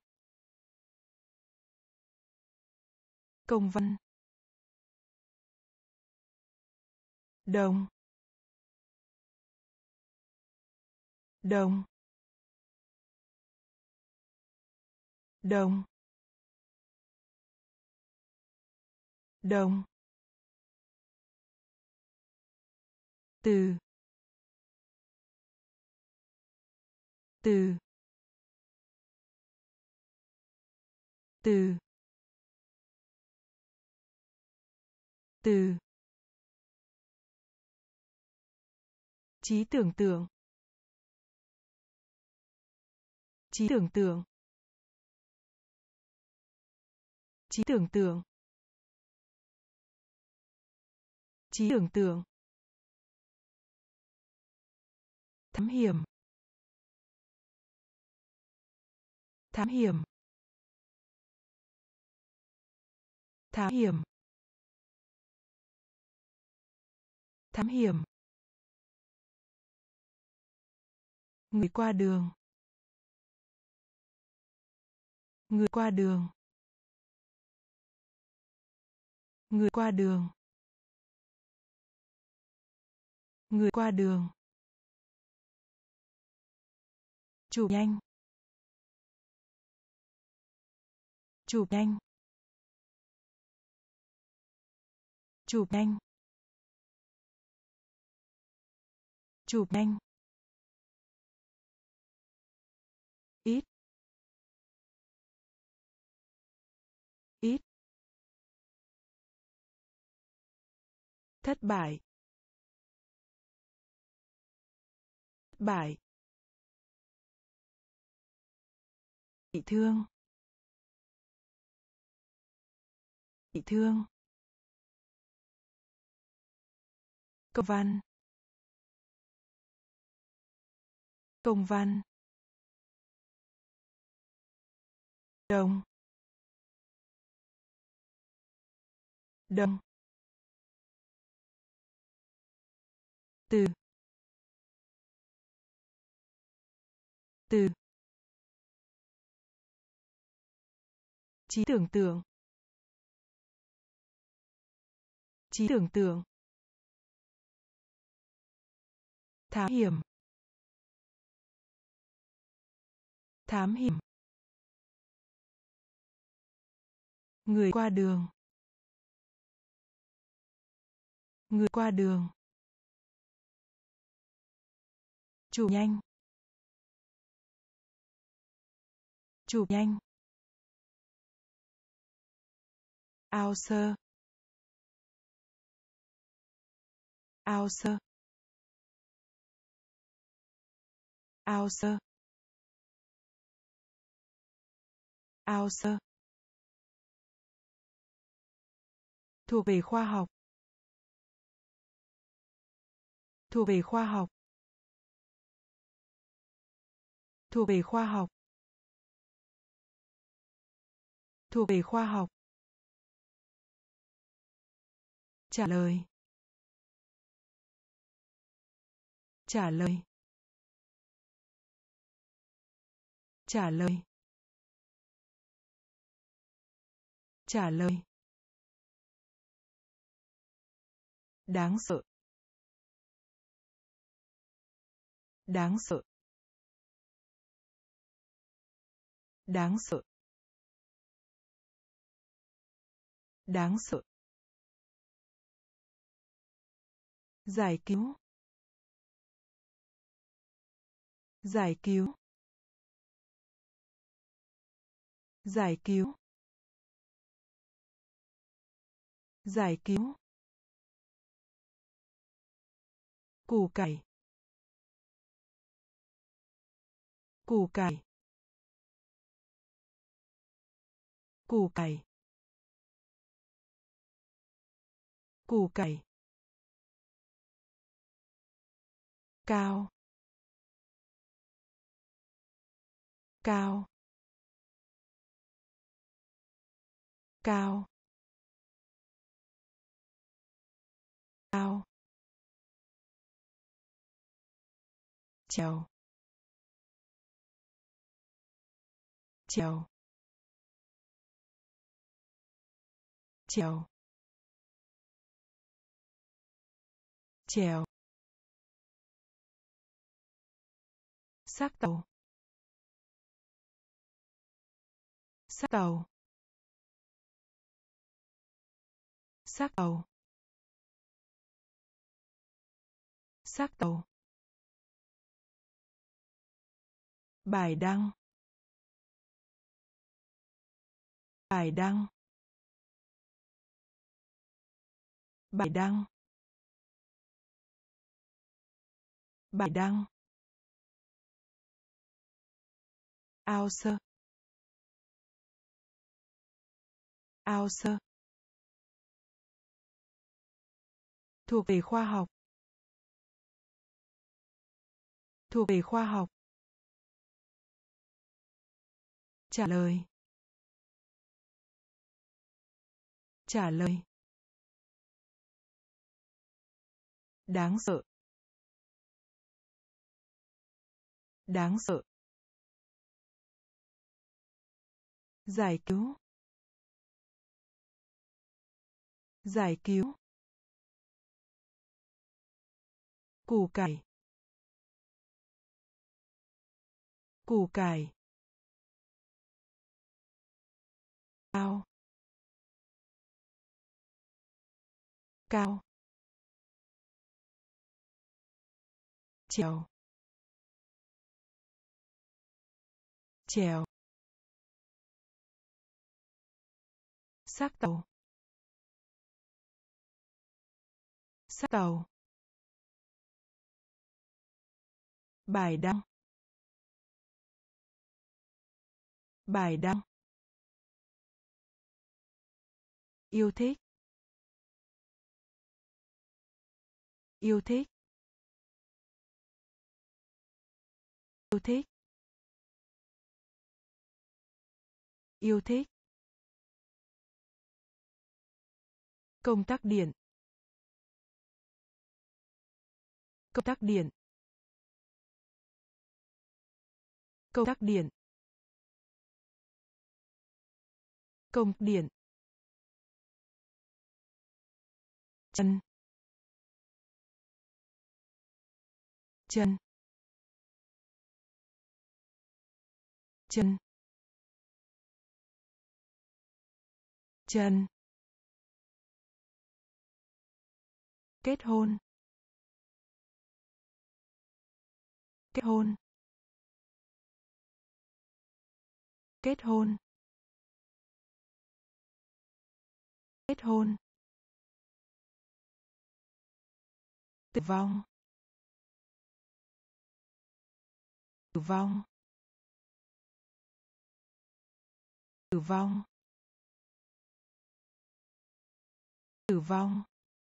S1: công văn, đồng, đồng, đồng, đồng, từ, từ, từ, từ, trí tưởng tượng, trí tưởng tượng, trí tưởng tượng, trí tưởng tượng, thám hiểm, thám hiểm, thám hiểm, thám hiểm, người qua đường, người qua đường, người qua đường, người qua đường, chụp nhanh, chụp nhanh, chụp nhanh, chụp nhanh, ít, ít, thất bại, thất bại, bị thương, bị thương, công văn, công văn, đồng, đồng, từ, từ, trí tưởng tượng, trí tưởng tượng, thám hiểm, thám hiểm, người qua đường, người qua đường, chụp nhanh, chụp nhanh, ao sơ, ao sơ, ao sơ, ao sơ, thuộc về khoa học, thuộc về khoa học, thuộc về khoa học, thuộc về khoa học, trả lời, trả lời, trả lời, trả lời, đáng sợ, đáng sợ, đáng sợ, đáng sợ, giải cứu, giải cứu, giải cứu, Giải cứu. Củ cải. Củ cải. Củ cải. Củ cải. Cao. Cao. Cao. Cao. Trèo. Trèo. Trèo. Trèo. Xác tàu. Xác tàu. Xác tàu. Xác tàu. Bài đăng. Bài đăng. Bài đăng. Bài đăng. Ao sơ. Ao sơ. Thuộc về khoa học. Thuộc về khoa học. Trả lời. Trả lời. Đáng sợ. Đáng sợ. Giải cứu. Giải cứu. Củ cải. Củ cải. Cao. Cao. Trèo. Trèo. Xác tàu. Xác tàu. Bài đăng. Bài đăng. Yêu thích. Yêu thích. Yêu thích. Yêu thích. Công tắc điện. Công tắc điện. Công tắc điện. Công điện. Chân. Chân. Chân. Chân. Kết hôn. Kết hôn. Kết hôn. Kết hôn. Tử vong. Tử vong. Tử vong. Tử vong.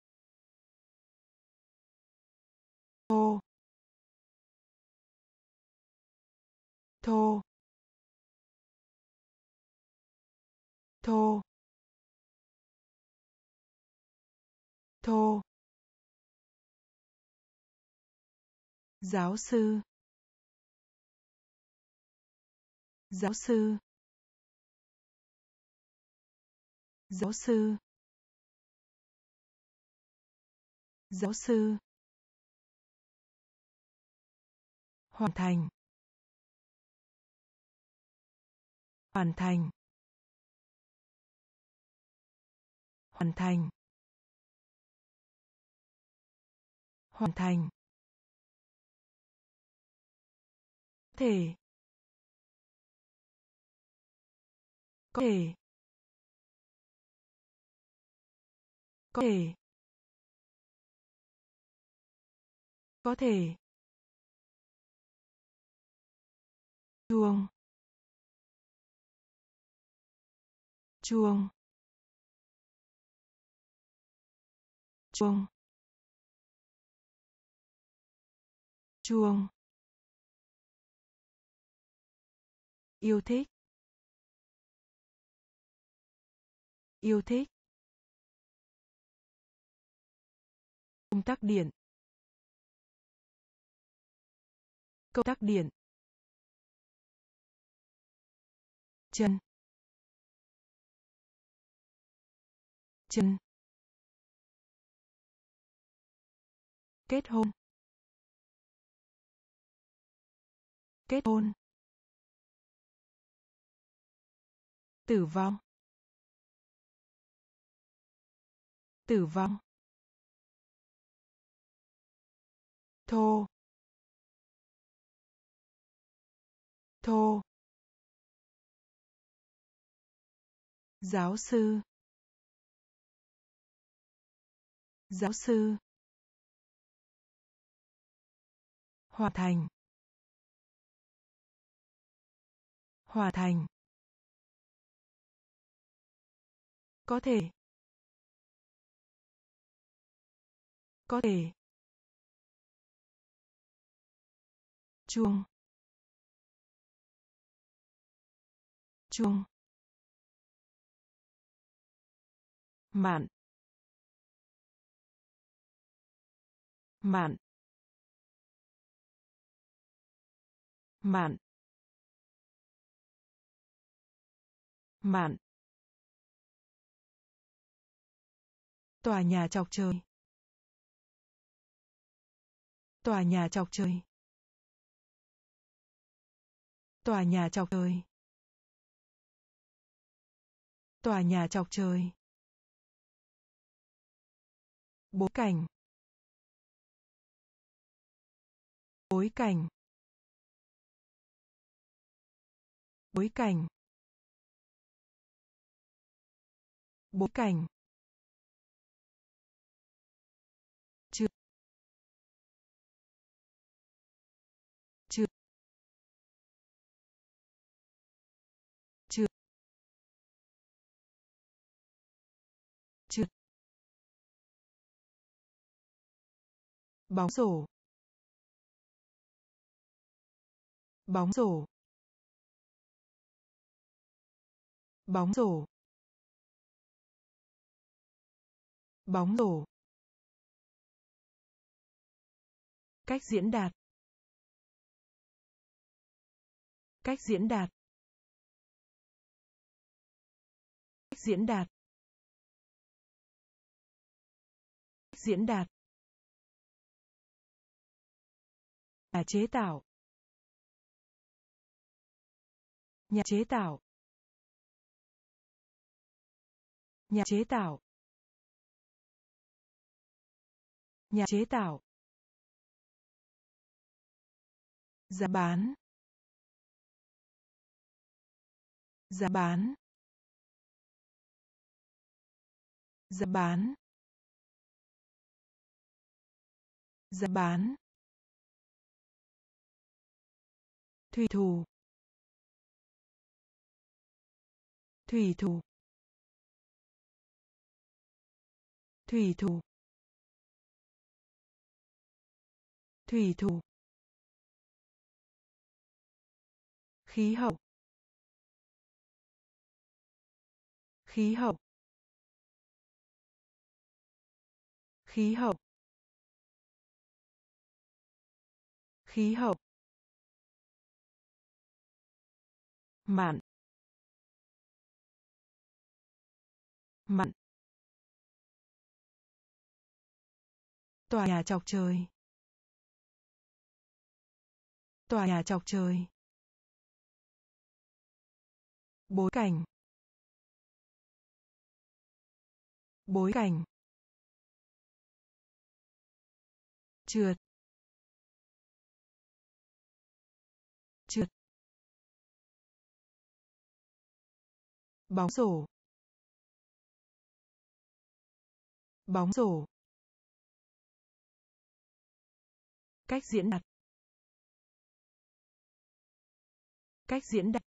S1: Thô. Thô. Thô. Thô. Giáo sư. Giáo sư. Giáo sư. Giáo sư. Hoàn thành. Hoàn thành. Hoàn thành. Hoàn thành. Thể. Có thể. Có thể. Có thể. Chuông. Chuông. Chuông. Chuông. Yêu thích. Yêu thích. Công tắc điện. Công tắc điện. Chân. Chân. Kết hôn. Kết hôn. Tử vong. Tử vong. Thô. Thô. Giáo sư. Giáo sư. Hoàn thành. Hoàn thành. Có thể. Có thể. Chuông. Chuông. Mạn. Mạn. Mạn. Mạn. Tòa nhà chọc trời. Tòa nhà chọc trời. Tòa nhà chọc trời. Tòa nhà chọc trời. Bối cảnh. Bối cảnh. Bối cảnh. Bối cảnh. Chưa. Chưa. Chưa. Chưa. Bóng rổ. Bóng rổ. Bóng rổ. Bóng rổ. Cách diễn đạt. Cách diễn đạt. Cách diễn đạt. Cách diễn đạt. Nhà chế tạo. Nhà chế tạo. Nhà chế tạo. Nhà chế tạo. Giá bán. Giá bán. Giá bán. Giá bán. Thủy thủ. Thủy thủ. Thủy thủ. Thủy thủ. Khí hậu. Khí hậu. Khí hậu. Khí hậu. Mạn. Mạn. Tòa nhà chọc trời. Tòa nhà chọc trời. Bối cảnh. Bối cảnh. Trượt. Trượt. Bóng rổ. Bóng rổ. Cách diễn đạt. Cách diễn đạt.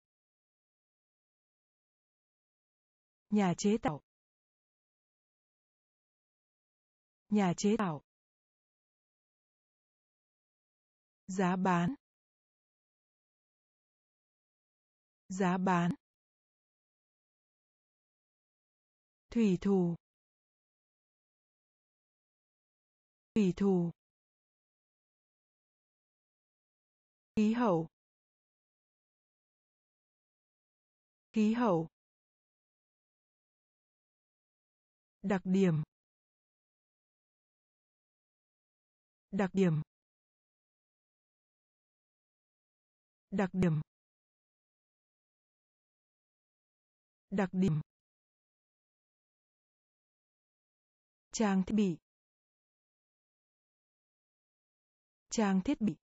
S1: Nhà chế tạo. Nhà chế tạo. Giá bán. Giá bán. Thủy thủ. Thủy thủ. Khí hậu. Khí hậu. Đặc điểm. Đặc điểm. Đặc điểm. Đặc điểm. Trang thiết bị. Trang thiết bị.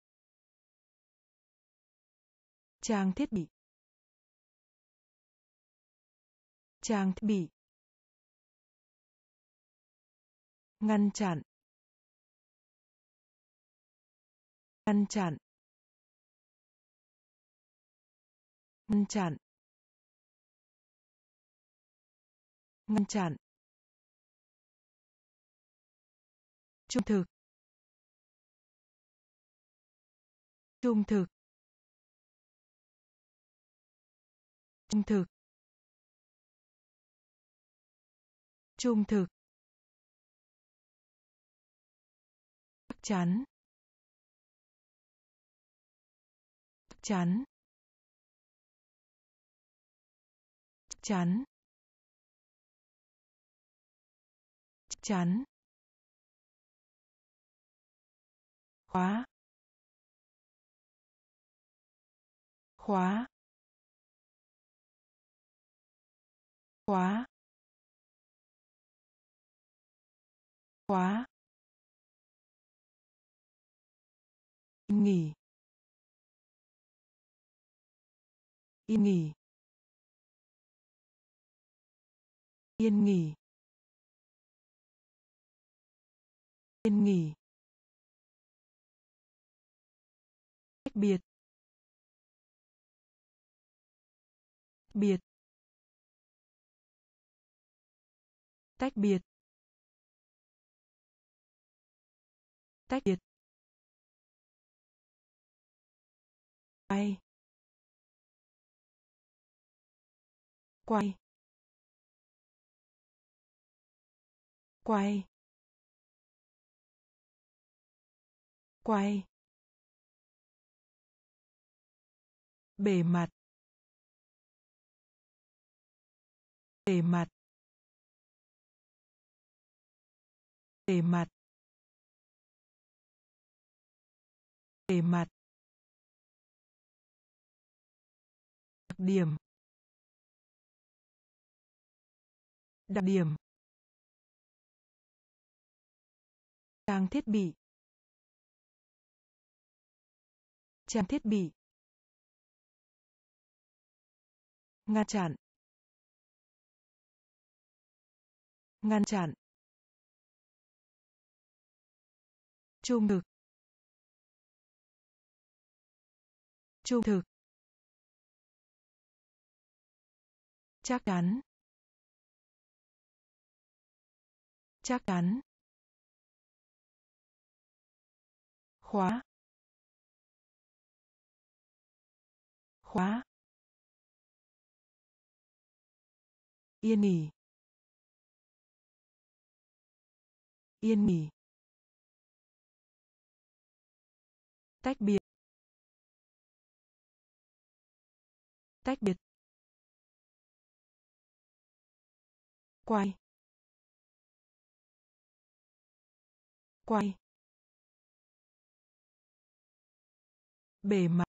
S1: Trang thiết bị. Trang thiết bị. Ngăn chặn. Ngăn chặn. Ngăn chặn. Ngăn chặn. Trung thực. Trung thực. Trung thực. Trung thực. Chắc chắn. Chắc chắn. Chắc chắn. Chắc chắn. Khóa. Khóa. Khóa. Khóa. Yên nghỉ. Yên nghỉ. Yên nghỉ. Yên nghỉ. Cách biệt. Biệt. Tách biệt. Tách biệt. Quay. Quay. Quay. Quay. Bề mặt. Bề mặt. Bề mặt. Bề mặt. Đặc điểm. Đặc điểm. Trang thiết bị. Trang thiết bị. Ngăn chặn. Ngăn chặn. Trung thực. Trung thực. Chắc chắn. Chắc chắn. Khóa. Khóa. Yên nghỉ. Yên nghỉ. Tách biệt. Tách biệt. Quay. Quay. Bề mặt.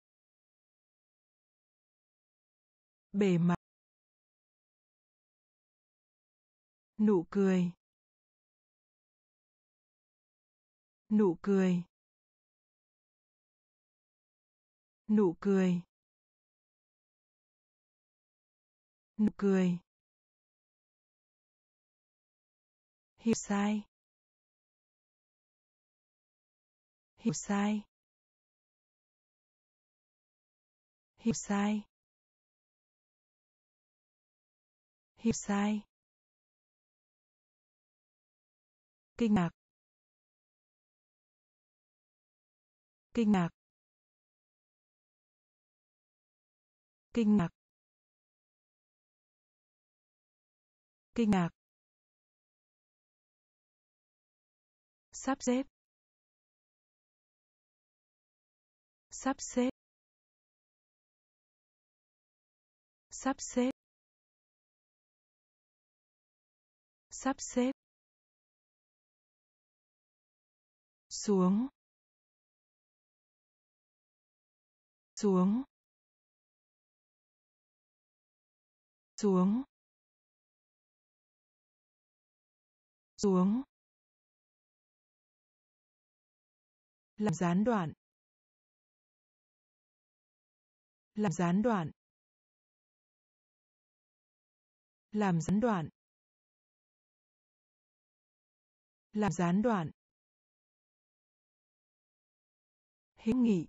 S1: Bề mặt. Nụ cười. Nụ cười. Nụ cười. Nụ cười. Hiểu sai. Hiểu sai. Hiểu sai. Hiểu sai. Kinh ngạc. Kinh ngạc. Kinh ngạc. Kinh ngạc. Sắp xếp. Sắp xếp. Sắp xếp. Sắp xếp. Xuống. Xuống. Xuống. Xuống. Làm gián đoạn. Làm gián đoạn. Làm gián đoạn. Làm gián đoạn. Hữu nghị.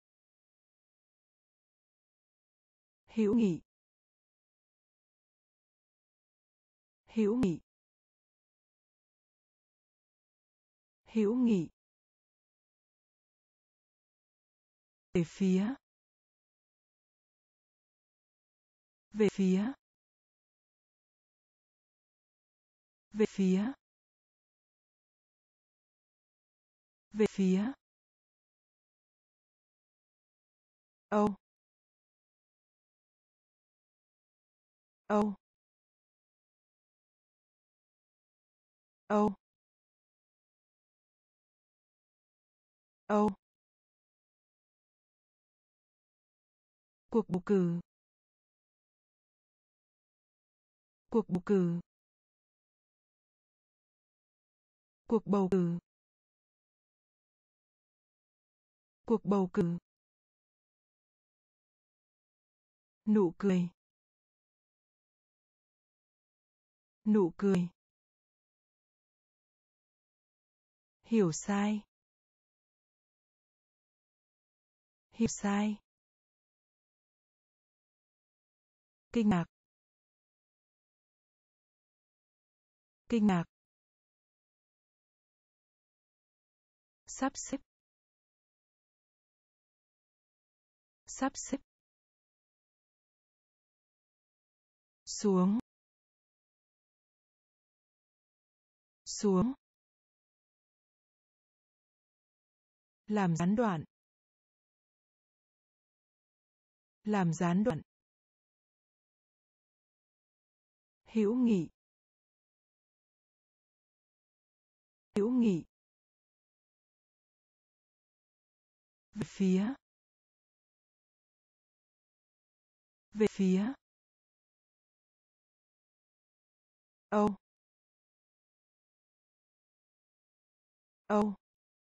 S1: Hữu nghị. Hữu nghị. Hữu nghị. Về phía. Về phía. Về phía. Về phía. Âu. Âu. Âu. Âu. Cuộc bầu cử. Cuộc bầu cử. Cuộc bầu cử. Cuộc bầu cử. Nụ cười. Nụ cười. Hiểu sai. Hiểu sai. Kinh ngạc. Kinh ngạc. Sắp xếp. Sắp xếp. Xuống. Xuống. Làm gián đoạn. Làm gián đoạn. Hữu nghị. Hữu nghị. Về phía. Về phía. Âu. Âu.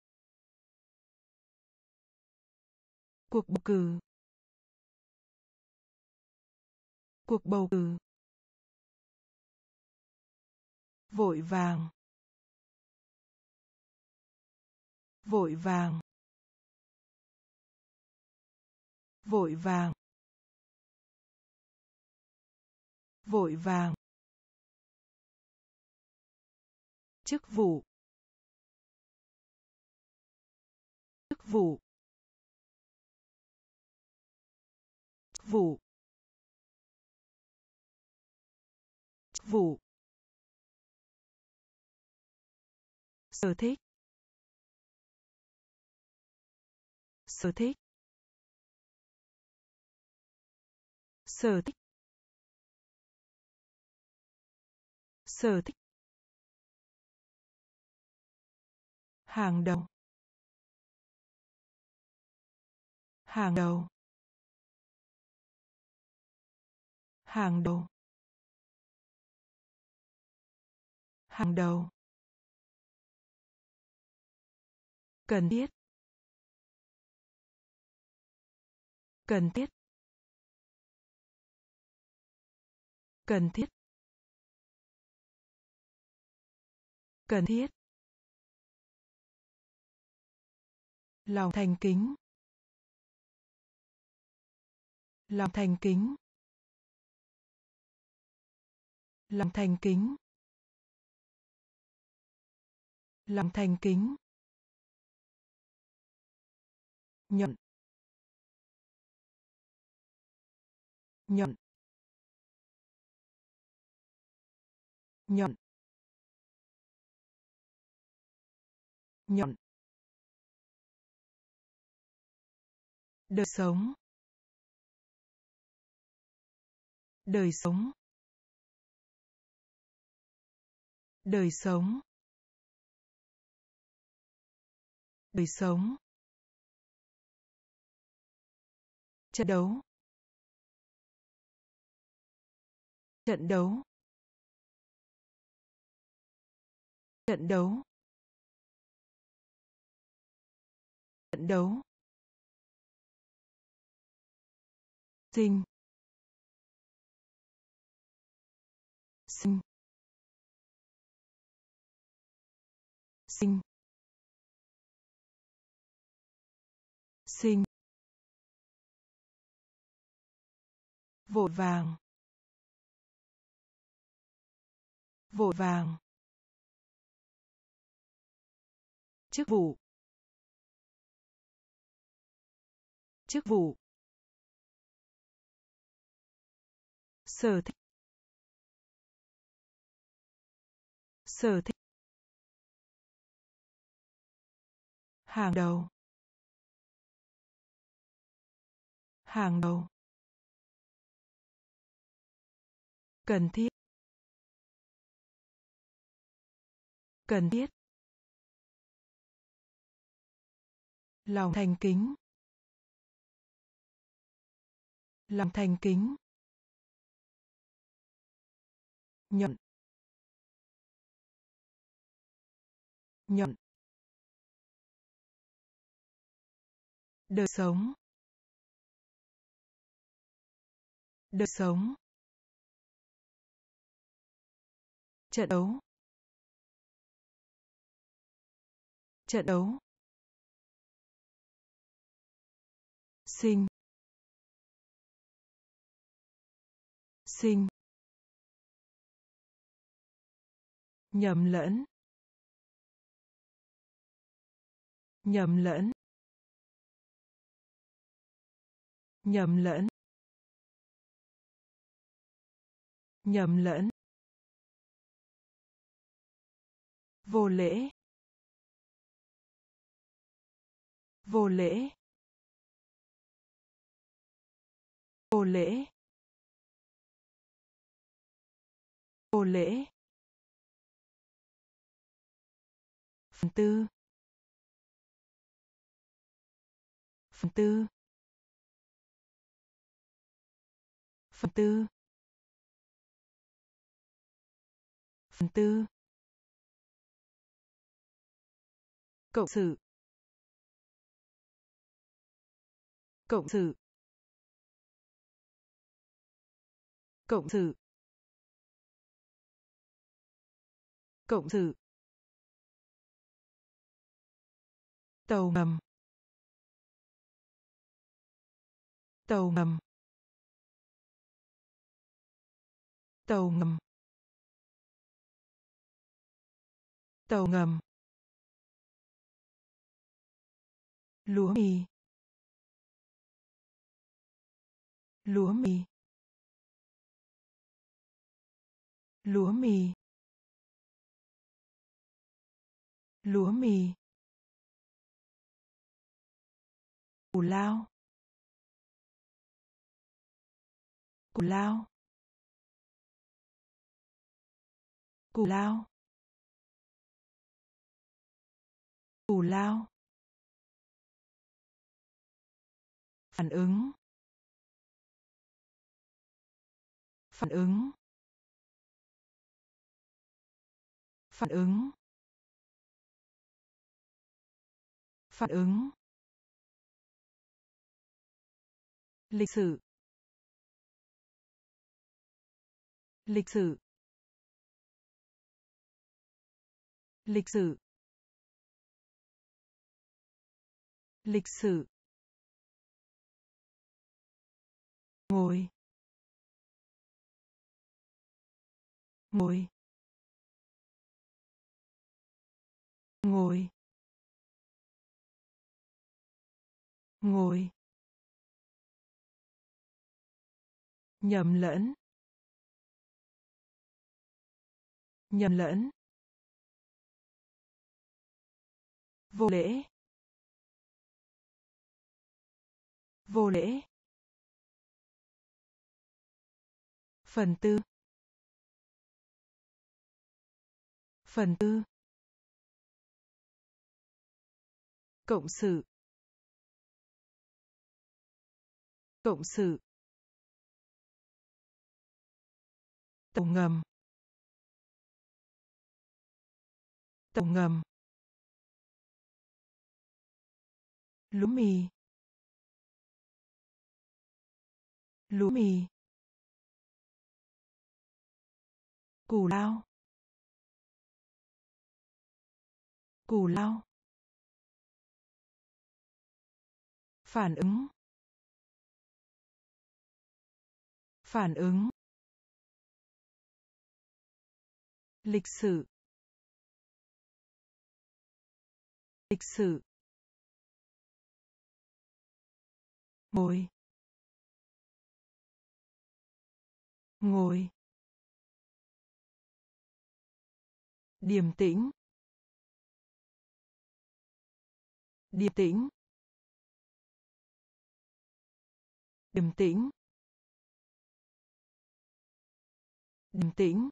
S1: Cuộc bầu cử. Cuộc bầu cử. Vội vàng. Vội vàng. Vội vàng. Vội vàng. Chức vụ. Chức vụ. Chức vụ. Chức vụ. Sở thích. Sở thích. Sở thích. Sở thích. Hàng đầu. Hàng đầu. Hàng đầu. Hàng đầu. Cần thiết. Cần thiết. Cần thiết. cần thiết, lòng thành kính, lòng thành kính, lòng thành kính, lòng thành kính, nhận, nhận, nhận, nhận, đời sống, đời sống, đời sống, đời sống, trận đấu, trận đấu, trận đấu, trận đấu, sinh, sinh, sinh, sinh, vội vàng, vội vàng, chức vụ, chức vụ, sở thích, sở thích, hàng đầu, hàng đầu, cần thiết, cần thiết, lòng thành kính, lòng thành kính, nhận, nhận, đời sống, đời sống, trận đấu, trận đấu, sinh, sinh, nhầm lẫn, nhầm lẫn, nhầm lẫn, nhầm lẫn, vô lễ, vô lễ, vô lễ, vô lễ, phần tư, phần tư, phần tư, phần tư, cộng sự, cộng sự, cộng sự, cộng sự, tàu ngầm, tàu ngầm, tàu ngầm, tàu ngầm, lúa mì, lúa mì, lúa mì, lúa mì, cù lao, cù lao, cù lao, cù lao, phản ứng, phản ứng, phản ứng, phản ứng, lịch sử, lịch sử, lịch sự, lịch sự, ngồi, ngồi, ngồi, ngồi, nhầm lẫn, nhầm lẫn, vô lễ, vô lễ, phần tư, phần tư, cộng sự, cộng sự, tàu ngầm, tàu ngầm, lúa mì, lúa mì, cù lao, cù lao, phản ứng, phản ứng, lịch sự, lịch sự, ngồi, ngồi, điềm tĩnh, điềm tĩnh, điềm tĩnh, điềm tĩnh,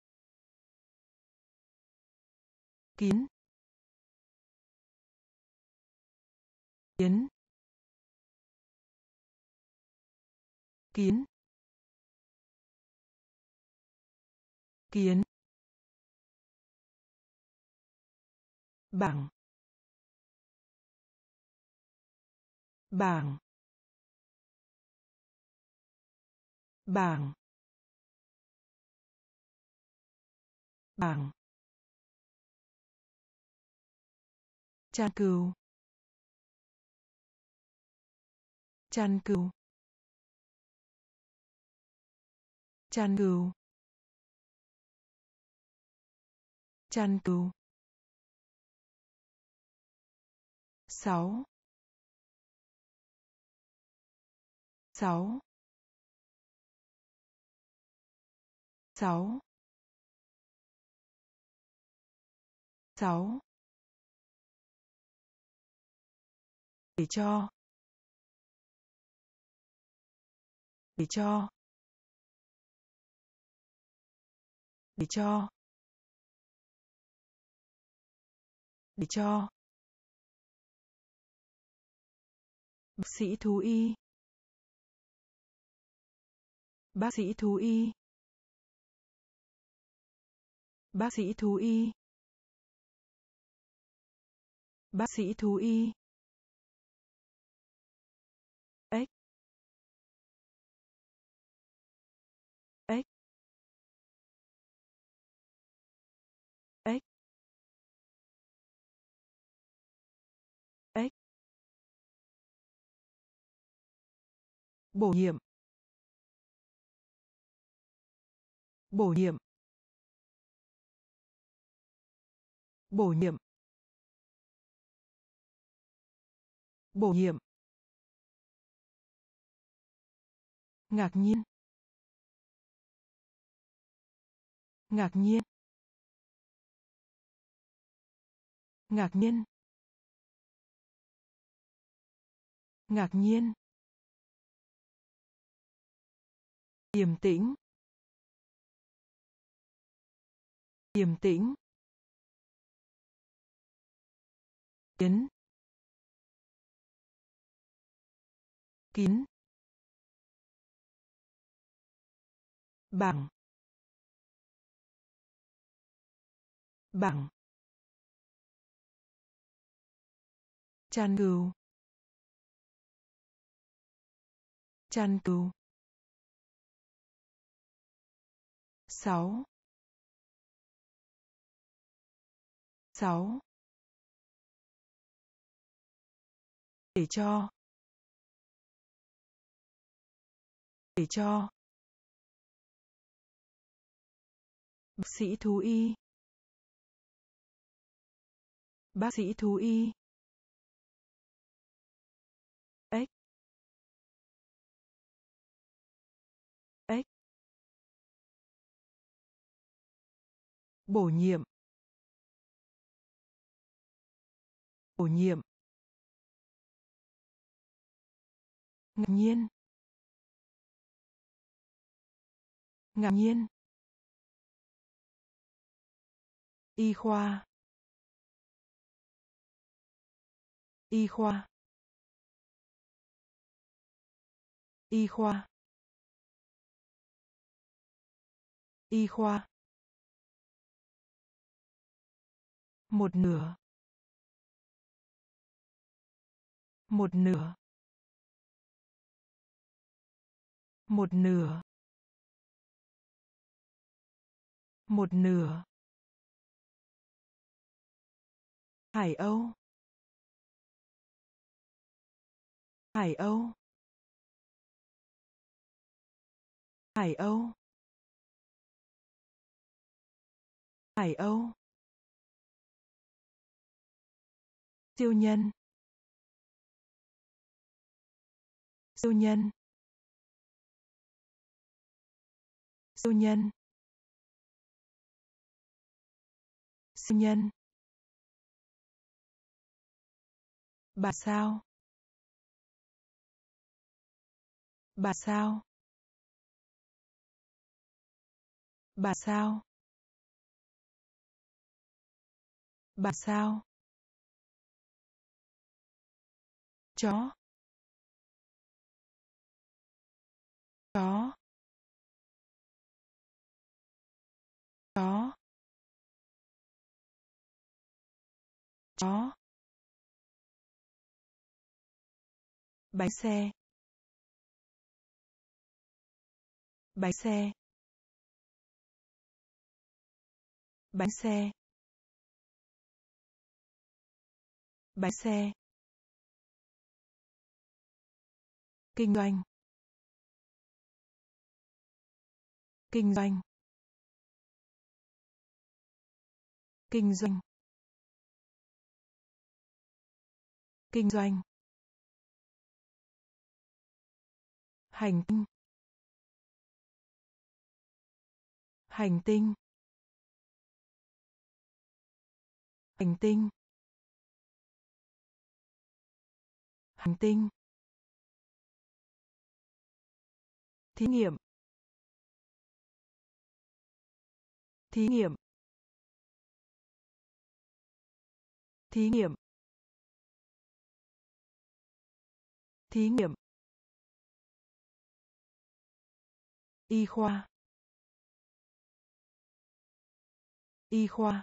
S1: kín, kiến, kiến, kiến, bảng, bảng, bảng, bảng, chăn cừu, chăn cừu, chăn cừu, chăn cừu, sáu, sáu, sáu, sáu, để cho, để cho, để cho, để cho, bác sĩ thú y, bác sĩ thú y, bác sĩ thú y, bác sĩ thú y, ếch, ếch, ếch, ếch, bổ nhiệm, bổ nhiệm, bổ nhiệm, bổ nhiệm, ngạc nhiên, ngạc nhiên, ngạc nhiên, ngạc nhiên, điềm tĩnh, điềm tĩnh, kiến, kín, bảng, bảng, chăn cừu, chăn cừu, sáu, sáu. Để cho. Để cho. Bác sĩ thú y. Bác sĩ thú y. Ếch. Ếch. Bổ nhiệm. Bổ nhiệm. Ngạc nhiên. Ngạc nhiên. Y khoa. Y khoa. Y khoa. Y khoa. Một nửa. Một nửa. Một nửa. Một nửa. Hải Âu. Hải Âu. Hải Âu. Hải Âu. Siêu nhân. Siêu nhân. Siêu nhân. Siêu nhân. Bà sao. Bà sao. Bà sao. Bà sao. Chó. Chó. Chó. Chó. Bánh xe. Bánh xe. Bánh xe. Bánh xe. Kinh doanh. Kinh doanh. Kinh doanh. Kinh doanh. Hành tinh. Hành tinh. Hành tinh. Hành tinh. Thí nghiệm. Thí nghiệm. Thí nghiệm. Thí nghiệm. Y khoa. Y khoa.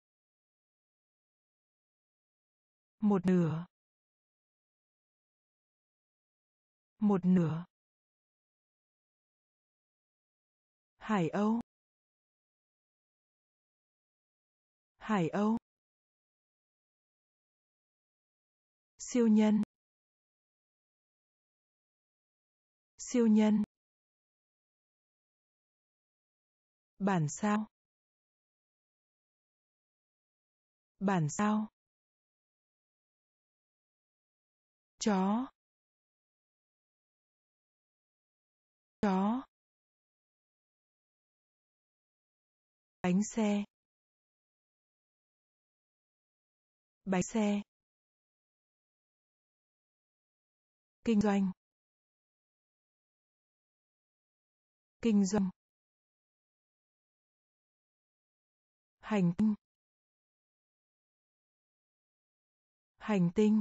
S1: Một nửa. Một nửa. Hải Âu. Hải Âu. Siêu nhân. Siêu nhân. Bản sao. Bản sao. Chó. Chó. Bánh xe. Bánh xe. Kinh doanh. Kinh doanh. Hành tinh. Hành tinh.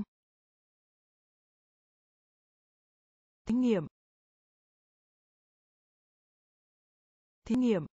S1: Thí nghiệm. Thí nghiệm.